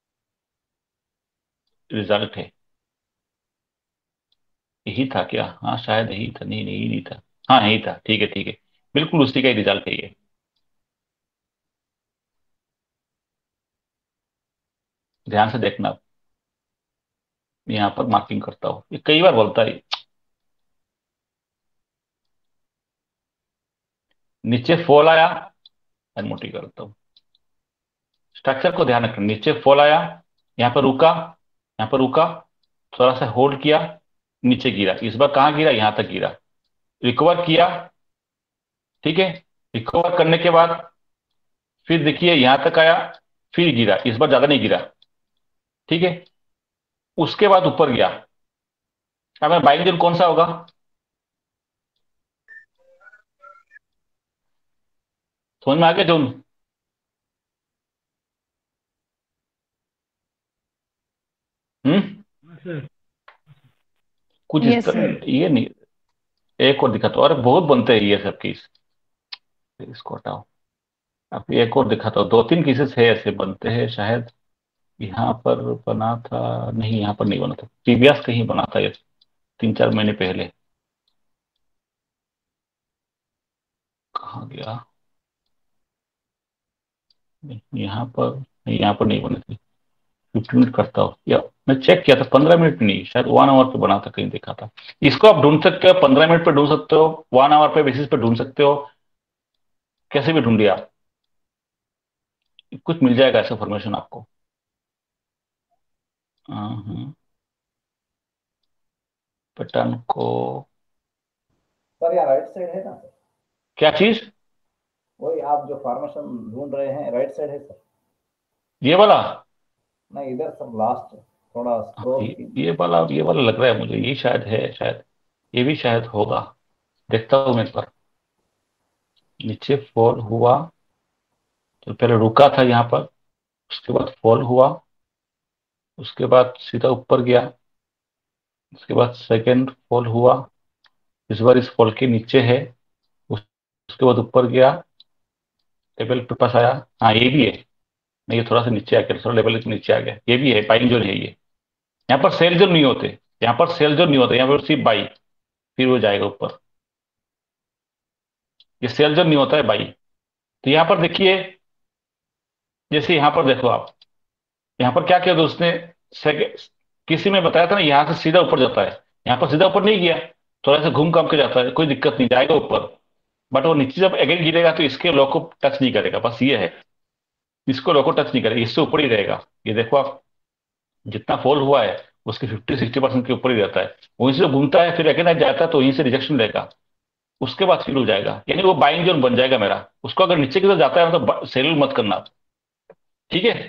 रिजल्ट है, यही था क्या, हाँ शायद यही था, नहीं नहीं नहीं था, हाँ यही था, ठीक है ठीक है, बिल्कुल उसी का ही रिजल्ट है ये, ध्यान से देखना। यहाँ पर मार्किंग करता हूँ, ये कई बार बोलता है, नीचे फॉल आया, मोटी करता हूँ, स्ट्रक्चर को ध्यान रखना, नीचे फॉल आया, यहाँ पर रुका, यहाँ पर रुका, थोड़ा सा होल्ड किया, नीचे गिरा, इस बार कहाँ गिरा, यहाँ तक गिरा, रिकवर किया, ठीक है, रिकवर करने के बाद फिर देखिए यहाँ तक आया, फिर गिरा, इस बार ज्यादा नहीं गिरा, ठीक है, उसके बाद ऊपर गया। अब मैं बाइंग जोन कौन सा होगा, समझ में आ गया जोन, हम्म, हाँ सर। कुछ इस यस सर। तरह, ये नहीं, एक और दिखाता हूँ, अरे बहुत बनते हैं ये सब केस, इसको हटाओ, अब एक और दिखाता हूँ, दो तीन केसेस है ऐसे बनते हैं शायद, यहाँ पर बना था, नहीं यहाँ पर नहीं बना था, प्रीवियस कहीं बना था ये, 3-4 महीने पहले, कहाँ गया, नहीं, यहाँ पर नहीं, यहाँ पर नहीं बने थे, 15 मिनट करता हूँ, या मैं चेक किया था, 15 मिनट नहीं, शायद 1 आवर पे बना था, कहीं देखा था। इसको आप ढूंढ सकते हो, 15 मिनट पे ढूंढ सकते हो, 1 आवर पे बेसिस पे ढूंढ सकते हो, कैसे भी ढूंढिए आप, कुछ मिल जाएगा ऐसा फॉर्मेशन आपको। हाँ, पैटर्न को, सर यहाँ राइट साइड है ना सर, क्या चीज, वही आप जो फॉर्मेशन ढूंढ रहे हैं राइट साइड है सर, ये वाला, नहीं इधर सर लास्ट थोड़ा स्क्रॉल ये वाला लग रहा है मुझे, ये शायद है, शायद ये भी शायद होगा, देखता हूँ मैं एक बार, नीचे फॉल हुआ, तो पहले रुका था यहाँ पर, उसके बाद फॉल हुआ, उसके बाद सीधा ऊपर गया, उसके बाद सेकंड फॉल हुआ, इस बार इस फॉल के नीचे है, उसके बाद ऊपर गया, लेवल पे पास आया, हाँ ये भी है, नहीं ये थोड़ा सा नीचे आ गया, थोड़ा लेवल के नीचे आ गया, ये भी है बाइंग जोन है ये, यहाँ पर सेल जोन नहीं होते, यहाँ पर सेल जोन नहीं होते, यहाँ पर सिर्फ बाई, फिर वो जाएगा ऊपर, ये सेल जोन नहीं होता है बाई। तो यहाँ पर देखिए, जैसे यहाँ पर देखो आप, यहाँ पर क्या किया था उसने, किसी में बताया था ना, यहाँ से सीधा ऊपर जाता है, यहाँ पर सीधा ऊपर नहीं गया, थोड़ा सा घूम घाम के जाता है, कोई दिक्कत नहीं, जाएगा ऊपर, बट वो नीचे जब अगेन गिरेगा तो इसके लो को टच नहीं करेगा, बस ये है, इसको लो को टच नहीं करेगा, इससे ऊपर ही रहेगा, ये देखो आप, जितना फॉल हुआ है उसके 50-60% के ऊपर ही रहता है, वहीं से जो घूमता है फिर अगेन जाता है तो वहीं से रिजेक्शन रहेगा, उसके बाद फिल हो जाएगा, यानी वो बाइंग जोन बन जाएगा मेरा। उसको अगर नीचे की तरफ जाता है तो सेल मत करना, ठीक है।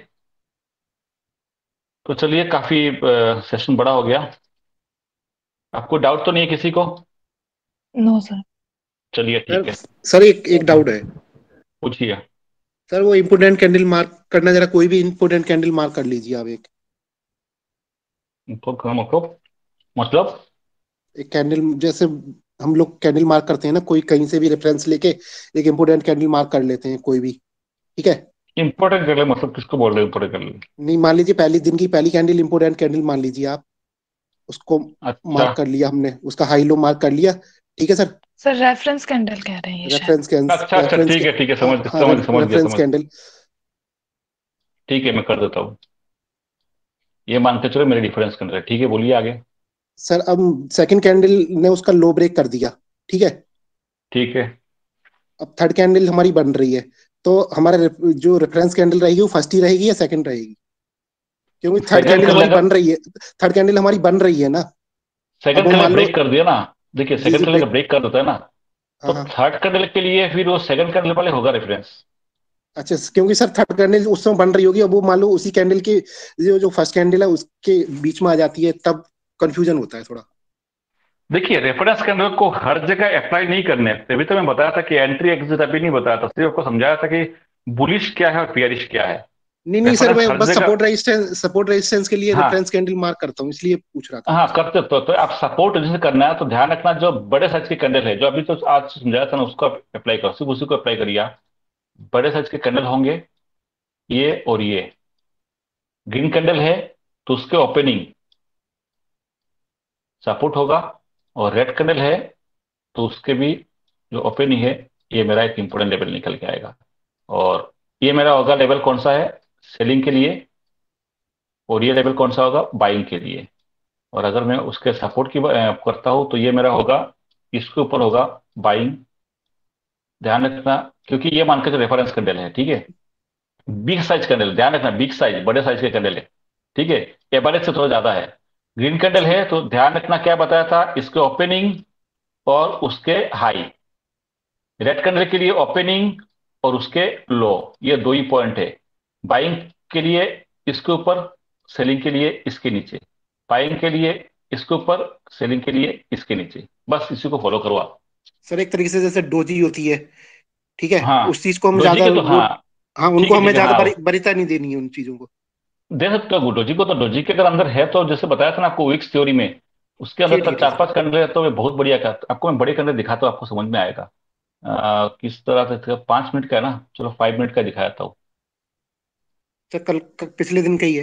तो चलिए, काफी सेशन बड़ा हो गया। आपको डाउट तो नहीं है किसी को? No sir. चलिए ठीक सर है, सर एक डाउट है पूछिए। सर। वो इम्पोर्टेंट कैंडल मार्क करना, जरा कोई भी इम्पोर्टेंट कैंडल मार्क कर लीजिए आप। मतलब एक कैंडल जैसे हम लोग कैंडल मार्क करते हैं ना, कोई कहीं से भी रेफरेंस लेके एक इम्पोर्टेंट कैंडल मार्क कर लेते हैं कोई भी, ठीक है। इंपॉर्टेंट कर ले, मतलब किसको बोल रहे हो इंपॉर्टेंट कर ले? नहीं, मान लीजिए पहले दिन की पहली कैंडल इम्पोर्टेंट कैंडल मान लीजिए आप, उसको अच्छा मार्क कर लिया हमने, उसका हाई लो मार्क कर लिया, ठीक है सर। सर रेफरेंस कैंडल कह रहे हैं ये शायद। रेफरेंस कैंडल, अच्छा अच्छा, रेफरेंस ठीक है ठीक है, हाँ समझ हाँ, समझ समझ गया, रेफरेंस समझ। कैंडल। ठीक है, मैं कर देता हूँ। ये मान के चलो मेरे डिफरेंस कर रहे हैं, ठीक है, बोलिए आगे। सर अब सेकंड कैंडल ने उसका लो ब्रेक कर दिया, ठीक है। ठीक है। अब थर्ड कैंडल हमारी बन रही है, तो हमारा जो रेफरेंस कैंडल रहेगी वो फर्स्ट ही रहेगी या सेकंड रहेगी? क्योंकि थर्ड सेकंड कैंडल कर हमारी लेगा, बन रही है, थर्ड कैंडल हमारी बन रही है ना। अब सेकंड वो कर लेगा मान लो, ब्रेक कर दिया ना। देखिए, जी जी सेकंड कर लेगा ब्रेक, ब्रेक कर देता है ना, हाँ तो हाँ। थर्ड कैंडल के लिए फिर वो सेकंड कैंडल वाले होगा रेफरेंस। अच्छा, क्योंकि सर थर्ड कैंडल उस समय बन रही होगी, अब वो मान लो उसी कैंडल के जो जो फर्स्ट कैंडल है उसके बीच में आ जाती है, तब कंफ्यूजन होता है थोड़ा। देखिए, रेफरेंस कैंडल को हर जगह अप्लाई नहीं करने, तभी तो मैं बताया था कि एंट्री एग्जिट अभी नहीं बताया था, सिर्फ आपको समझाया था कि बुलिश क्या है और बियरिश क्या है। नहीं नहीं सर, रेफरेंस मैं हर बस जगह, सपोर्ट रेजिस्टेंस के लिए हाँ रेफरेंस कैंडल मार्क करता हूँ, इसलिए पूछ रहा था हाँ आपसे। करते तो आप सपोर्ट जैसे करना है तो ध्यान रखना, जो बड़े साइज के कैंडल है, जो अभी तो आज समझाया था ना, उसको अप्लाई करो, सिर्फ उसी को अप्लाई करिए आप। बड़े साइज के कैंडल होंगे ये और ये। ग्रीन कैंडल है तो उसके ओपनिंग सपोर्ट होगा, और रेड कैंडल है तो उसके भी जो ओपनिंग है, ये मेरा एक इंपॉर्टेंट लेवल निकल के आएगा। और ये मेरा होगा लेवल कौन सा है, सेलिंग के लिए, और ये लेवल कौन सा होगा, बाइंग के लिए। और अगर मैं उसके सपोर्ट की करता हूं तो ये मेरा होगा, इसके ऊपर होगा बाइंग। ध्यान रखना, क्योंकि ये मान के जो रेफरेंस कैंडल है, ठीक है, बिग साइज कैंडल, ध्यान रखना बिग साइज, बड़े साइज के कैंडल है, ठीक है, एवरेज से थोड़ा ज्यादा है। ग्रीन कैंडल है तो ध्यान रखना क्या बताया था, इसके ओपनिंग और उसके हाई। रेड कैंडल के लिए ओपनिंग और उसके लो, ये दो ही पॉइंट है। बाइंग के लिए इसके ऊपर, सेलिंग के लिए इसके नीचे। बाइंग के लिए इसके ऊपर, सेलिंग के लिए इसके नीचे। बस इसी को फॉलो करो आप। सर एक तरीके से जैसे डोजी होती है, ठीक है, हाँ, उस चीज को हम डोजी ज्यादा के तो वो, हाँ, हाँ ठीक उनको है हमें ठीक है, ज्यादा हाँ वरीयता नहीं देनी है उन चीजों को। दे सकते हो डोजी को, तो डोजी के अगर अंदर है तो जैसे बताया था ना आपको विक्स थ्योरी में, उसके अंदर ठीक तक है ठीक चार है पांच कैंडल है तो वे बहुत बढ़िया का, आपको मैं बड़े कैंडल दिखाता हूँ, आपको समझ में आएगा। किस तरह से 5 मिनट का है ना, चलो 5 मिनट का दिखाता हूँ। सर पिछले दिन का ही है,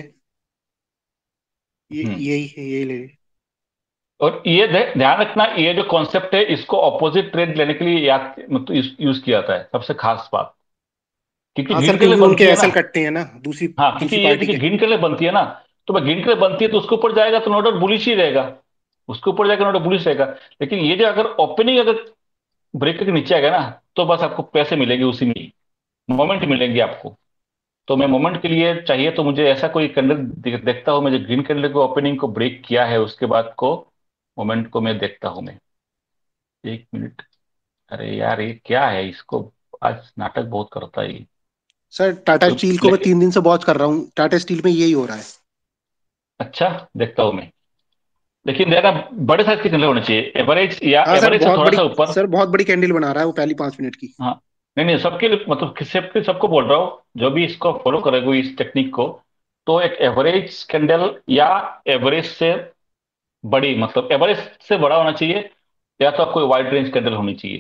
ये हम्म। यही ले। और ये ध्यान रखना, ये जो कॉन्सेप्ट है इसको ऑपोजिट ट्रेड लेने के लिए याद मतलब यूज किया जाता है, सबसे खास बात, क्योंकि हाँ ग्रीन सर, कलर क्योंकि उनके बनती है ना। एसएल कटते हैं ना दूसरी हाँ, क्योंकि दूसरी ये पार्टी देखिए के। ग्रीन कलर बनती है ना, तो वह ग्रीन कलर बनती है तो उसके ऊपर जाएगा तो नो डाउट बुलिश ही रहेगा, उसके ऊपर जाएगा नो डाउट बुलिश रहेगा। लेकिन ये जो अगर ओपनिंग अगर ब्रेक के नीचे आएगा ना, तो बस आपको पैसे मिलेंगे उसी में ही, मोमेंट मिलेंगे आपको। तो मैं मोमेंट के लिए चाहिए तो मुझे ऐसा कोई कैंडल देखता हूँ मैं, जो ग्रीन कैंडल को ओपनिंग को ब्रेक किया है, उसके बाद को मोमेंट को मैं देखता हूँ मैं। 1 मिनट, अरे यार ये क्या है, इसको आज नाटक बहुत करता है ये। सर टाटा तो स्टील को मैं लेकिन 3 दिन से वॉच कर रहा हूँ, टाटा स्टील में यही हो रहा है। अच्छा, देखता हूँ मैं। लेकिन देखना, बड़े साइज के कैंडल होने चाहिए, एवरेज या हाँ सर, एवरेज से थोड़ा सा ऊपर। बहुत बड़ी कैंडल बना रहा है वो पहली 5 मिनट की। हाँ, नहीं नहीं, सबके लिए मतलब सबको बोल रहा हूँ, जो भी इसको फॉलो करेगा इस टेक्निक को, तो एक एवरेज कैंडल या एवरेज से बड़ी, मतलब एवरेज से बड़ा होना चाहिए, या तो आपको वाइड रेंज कैंडल होनी चाहिए।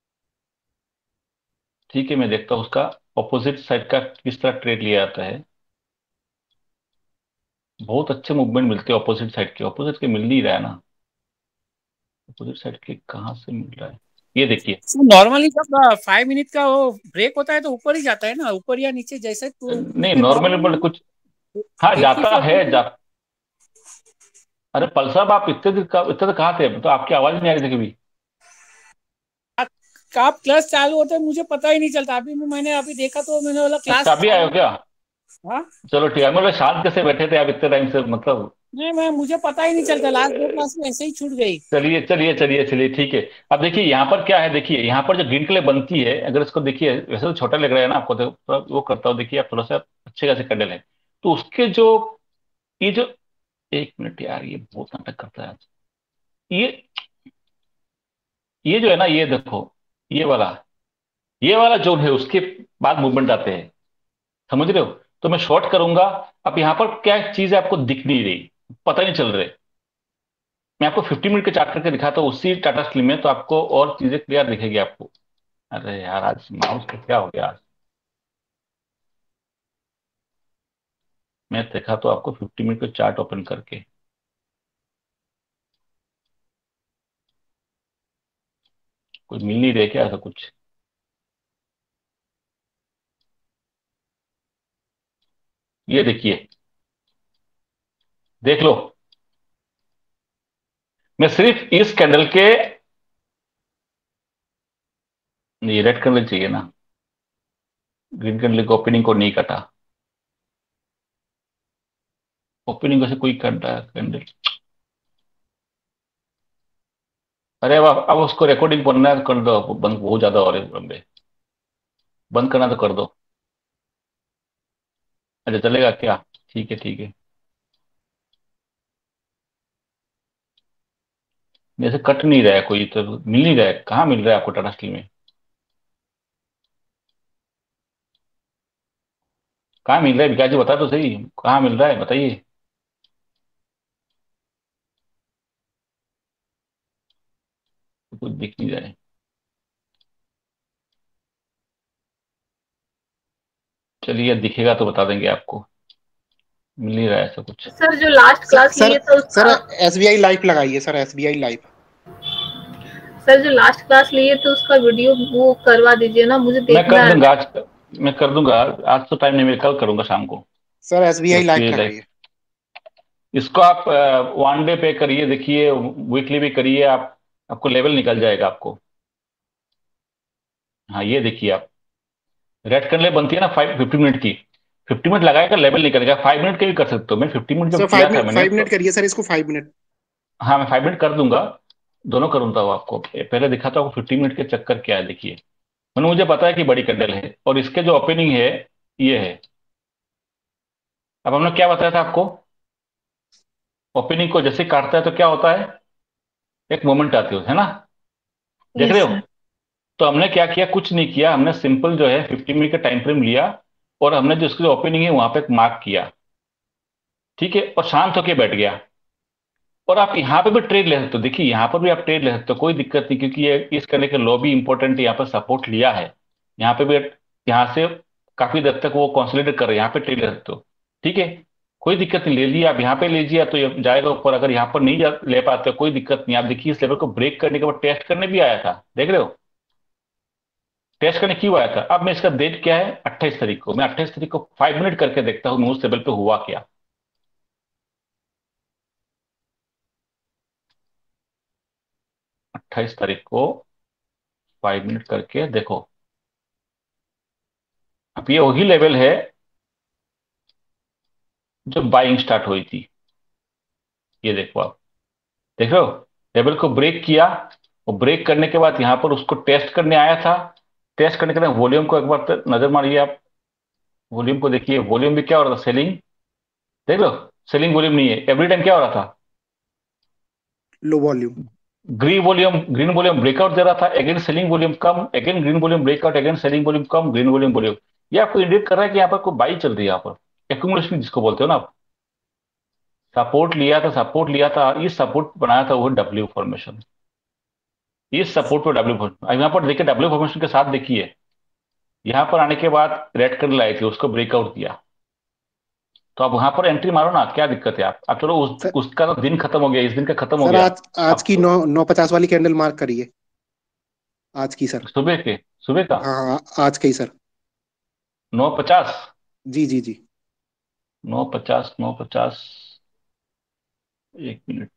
ठीक है, मैं देखता हूँ उसका ऑपोजिट साइड का किस तरह ट्रेड लिया जाता है। बहुत अच्छे मूवमेंट मिलते हैं ऑपोजिट साइड के, ऑपोजिट के मिल नहीं रहा है ना, अपोजिट साइड के कहाँ से मिल रहा है, ये देखिए। नॉर्मली जब 5 मिनट का वो ब्रेक होता है तो ऊपर ही जाता है ना, ऊपर या नीचे जैसे तो नहीं, उसमें नॉर्मली प्रॉब्लम मतलब कुछ, हाँ एक ही जाता है फ्रिक्वेंसी। अरे पल साहब, आप इतने तो कहाँ थे, तो आपकी आवाज नहीं आ रही थी कभी। आप क्लास चालू होता है मुझे पता ही नहीं चलता, अभी मैंने अभी देखा तो मैंने बोला क्लास अच्छा, अभी आए हो चालू। क्या? हाँ चलो ठीक है, मतलब शांत कैसे बैठे थे आप इतने टाइम से, मतलब नहीं मैं मुझे पता ही नहीं चलता, लास्ट 2 क्लास में ऐसे ही छूट गई। चलिए चलिए चलिए चलिए ठीक है। अब देखिए यहाँ पर क्या है, देखिए यहाँ पर जो ग्रीन कलर बनती है, अगर इसको देखिए वैसे तो छोटा लग रहा है ना आपको, तो थोड़ा वो करता हूँ, देखिए आप थोड़ा सा अच्छे खासे कैंडल है, तो उसके जो ये जो, एक मिनट यार ये बहुत नाटक करता है। ये ये जो है ना, ये देखो, ये वाला ये वाला जोन है, उसके बाद मूवमेंट आते हैं, समझ रहे हो? तो मैं शॉर्ट करूंगा। अब यहाँ पर क्या चीज है आपको दिख नहीं रही, पता नहीं चल रहे। मैं आपको 50 मिनट के चार्ट करके दिखाता हूँ उसी टाटा स्लिम में, तो आपको और चीजें क्लियर दिखेगी आपको। अरे यार आज माउस को क्या हो गया आज। मैं देखा तो आपको 50 मिनट का चार्ट ओपन करके, कुछ मिल नहीं रहा क्या ऐसा कुछ? ये देखिए, देख लो। मैं सिर्फ इस कैंडल के, ये रेड कैंडल चाहिए ना, ग्रीन कैंडल के ओपनिंग को नहीं काटा। ओपनिंग को से कोई काटा कैंडल। अरे अब उसको रिकॉर्डिंग करना है तो कर दो, बंद बहुत ज्यादा हो रहे हैं लंबे, बंद करना तो कर दो। अच्छा चलेगा क्या? ठीक है ठीक है। जैसे कट नहीं रहा है कोई, तो मिल नहीं रहा है, कहाँ मिल रहा है आपको टाटा स्टील में? कहाँ मिल रहा है विकास जी, बता तो सही, कहाँ मिल रहा है बताइए। कुछ दिख नहीं रहा है। चलिए दिखेगा तो बता देंगे आपको। मिल नहीं रहा है ऐसा कुछ। सर जो लास्ट क्लास सर लिए तो सर उसका SBI लाइव लगाइए सर, SBI लाइव। सर जो लास्ट क्लास लिए तो उसका वीडियो वो करवा दीजिए ना, मुझे मैं देखना कर है। दूंगा आज, मैं कर दूंगा। आज तो टाइम नहीं, मैं कल करूंगा शाम को। Sir SBI live SBI live, लगाइए। इसको आप 1 डे पे करिए, देखिए वीकली भी करिए आप, आपको लेवल निकल जाएगा आपको। हाँ ये देखिए आप, रेड कैंडल बनती है ना 50 मिनट की, 50 मिनट लगाएगा लेवल निकलेगा। 5 मिनट के भी कर सकते हो, मैं 50 मिनट सर जब किया था मैंने 5 मिनट तो। करिए सर, इसको 5 मिनट। हाँ मैं 5 मिनट कर दूंगा, दोनों करूंगा वो आपको। पहले दिखाता हूँ 50 मिनट के चक्कर क्या है, देखिए। मैंने, मुझे पता है कि बड़ी कैंडल है और इसके जो ओपनिंग है ये है। अब हमने क्या बताया था आपको, ओपनिंग को जैसे काटता है तो क्या होता है, एक मोमेंट आती है ना, देख रहे यस हो? सर। तो हमने क्या किया, कुछ नहीं किया, हमने सिंपल जो है 50 मिनट का टाइम फ्रेम लिया, और हमने जो उसकी ओपनिंग है वहां पे मार्क किया, ठीक है, और शांत होके बैठ गया। और आप यहाँ पे भी ट्रेड ले सकते हो, देखिए यहाँ पर भी आप ट्रेड ले सकते हो, कोई दिक्कत नहीं, क्योंकि ये इस करने के लॉबी इंपॉर्टेंट है, यहाँ पर सपोर्ट लिया है। यहाँ पे भी, यहाँ से काफी देर तक वो कंसोलिडेट कर रहे हैं, यहाँ पे ट्रेड ले सकते हो, ठीक है। कोई दिक्कत नहीं, ले लिया आप यहाँ पे लीजिए तो ये जाएगा ऊपर। अगर यहाँ पर नहीं ले पाते हो कोई दिक्कत नहीं, आप देखिए इस लेवल को ब्रेक करने के बाद टेस्ट करने भी आया था, देख रहे हो? टेस्ट करने क्यों आया था? अब मैं इसका डेट क्या है, 28 तारीख को, मैं 28 तारीख को 5 मिनट करके देखता हूँ उस लेवल पे हुआ क्या। 28 तारीख को 5 मिनट करके देखो। अब ये वही लेवल है जो बाइंग स्टार्ट हुई थी, ये देखो आप, देख रहे हो? लेवल को ब्रेक किया, और ब्रेक करने के बाद यहां पर उसको टेस्ट करने आया था। टेस्ट करने के बाद वॉल्यूम को एक बार नजर मारिए आप, वॉल्यूम को देखिए, वॉल्यूम भी क्या हो रहा था, सेलिंग, देख लो। सेलिंग वॉल्यूम नहीं है, एवरी टाइम क्या हो रहा था, low volume. Green volume breakout दे रहा था, अगेन सेलिंग वॉल्यूम कम, again green volume breakout, again selling volume कम, ग्रीन वॉल्यूम। ये आपको इंडिकेट कर रहा है कि यहाँ पर कोई बाई चल रही है, यहाँ पर एक्यूमुलेशन जिसको बोलते हो ना आप। सपोर्ट लिया था, इस सपोर्ट बनाया था वो डब्ल्यू फॉर्मेशन, इस सपोर्ट पर डब्ल्यू फॉर्मेशन। अब यहाँ पर देखिए डब्ल्यू फॉर्मेशन के साथ देखिए, यहाँ पर आने के बाद रेड कलर आई थी, उसको ब्रेकआउट दिया, तो आप वहां पर एंट्री मारो ना, क्या दिक्कत है? आप चलो सर उसका तो दिन खत्म हो गया, इस दिन का खत्म हो सर गया। आज आज अब की 9:50 वाली कैंडल मार्क करिए, आज की सर। सुबह का हाँ हाँ, आज की सर। 9:50, जी जी जी। 9:50, 9:50, 1 मिनट,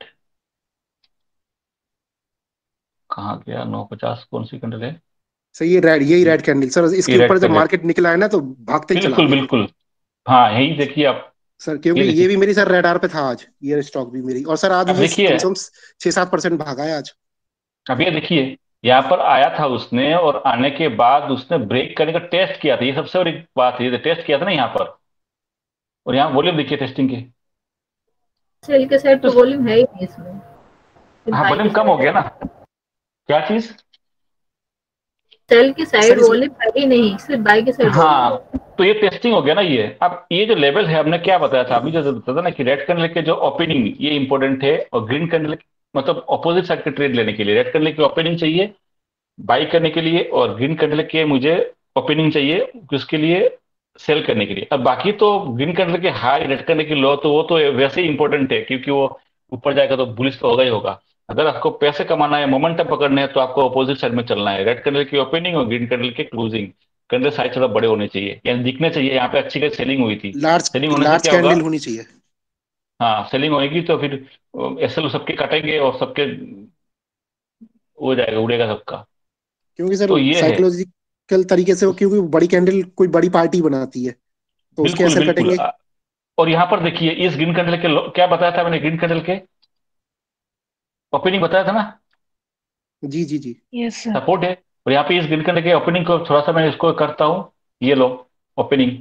कहाँ गया 9:50? कौन सी कैंडल है? सर ये रेड, यही रेड कैंडल सर, ये इसके रेड ऊपर जब कैंडल, मार्केट निकला है ना तो भागते ही चला बिल्कुल गया। बिल्कुल। हाँ यही देखिए आप, सर क्योंकि ये ये देखिए, भी मेरी सर रेडार पे था आज, ये स्टॉक भी मेरी, और सर आज अब ये कम देखिए, से कम 6-7% भागा है आज। अब ये देखिए, यहाँ पर आया था उसने, और आने के बाद उसने ब्रेक करने का टेस्ट किया था, ये सबसे बड़ी बात है, ये टेस्ट किया था ना यहाँ पर, और यहाँ वॉल्यूम देखिए टेस्टिंग के, सेल के साइड तो तो वॉल्यूम है ही नहीं इसमें, सिर्फ हाँ बाई की वॉल्यूम कम हो साइड गया है। ना। क्या चीज? सेल की सर साइड इसमें वॉल्यूम है ही नहीं, सिर्फ बाई की साइड वॉल्यूम हाँ, है। तो ये टेस्टिंग हो गया ना ये। अब ये जो लेवल है, हमने क्या बताया था अभी, जो बताया था ना कि रेड कैंडल के जो ओपनिंग, ये इंपॉर्टेंट है, और ग्रीन कैंडल मतलब अपोजिट साइड के ट्रेड लेने के लिए रेड कैंडल की ओपनिंग चाहिए बाई करने के लिए, और ग्रीन कैंडल के मुझे ओपनिंग चाहिए उसके लिए सेल करने के लिए। अब बाकी तो ग्रीन कैंडल के हाई, रेड कैंडल की लो, तो वो तो वैसे ही इंपॉर्टेंट है, क्योंकि वो ऊपर जाएगा तो बुलिश तो होगा ही होगा। अगर आपको पैसे कमाना है, मोमेंटम पकड़ने हैं, तो आपको अपोजिट साइड में चलना है, रेड कैंडल की ओपनिंग और ग्रीन कैंडल के क्लोजिंग। कैंडल साइज थोड़ा बड़े होने चाहिए, यानी दिखने चाहिए यहाँ पे अच्छी खासी सेलिंग हुई थी। लार्ज सेलिंग होने से लार्ज क्या होगा? कैंडल होनी चाहिए। हाँ, सेलिंग होगी तो फिर एसएल सबके कटेंगे, और सबके हो जाएगा, उड़ेगा सबका। क्योंकि सर तो ये है, साइकोलॉजिकल तरीके से वो, क्योंकि वो बड़ी कैंडल कोई बड़ी पार्टी बनाती है, तो उसके बिल्कुल असर बिल्कुल। कटेंगे। और यहाँ पर देखिए, इस ग्रीन कैंडल के क्या बताया था मैंने, ग्रीन कैंडल के ओपनिंग बताया था ना, जी जी जी। Yes sir. सपोर्ट है। और यहाँ पे इस ग्रीन कैंडल के ओपनिंग को थोड़ा सा मैं इसको करता हूँ, ये लो ओपनिंग,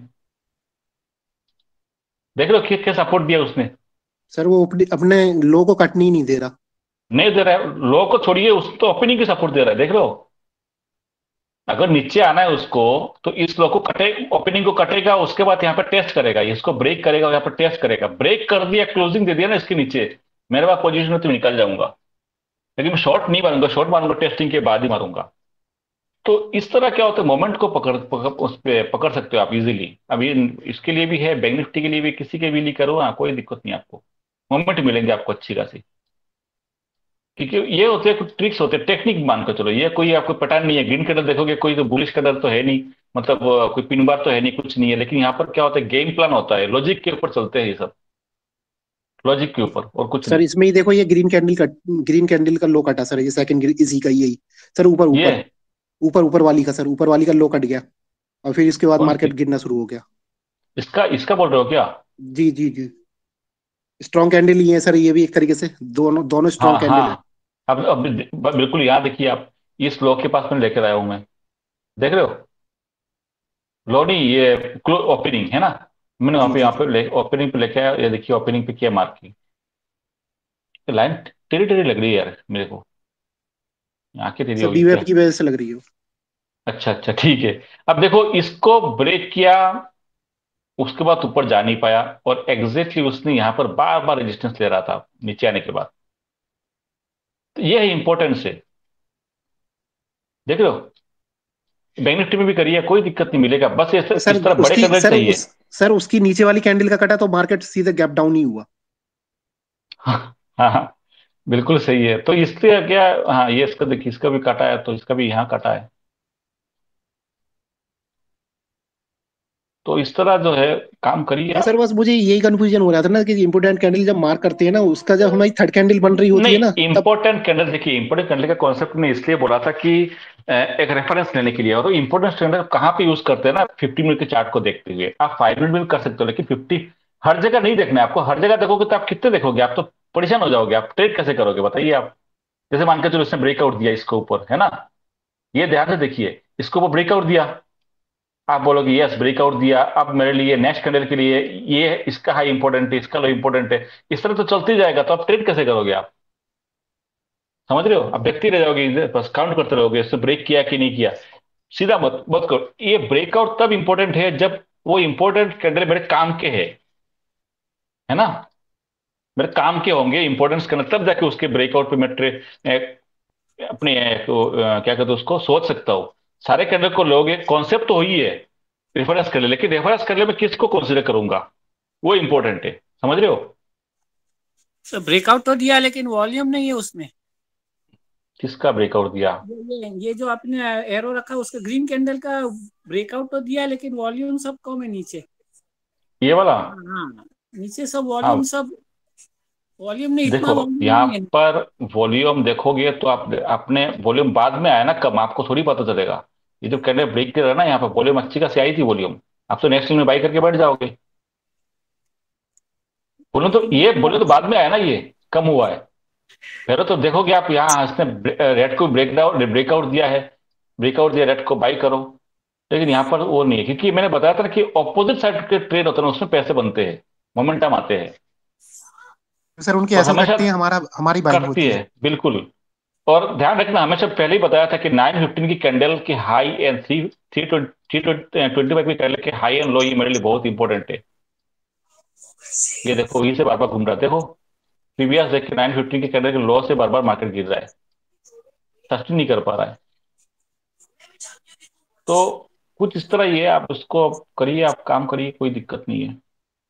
देख लो क्या क्या सपोर्ट दिया उसने। सर वो अपने लो को कटने ही नहीं दे रहा। नहीं दे रहा है, लो को छोड़िए, उस तो ओपनिंग की सपोर्ट दे रहा है, देख लो। अगर नीचे आना है उसको, तो इस लो को कटे, ओपनिंग को कटेगा, उसके बाद यहाँ पे टेस्ट करेगा, इसको ब्रेक करेगा और यहाँ पर टेस्ट करेगा, ब्रेक कर दिया, क्लोजिंग दे दिया ना इसके नीचे, मेरे पास पोजीशन में तो निकल जाऊंगा। लेकिन मैं शॉर्ट नहीं मारूंगा, शॉर्ट मारूंगा टेस्टिंग के बाद ही मारूंगा। तो इस तरह क्या होता है, मोमेंट को उस पे पकड़ सकते हो आप इजीली। अब ये इसके लिए भी है, बैंक निफ्टी के लिए भी, किसी के भी लिए करो, हाँ कोई दिक्कत नहीं आपको, मोमेंट मिलेंगे आपको अच्छी खासी। क्योंकि ये होते हैं कुछ ट्रिक्स होते हैं, टेक्निक मान कर चलो, ये कोई आपको पैटर्न नहीं है। ग्रीन कलर देखोगे, कोई तो बुलिश कलर तो है नहीं, मतलब कोई पिन बार तो है नहीं, कुछ नहीं है। लेकिन यहाँ पर क्या होता है, गेम प्लान होता है, लॉजिक के ऊपर चलते हैं ये सब, लॉजिक के ऊपर और कुछ सर नहीं। इसमें ही देखो, ये ग्रीन कैंडल का लो कटा सर, ये सेकंड इसी का यही सर, ऊपर ये ऊपर ऊपर ऊपर वाली का सर, ऊपर वाली का लो कट गया, और फिर इसके बाद कौन मार्केट सी? गिरना शुरू हो गया। इसका इसका बोल रहे हो क्या? जी जी जी। स्ट्रॉन्ग कैंडल ही है सर, ये भी एक तरीके से दोनों दोनों हाँ स्ट्रॉन्ग कैंडल है। हाँ, अब बिल्कुल यहाँ देखिए आप, इस लो के पास में लेकर आया हूं मैं, देख रहे हो? लो नहीं, ये ओपनिंग है ना, मैंने वहां जी पे, जी यहाँ जी। पे ओपनिंग पे लेके आया, ये देखिए ओपनिंग पे किया मार्क की, लाइन टेढ़ी टेढ़ी लग रही है यार मेरे को, आंखें टेढ़ी सर होगी बीवेप क्या? की वजह से लग रही है। अच्छा अच्छा, ठीक है। अब देखो, इसको ब्रेक किया, उसके बाद ऊपर जा नहीं पाया, और एग्जैक्टली उसने यहाँ पर बार बार रेजिस्टेंस ले रहा था नीचे आने के बाद। तो ये है इंपॉर्टेंस है, देख रहे हो? बैंक निफ्टी में भी करिए, कोई दिक्कत नहीं मिलेगा, बस तो सर इस तरह बड़े उसकी कैंडल सर चाहिए। सर उसकी नीचे वाली कैंडल का कटा तो मार्केट सीधे गैप डाउन ही हुआ। हाँ हाँ हाँ, बिल्कुल सही है। तो इससे क्या, हाँ ये इसका देखिए, इसका भी काटा है, तो इसका भी यहाँ काटा है। तो इस तरह जो है काम करिए हाँ सर, आप। बस मुझे यही कंफ्यूजन हो रहा था ना कि इम्पोर्टेंट कैंडल जब मार्क करते हैं ना, उसका जब हमारी थर्ड कैंडल बन रही होती नहीं, है ना, तब। इंपॉर्टेंट कैंडल देखिए, इंपॉर्टेंट कैंडल का कॉन्सेप्ट ने इसलिए बोला था कि एक रेफरेंस लेने के लिए। और इंपॉर्टेंट कैंडल कहाँ पे यूज करते हैं ना, 50 मिनट के चार्ट को देखते हुए। आप 5 मिनट में भी कर सकते हो, लेकिन 50 हर जगह नहीं देखना है आपको। हर जगह देखोगे तो आप कितने देखोगे, आप तो परेशान हो जाओगे, आप ट्रेड कैसे करोगे बताइए आप। जैसे मान के चलो इसने ब्रेकआउट दिया इसके ऊपर, है ना, ये ध्यान से देखिए, इसको वो ब्रेकआउट दिया, आप बोलोगे यस ब्रेकआउट दिया, अब मेरे लिए नेक्स्ट कैंडल के लिए ये इसका हाई इंपॉर्टेंट है, इसका लो इंपॉर्टेंट है, इस तरह तो चलते जाएगा, तो आप ट्रेड कैसे करोगे आप? समझ रहे हो? आप देखते रह जाओगे इधर, बस काउंट करते रहोगे इसने ब्रेक किया कि नहीं किया। सीधा मत मत करो। ये ब्रेकआउट तब इंपॉर्टेंट है जब वो इंपॉर्टेंट कैंडल मेरे काम के है ना, मेरे काम के होंगे इंपॉर्टेंस करना, तब जाके उसके ब्रेकआउट पे मैं अपने क्या कहते हैं उसको, सोच सकता हूँ। सारे कैंडल को लोगे, कॉन्सेप्ट तो वही है, रेफरेंस कर ले, लेकिन रेफरेंस कर ले मैं किसको कंसीडर करूंगा, वो इंपॉर्टेंट है। समझ रहे हो? तो ब्रेकआउट तो दिया लेकिन वॉल्यूम नहीं है उसमें। किसका ब्रेकआउट दिया? ये जो आपने एरो रखा उसका ग्रीन कैंडल का ब्रेकआउट तो दिया, लेकिन वॉल्यूम सब कम है नीचे। ये वाला? हाँ, नीचे सब वॉल्यूम, हाँ, सब वॉल्यूम नहीं, इतना देखो वॉल्यूम यहाँ नहीं है। पर वॉल्यूम देखोगे तो आप अपने वॉल्यूम बाद में आया ना, कम आपको थोड़ी पता चलेगा। ये जब कैंडल ब्रेक कर रहा है ना, यहाँ पर वॉल्यूम अच्छी खासी आई थी वॉल्यूम, आप तो नेक्स्ट में बाई करके बैठ जाओगे। बोले तो बाद में आया ना, ये कम हुआ है। पहले तो देखोगे आप, यहाँ इसने रेड को ब्रेकआउट दिया है, ब्रेकआउट दिया, रेड को बाई करो। लेकिन यहाँ पर वो नहीं है, क्योंकि मैंने बताया था ना कि ऑपोजिट साइड के ट्रेड होते हैं, उसमें पैसे बनते हैं, मोमेंटम आते हैं। सर उनकी और एसएल हमेशा कटती है, हमारी बाइंग कटती होती है, है। बिल्कुल। और ध्यान रखना, हमेशा पहले ही बताया था कि 915 की कैंडल की हाई एंड थ्री थ्री 25 की कैंडल के हाई एंड लो, ये मेरे लिए बहुत इंपॉर्टेंट है। ये देखो, वहीं से बार बार घूम रहा है, देखो प्रीवियस देख के 915 की कैंडल के लो से बार बार मार्केट गिर रहा है, सस्टेन नहीं कर पा रहा है। तो कुछ इस तरह ही है, आप उसको करिए, आप काम करिए, कोई दिक्कत नहीं है।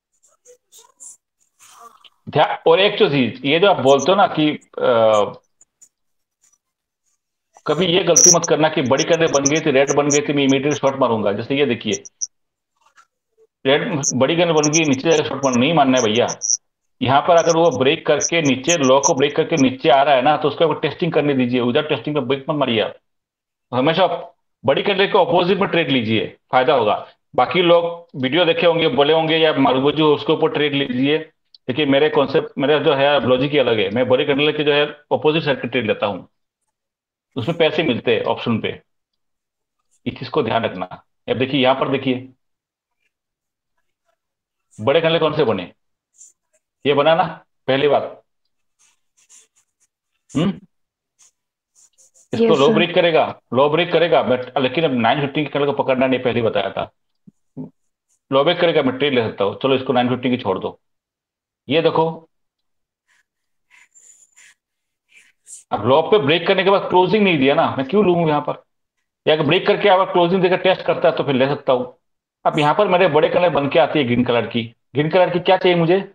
ध्यान, और एक जो चीज, ये जो आप बोलते हो ना कि कभी ये गलती मत करना कि बड़ी कैंडल बन गई थी, रेड बन गई थी, मैं इमीडिएट शॉर्ट मारूंगा। जैसे ये देखिए, रेड बड़ी कैंडल बन गई, नीचे जाकर शॉर्ट मार, नहीं मानना है भैया। यहाँ पर अगर वो ब्रेक करके नीचे, लो को ब्रेक करके नीचे आ रहा है ना, तो उसको टेस्टिंग करने दीजिए, उधर टेस्टिंग में ब्रेक मत मारिए आप। हमेशा आप बड़ी कैंडल के ऑपोजिट में ट्रेड लीजिए, फायदा होगा। बाकी लोग वीडियो देखे होंगे, बोले होंगे या मारूबो जो, उसके ऊपर ट्रेड लीजिए। देखिए मेरे कॉन्सेप्ट, मेरा जो है लॉजिक ही अलग है। मैं बड़ी कैंडल के जो है ऑपोजिट साइड के ट्रेड लेता हूँ, उसमें पैसे मिलते हैं ऑप्शन पे। इस चीज को ध्यान रखना। अब देखिए यहाँ पर देखिए, बड़े कैंडल कौन से बने, ये बना ना, पहली बात। हम्म इसको यस लो सर। ब्रेक करेगा, लो ब्रेक करेगा, बट लेकिन अब 915 की कैंडल को पकड़ना नहीं, पहले ही बताया था। लो ब्रेक करेगा, मैं ट्रेड ले सकता हूँ, चलो इसको 915 की छोड़ दो। ये देखो, अब लो पे ब्रेक करने के बाद क्लोजिंग नहीं दिया ना, मैं क्यों लूंगा यहाँ पर? या अगर ब्रेक करके अगर क्लोजिंग देकर टेस्ट करता है तो फिर ले सकता हूँ। अब यहाँ पर मेरे बड़े कलर बन के आती है, ग्रीन कलर की। ग्रीन कलर की क्या चाहिए मुझे?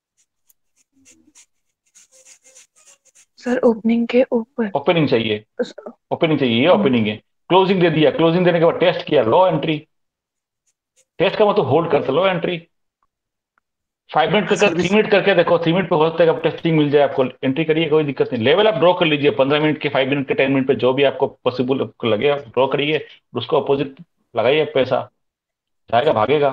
सर ओपनिंग के ऊपर। ओपनिंग चाहिए, ओपनिंग चाहिए, ये ओपनिंग है। क्लोजिंग दे दिया, क्लोजिंग देने के बाद टेस्ट किया, लो एंट्री। टेस्ट का मतलब होल्ड करते, लो एंट्री। 5 मिनट पे कर, 3 मिनट करके देखो, 3 मिनट पे हो सकता है कि टेस्टिंग मिल जाए आपको, एंट्री करिए, कोई दिक्कत नहीं। लेवल आप ड्रॉ कर लीजिए, 15 मिनट के, 5 मिनट के, 10 मिनट पे, जो भी आपको पॉसिबल लगे आप ड्रॉ करिए। उसको अपोजिट लगाइए, पैसा जाएगा, भागेगा।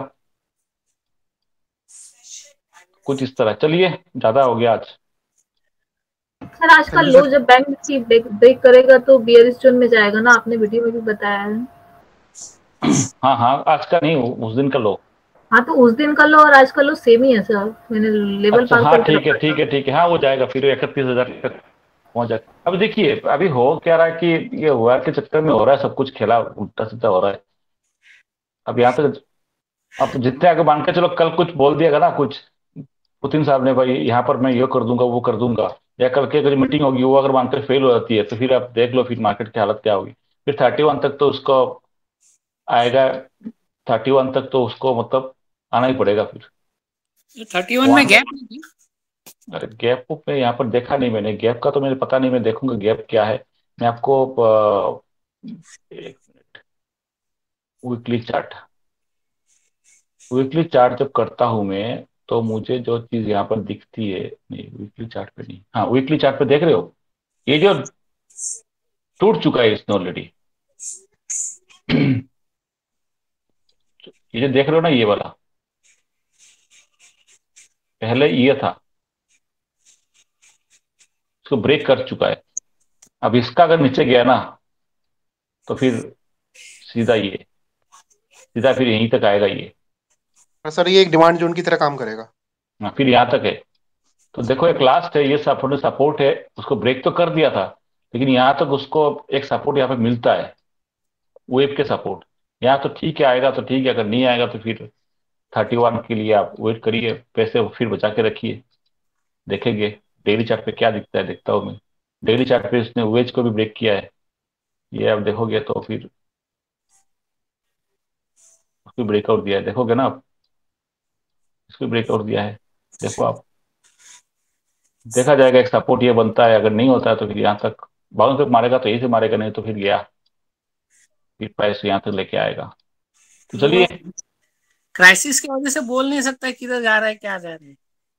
कुछ इस तरह। चलिए, ज्यादा हो गया आज। सर आज का लो जब बैंक निफ्टी ब्रेक करेगा तो बियरिश जोन में जाएगा ना, आपने वीडियो में भी बताया है। हाँ हाँ, आज का नहीं, उस दिन का लो। हाँ तो उस दिन का लो और आज का लो सेम ही है सर, मैंने लेवल अच्छा पार हाँ, करके ठीक है रखा ठीक था। है ठीक है, हाँ वो जाएगा फिर 31,000 तक पहुंच जाएगा। अब देखिए, अभी हो क्या रहा है कि ये हुआ के चक्कर में हो रहा है, सब कुछ खेला उल्टा सीधा हो रहा है। अब यहाँ तक, अब जितने आगे मान के चलो, कल कुछ बोल दिएगा ना कुछ, पुतिन साहब ने, भाई यहाँ पर मैं ये कर दूंगा, वो कर दूंगा, या कल के अगर मीटिंग होगी वो अगर मानकर फेल हो जाती है, तो फिर आप देख लो फिर मार्केट की हालत क्या होगी। फिर 31 तक तो उसको आएगा, 31 तक तो उसको मतलब आना ही पड़ेगा फिर। 31 में गैप नहीं थी? अरे गैप पे यहाँ पर देखा नहीं मैंने, गैप का तो मुझे पता नहीं, मैं देखूंगा गैप क्या है। मैं आपको एक वीकली चार्ट, वीकली चार्ट जब करता हूं मैं, तो मुझे जो चीज यहाँ पर दिखती है, नहीं वीकली चार्ट पे नहीं, हाँ वीकली चार्ट पे देख रहे हो, ये जो टूट चुका है इसने ऑलरेडी। ये जो देख रहे हो ना, ये वाला पहले ये था, इसको ब्रेक कर चुका है। अब इसका अगर नीचे गया ना, तो फिर सीधा ये, सीधा फिर यहीं तक आएगा ये। सर ये एक डिमांड जोन की तरह काम करेगा। हाँ, फिर यहाँ तक है। तो देखो, एक लास्ट है, ये सपोर्ट सपोर्ट है, उसको ब्रेक तो कर दिया था, लेकिन यहाँ तक उसको एक सपोर्ट यहाँ पे मिलता है, वेब के सपोर्ट। यहाँ तो ठीक है, आएगा तो ठीक है, अगर नहीं आएगा तो फिर 31 के लिए आप वेट करिए, पैसे फिर बचा के रखिए, देखेंगे। डेली चार्ट पे क्या दिखता है, देखता हूँ मैं। डेली चार्ट पे इसने वेज को भी ब्रेक किया है, ये आप देखोगे तो फिर उसको ब्रेकआउट दिया है, देखोगे ना आप, इसको ब्रेकआउट दिया है, देखो आप, देखा जाएगा। एक सपोर्ट ये बनता है, अगर नहीं होता है तो फिर यहाँ तक बाउंस बैक मारेगा, तो यही से मारेगा, नहीं तो फिर गया, फिर प्राइस यहाँ तक लेके आएगा। तो वो चलिए, क्राइसिस की वजह से बोल नहीं सकता किधर जा रहा है, क्या जा रहा है।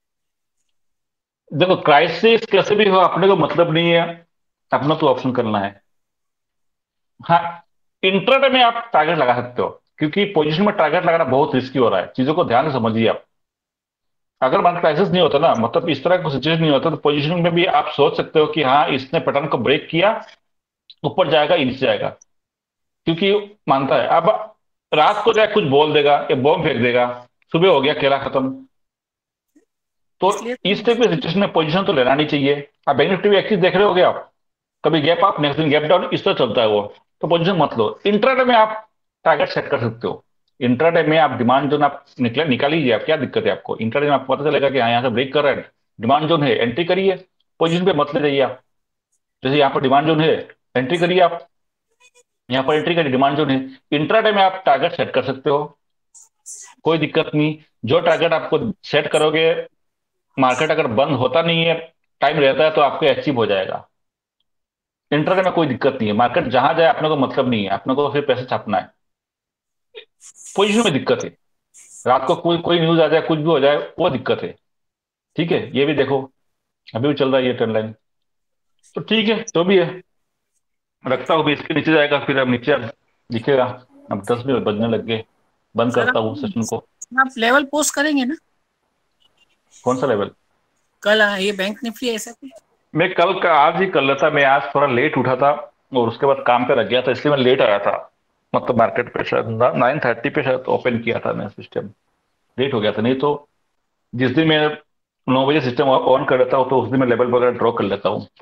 देखो क्राइसिस कैसे भी हो, अपने को मतलब नहीं है, अपना तो ऑप्शन करना है। हाँ, इंट्राडे में आप टारगेट लगा सकते हो, क्योंकि पोजीशन में टारगेट लगाना बहुत रिस्की हो रहा है, चीजों को ध्यान से समझिए आप। अगर मार्केट क्राइसिस नहीं होता ना, मतलब इस तरह का सिचुएशन नहीं होता, तो पोजीशन में भी आप सोच सकते हो कि हाँ इसने पैटर्न को ब्रेक किया, ऊपर जाएगा नीचे जाएगा, क्योंकि मानता है। अब रात को जाए कुछ बोल देगा या बॉम्ब फेंक देगा, सुबह हो गया, खेला खत्म। तो इसलिए इस टाइप की सिचुएशन में पोजीशन तो लेना नहीं चाहिए। अब बैंक निफ्टी भी एक चीज देख रहे होगे आप, कभी गैप अप नेक्स्ट दिन गैप डाउन, इस तरह चलता है वो। तो पोजीशन मत लो। इंट्राडे में आप टारगेट सेट कर सकते हो। इंट्राडे में आप डिमांड जोन आप निकाल लीजिए। आप क्या दिक्कत है आपको? इंट्राडे में आपको पता चलेगा कि हाँ यहाँ से ब्रेक कर रहा है, डिमांड जोन है, एंट्री करिए। पोजीशन पे मत ले जाइए आप। जैसे यहाँ पर डिमांड जोन है, एंट्री करिए आप। यहाँ पर एंट्री करिए, डिमांड जोन है। इंट्राडे में आप टारगेट सेट कर सकते हो, कोई दिक्कत नहीं। जो टारगेट आपको सेट करोगे, मार्केट अगर बंद होता नहीं है, टाइम रहता है, तो आपको अचीव हो जाएगा। इंटरडे में कोई दिक्कत नहीं है, मार्केट जहां जाए अपने को मतलब नहीं है, अपने को सिर्फ पैसे छापना है। पोजीशन में दिक्कत है, रात को कोई कोई न्यूज आ जाए, कुछ भी हो जाए, वो दिक्कत है। ठीक है, ये भी देखो, अभी भी चल रहा है ये ट्रेंड लाइन। तो ठीक है, जो भी है, रखता हूँ। अभी इसके नीचे जाएगा, फिर अब नीचे अब दिखेगा। अब 10 मिनट बजने लग गए, बंद सर करता हूँ सेशन को। आप लेवल पोस्ट करेंगे ना कौन सा लेवल? कल? ये बैंक निफ्टी ऐसा कुछ? मैं कल का आज ही कर लेता। मैं आज थोड़ा लेट उठा था और उसके बाद काम पे लग गया था, इसलिए मैं लेट आया था। मतलब मार्केट पे शायद 9:30 पे शायद ओपन किया था मैं सिस्टम, लेट हो गया था। नहीं तो जिस दिन मैं 9 बजे सिस्टम ऑन कर लेता हूँ, तो उस दिन मैं लेवल वगैरह ड्रॉ कर लेता हूँ।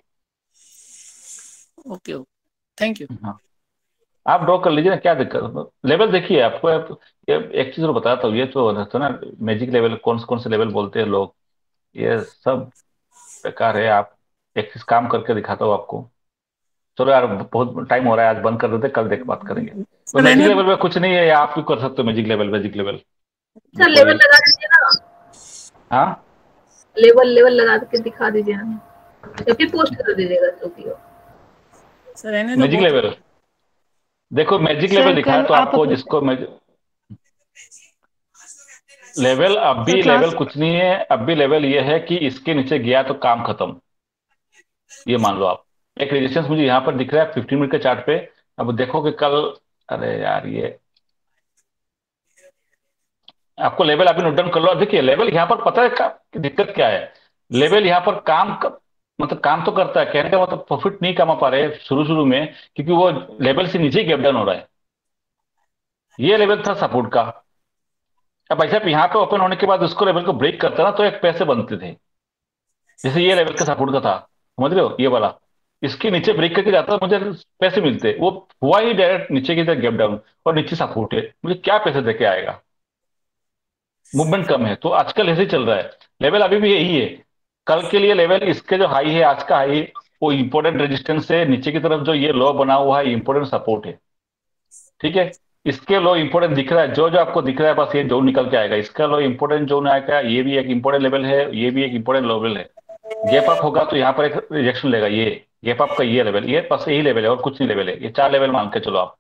Okay okay, thank you. हाँ, आप ड्रॉ कर लीजिए ना, क्या दिक्कत। लेवल देखिए आपको, ये एक चीज और बताता हूँ। ये तो रहता है ना मैजिक लेवल, कौन कौन से लेवल बोलते हैं लोग, ये सब बेकार है। आप एक चीज काम करके दिखाता हूँ आपको। चलो यार, बहुत टाइम हो रहा है, आज बंद कर देते, कल देख बात करेंगे। तो सर मैजिक रहने लेवल में कुछ नहीं है, या आप भी कर सकते हो magic level. Magic level sir level लगा दीजिए ना, हाँ, लेवल लेवल लगा के दिखा दीजिए ना, या फिर पोस्ट कर दीजिएगा जो भी हो। सर रहने दो, मैजिक बहुत लेवल देखो, मैजिक सर लेवल दिखाया कल तो आप आपको, अपने जिसको लेवल, अब सर भी लेवल क्लास कुछ नहीं है। अब भी लेवल ये है कि इसके नीचे गया तो काम खत्म, ये मान लो आप। एक रेजिस्टेंस मुझे यहाँ पर दिख रहा है 15 मिनट के चार्ट पे। अब देखो कि कल, अरे यार, ये आपको लेवल अभी नोट डाउन कर लो। अब देखिए लेवल यहाँ पर, पता है कि दिक्कत क्या है? लेवल यहाँ पर मतलब काम तो करता है, कहने का मतलब प्रॉफिट नहीं कमा पा रहे शुरू शुरू में, क्योंकि वो लेवल से नीचे ही गैप डाउन हो रहा है। ये लेवल था सपोर्ट का। अब ऐसा यहाँ पे ओपन होने के बाद उसको लेवल को ब्रेक करता ना, तो एक पैसे बनते थे। जैसे ये लेवल का सपोर्ट का था, समझ रहे हो, ये वाला। इसके नीचे ब्रेक करके जाता, मुझे पैसे मिलते। वो हुआ ही डायरेक्ट नीचे की तरफ गैप डाउन, और नीचे सपोर्ट है, मुझे क्या पैसे देके आएगा? मूवमेंट कम है, तो आजकल ऐसे ही चल रहा है। लेवल अभी भी यही है। कल के लिए लेवल, इसके जो हाई है, आज का हाई, वो इंपोर्टेंट रेजिस्टेंस है। नीचे की तरफ जो ये लो बना हुआ है, इंपोर्टेंट सपोर्ट है। ठीक है, इसके लो इंपोर्टेंट दिख रहा है, जो जो आपको दिख रहा है, बस ये जोन निकल के आएगा। इसका लो इंपोर्टेंट जोन आएगा, ये भी एक इंपोर्टेंट लेवल है, ये भी एक इंपोर्टेंट लेवल है। गैप अप होगा तो यहाँ पर एक रिजेक्शन लेगा। ये गैप अप का ये लेवल, ये बस यही लेवल है और कुछ नहीं लेवल है। ये 4 लेवल मान के चलो आप।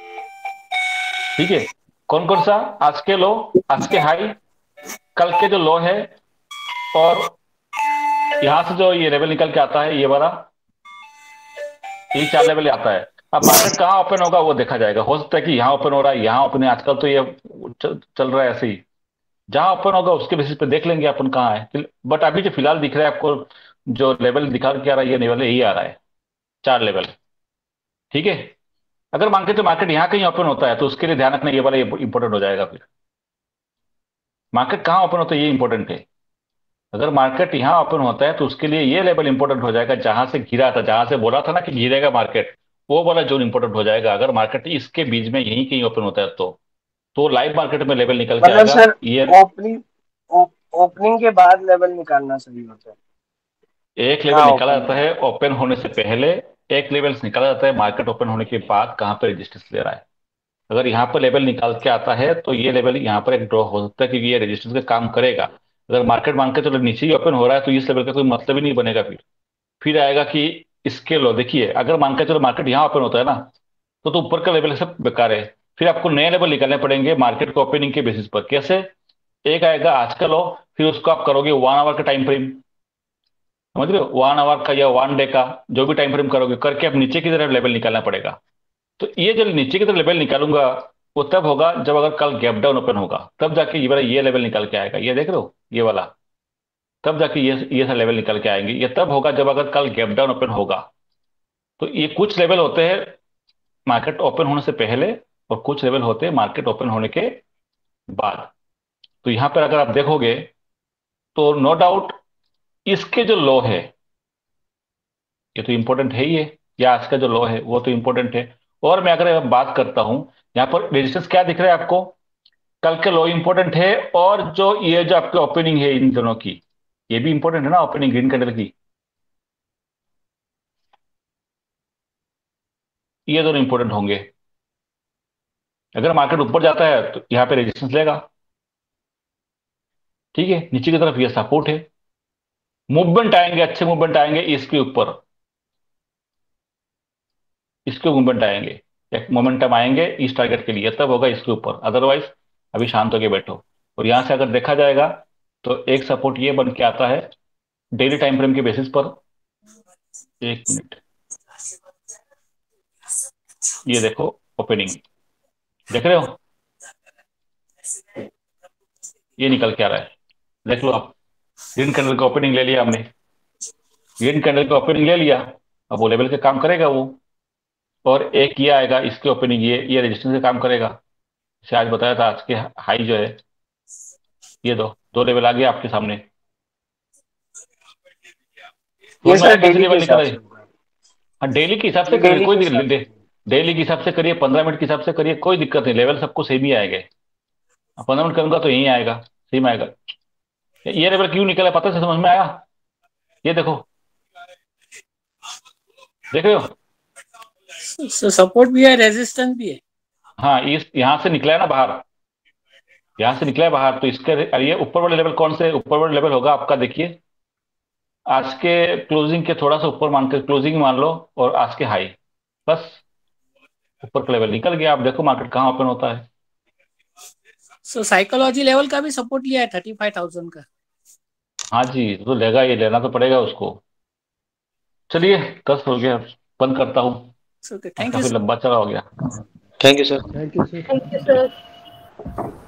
ठीक है, कौन कौन सा? आज के लो, आज के हाई, कल के जो लो है, और यहां से जो ये लेवल निकल के आता है, ये वाला, ये 4 लेवल आता है। अब मार्केट कहाँ ओपन होगा वो देखा जाएगा। हो सकता है कि यहाँ ओपन हो रहा है, यहाँ ओपन है, आजकल तो ये चल रहा है ऐसे ही। जहां ओपन होगा उसके बेसिस पे देख लेंगे अपन कहाँ है। बट अभी जो फिलहाल दिख रहा है आपको, जो लेवल दिखा के आ रहा है, ये लेवल यही आ रहा है, 4 लेवल। ठीक है, अगर मान के तो मार्केट यहाँ कहीं ओपन होता है, तो उसके लिए ध्यान रखना, ये वाला इंपॉर्टेंट हो जाएगा। फिर मार्केट कहाँ ओपन होता है ये इंपॉर्टेंट है। अगर मार्केट यहाँ ओपन होता है, तो उसके लिए ये लेवल इंपॉर्टेंट हो जाएगा, जहां से गिरा था, जहां से बोला था ना कि गिरेगा मार्केट, वो वाला जोन इंपॉर्टेंट हो जाएगा। अगर मार्केट इसके बीच में यहीं कहीं ओपन होता है, तो लाइव मार्केट में लेवल निकल के मतलब आएगा। सर ये ओपनिंग ओपनिंग के बाद लेवल निकालना सही होता है। एक लेवल हाँ निकाला ओपन जाता है ओपन होने से पहले, एक लेवल निकाला जाता है मार्केट ओपन होने के बाद, कहाँ पे रेजिस्टेंस ले रहा है। अगर यहाँ पर लेवल निकाल के आता है, तो ये लेवल यहाँ पर एक ड्रॉ हो सकता है, क्योंकि ये रेजिस्टेंस का काम करेगा। अगर मार्केट मान के चलो नीचे ही ओपन हो रहा है, तो इस लेवल का कोई मतलब ही नहीं बनेगा। फिर आएगा कि इसके लो, देखिए अगर मान के चलो मार्केट यहाँ ओपन होता है ना, तो ऊपर का लेवल सब बेकार है। फिर आपको नए लेवल निकालने पड़ेंगे मार्केट को ओपनिंग के बेसिस पर। कैसे? एक आएगा आज का लो, फिर उसको आप करोगे 1 आवर का टाइम फ्रेम, समझ रहे हो, 1 आवर का या 1 डे का, जो भी टाइम फ्रेम करोगे, करके आप नीचे की तरफ लेवल निकालना पड़ेगा। तो ये जब नीचे की तरफ लेवल निकालूंगा, वो तब होगा जब अगर कल गैप डाउन ओपन होगा, तब जाके ये वाला ये लेवल निकल के आएगा। ये देख रहे हो, ये वाला तब जाके ये सा लेवल निकल के आएंगे। ये तब होगा जब अगर कल गैप डाउन ओपन होगा। तो ये कुछ लेवल होते हैं मार्केट ओपन होने से पहले और कुछ लेवल होते हैं मार्केट ओपन होने के बाद। तो यहां पर अगर आप देखोगे तो नो डाउट इसके जो लो है ये तो इंपॉर्टेंट है ही है, या आज का जो लो है वो तो इंपॉर्टेंट है। और मैं अगर बात करता हूं यहां पर रेजिस्टेंस क्या दिख रहा है आपको, कल के लो इंपॉर्टेंट है, और जो ये जो आपकी ओपनिंग है इन दोनों की ये भी इंपॉर्टेंट है ना, ओपनिंग ग्रीन कैंडल की, ये दोनों इंपॉर्टेंट होंगे। अगर मार्केट ऊपर जाता है तो यहां पे रेजिस्टेंस लेगा, ठीक है, नीचे की तरफ ये सपोर्ट है। मूवमेंट आएंगे, अच्छे मूवमेंट आएंगे इसके ऊपर, इसके मूवमेंट आएंगे, एक मोमेंटम आएंगे इस टारगेट के लिए, तब होगा इसके ऊपर, अदरवाइज अभी शांत होके बैठो। और यहां से अगर देखा जाएगा तो एक सपोर्ट ये बन के आता है डेली टाइम फ्रेम के बेसिस पर। एक मिनट, ये देखो ओपनिंग देख रहे हो, ये निकल के आ रहा है, देख लो आप। ग्रीन कैंडल का ओपनिंग ले लिया हमने, ग्रीन कैंडल का ओपनिंग ले लिया, अब वो लेवल के काम करेगा वो। और एक ये आएगा इसके ओपनिंग, ये रेजिस्टेंस का काम करेगा। जैसे आज बताया था आज के हाई जो है, ये दो दो लेवल आ गया आपके सामने। ये सर कैसे डेली के लेवल निकल हिसाब रहे? से हाँ डेली के हिसाब से ये करिए, डेली कोई के हिसाब से। डेली के हिसाब से करिए, 15 मिनट के हिसाब से करिए, कोई दिक्कत नहीं, लेवल सबको सेम ही आएगा। 15 मिनट करूंगा तो यही आएगा, सेम आएगा। ये लेवल क्यों निकला पता से समझ में आया? ये देखो, देख रहे हो, सपोर्ट भी है, रेजिस्टेंस भी है। हाँ इस यहां से निकला है ना बाहर, यहां से निकला है बाहर, तो इसके ये ऊपर वाले लेवल कौन से ऊपर वाले लेवल होगा आपका, देखिए आज के क्लोजिंग के थोड़ा सा ऊपर मान के क्लोजिंग मान लो, और आज के हाई, बस ऊपर का लेवल निकल गया। आप देखो मार्केट कहाँ ओपन होता है। साइकोलॉजी लेवल का भी सपोर्ट लिया है 35,000 का। हाँ जी, तो लेगा, ये लेना तो पड़ेगा उसको। चलिए 10 हो गया, बंद करता हूँ, थैंक यू काफी लंबा चला हो गया। Thank you sir. Thank you sir. Thank you sir.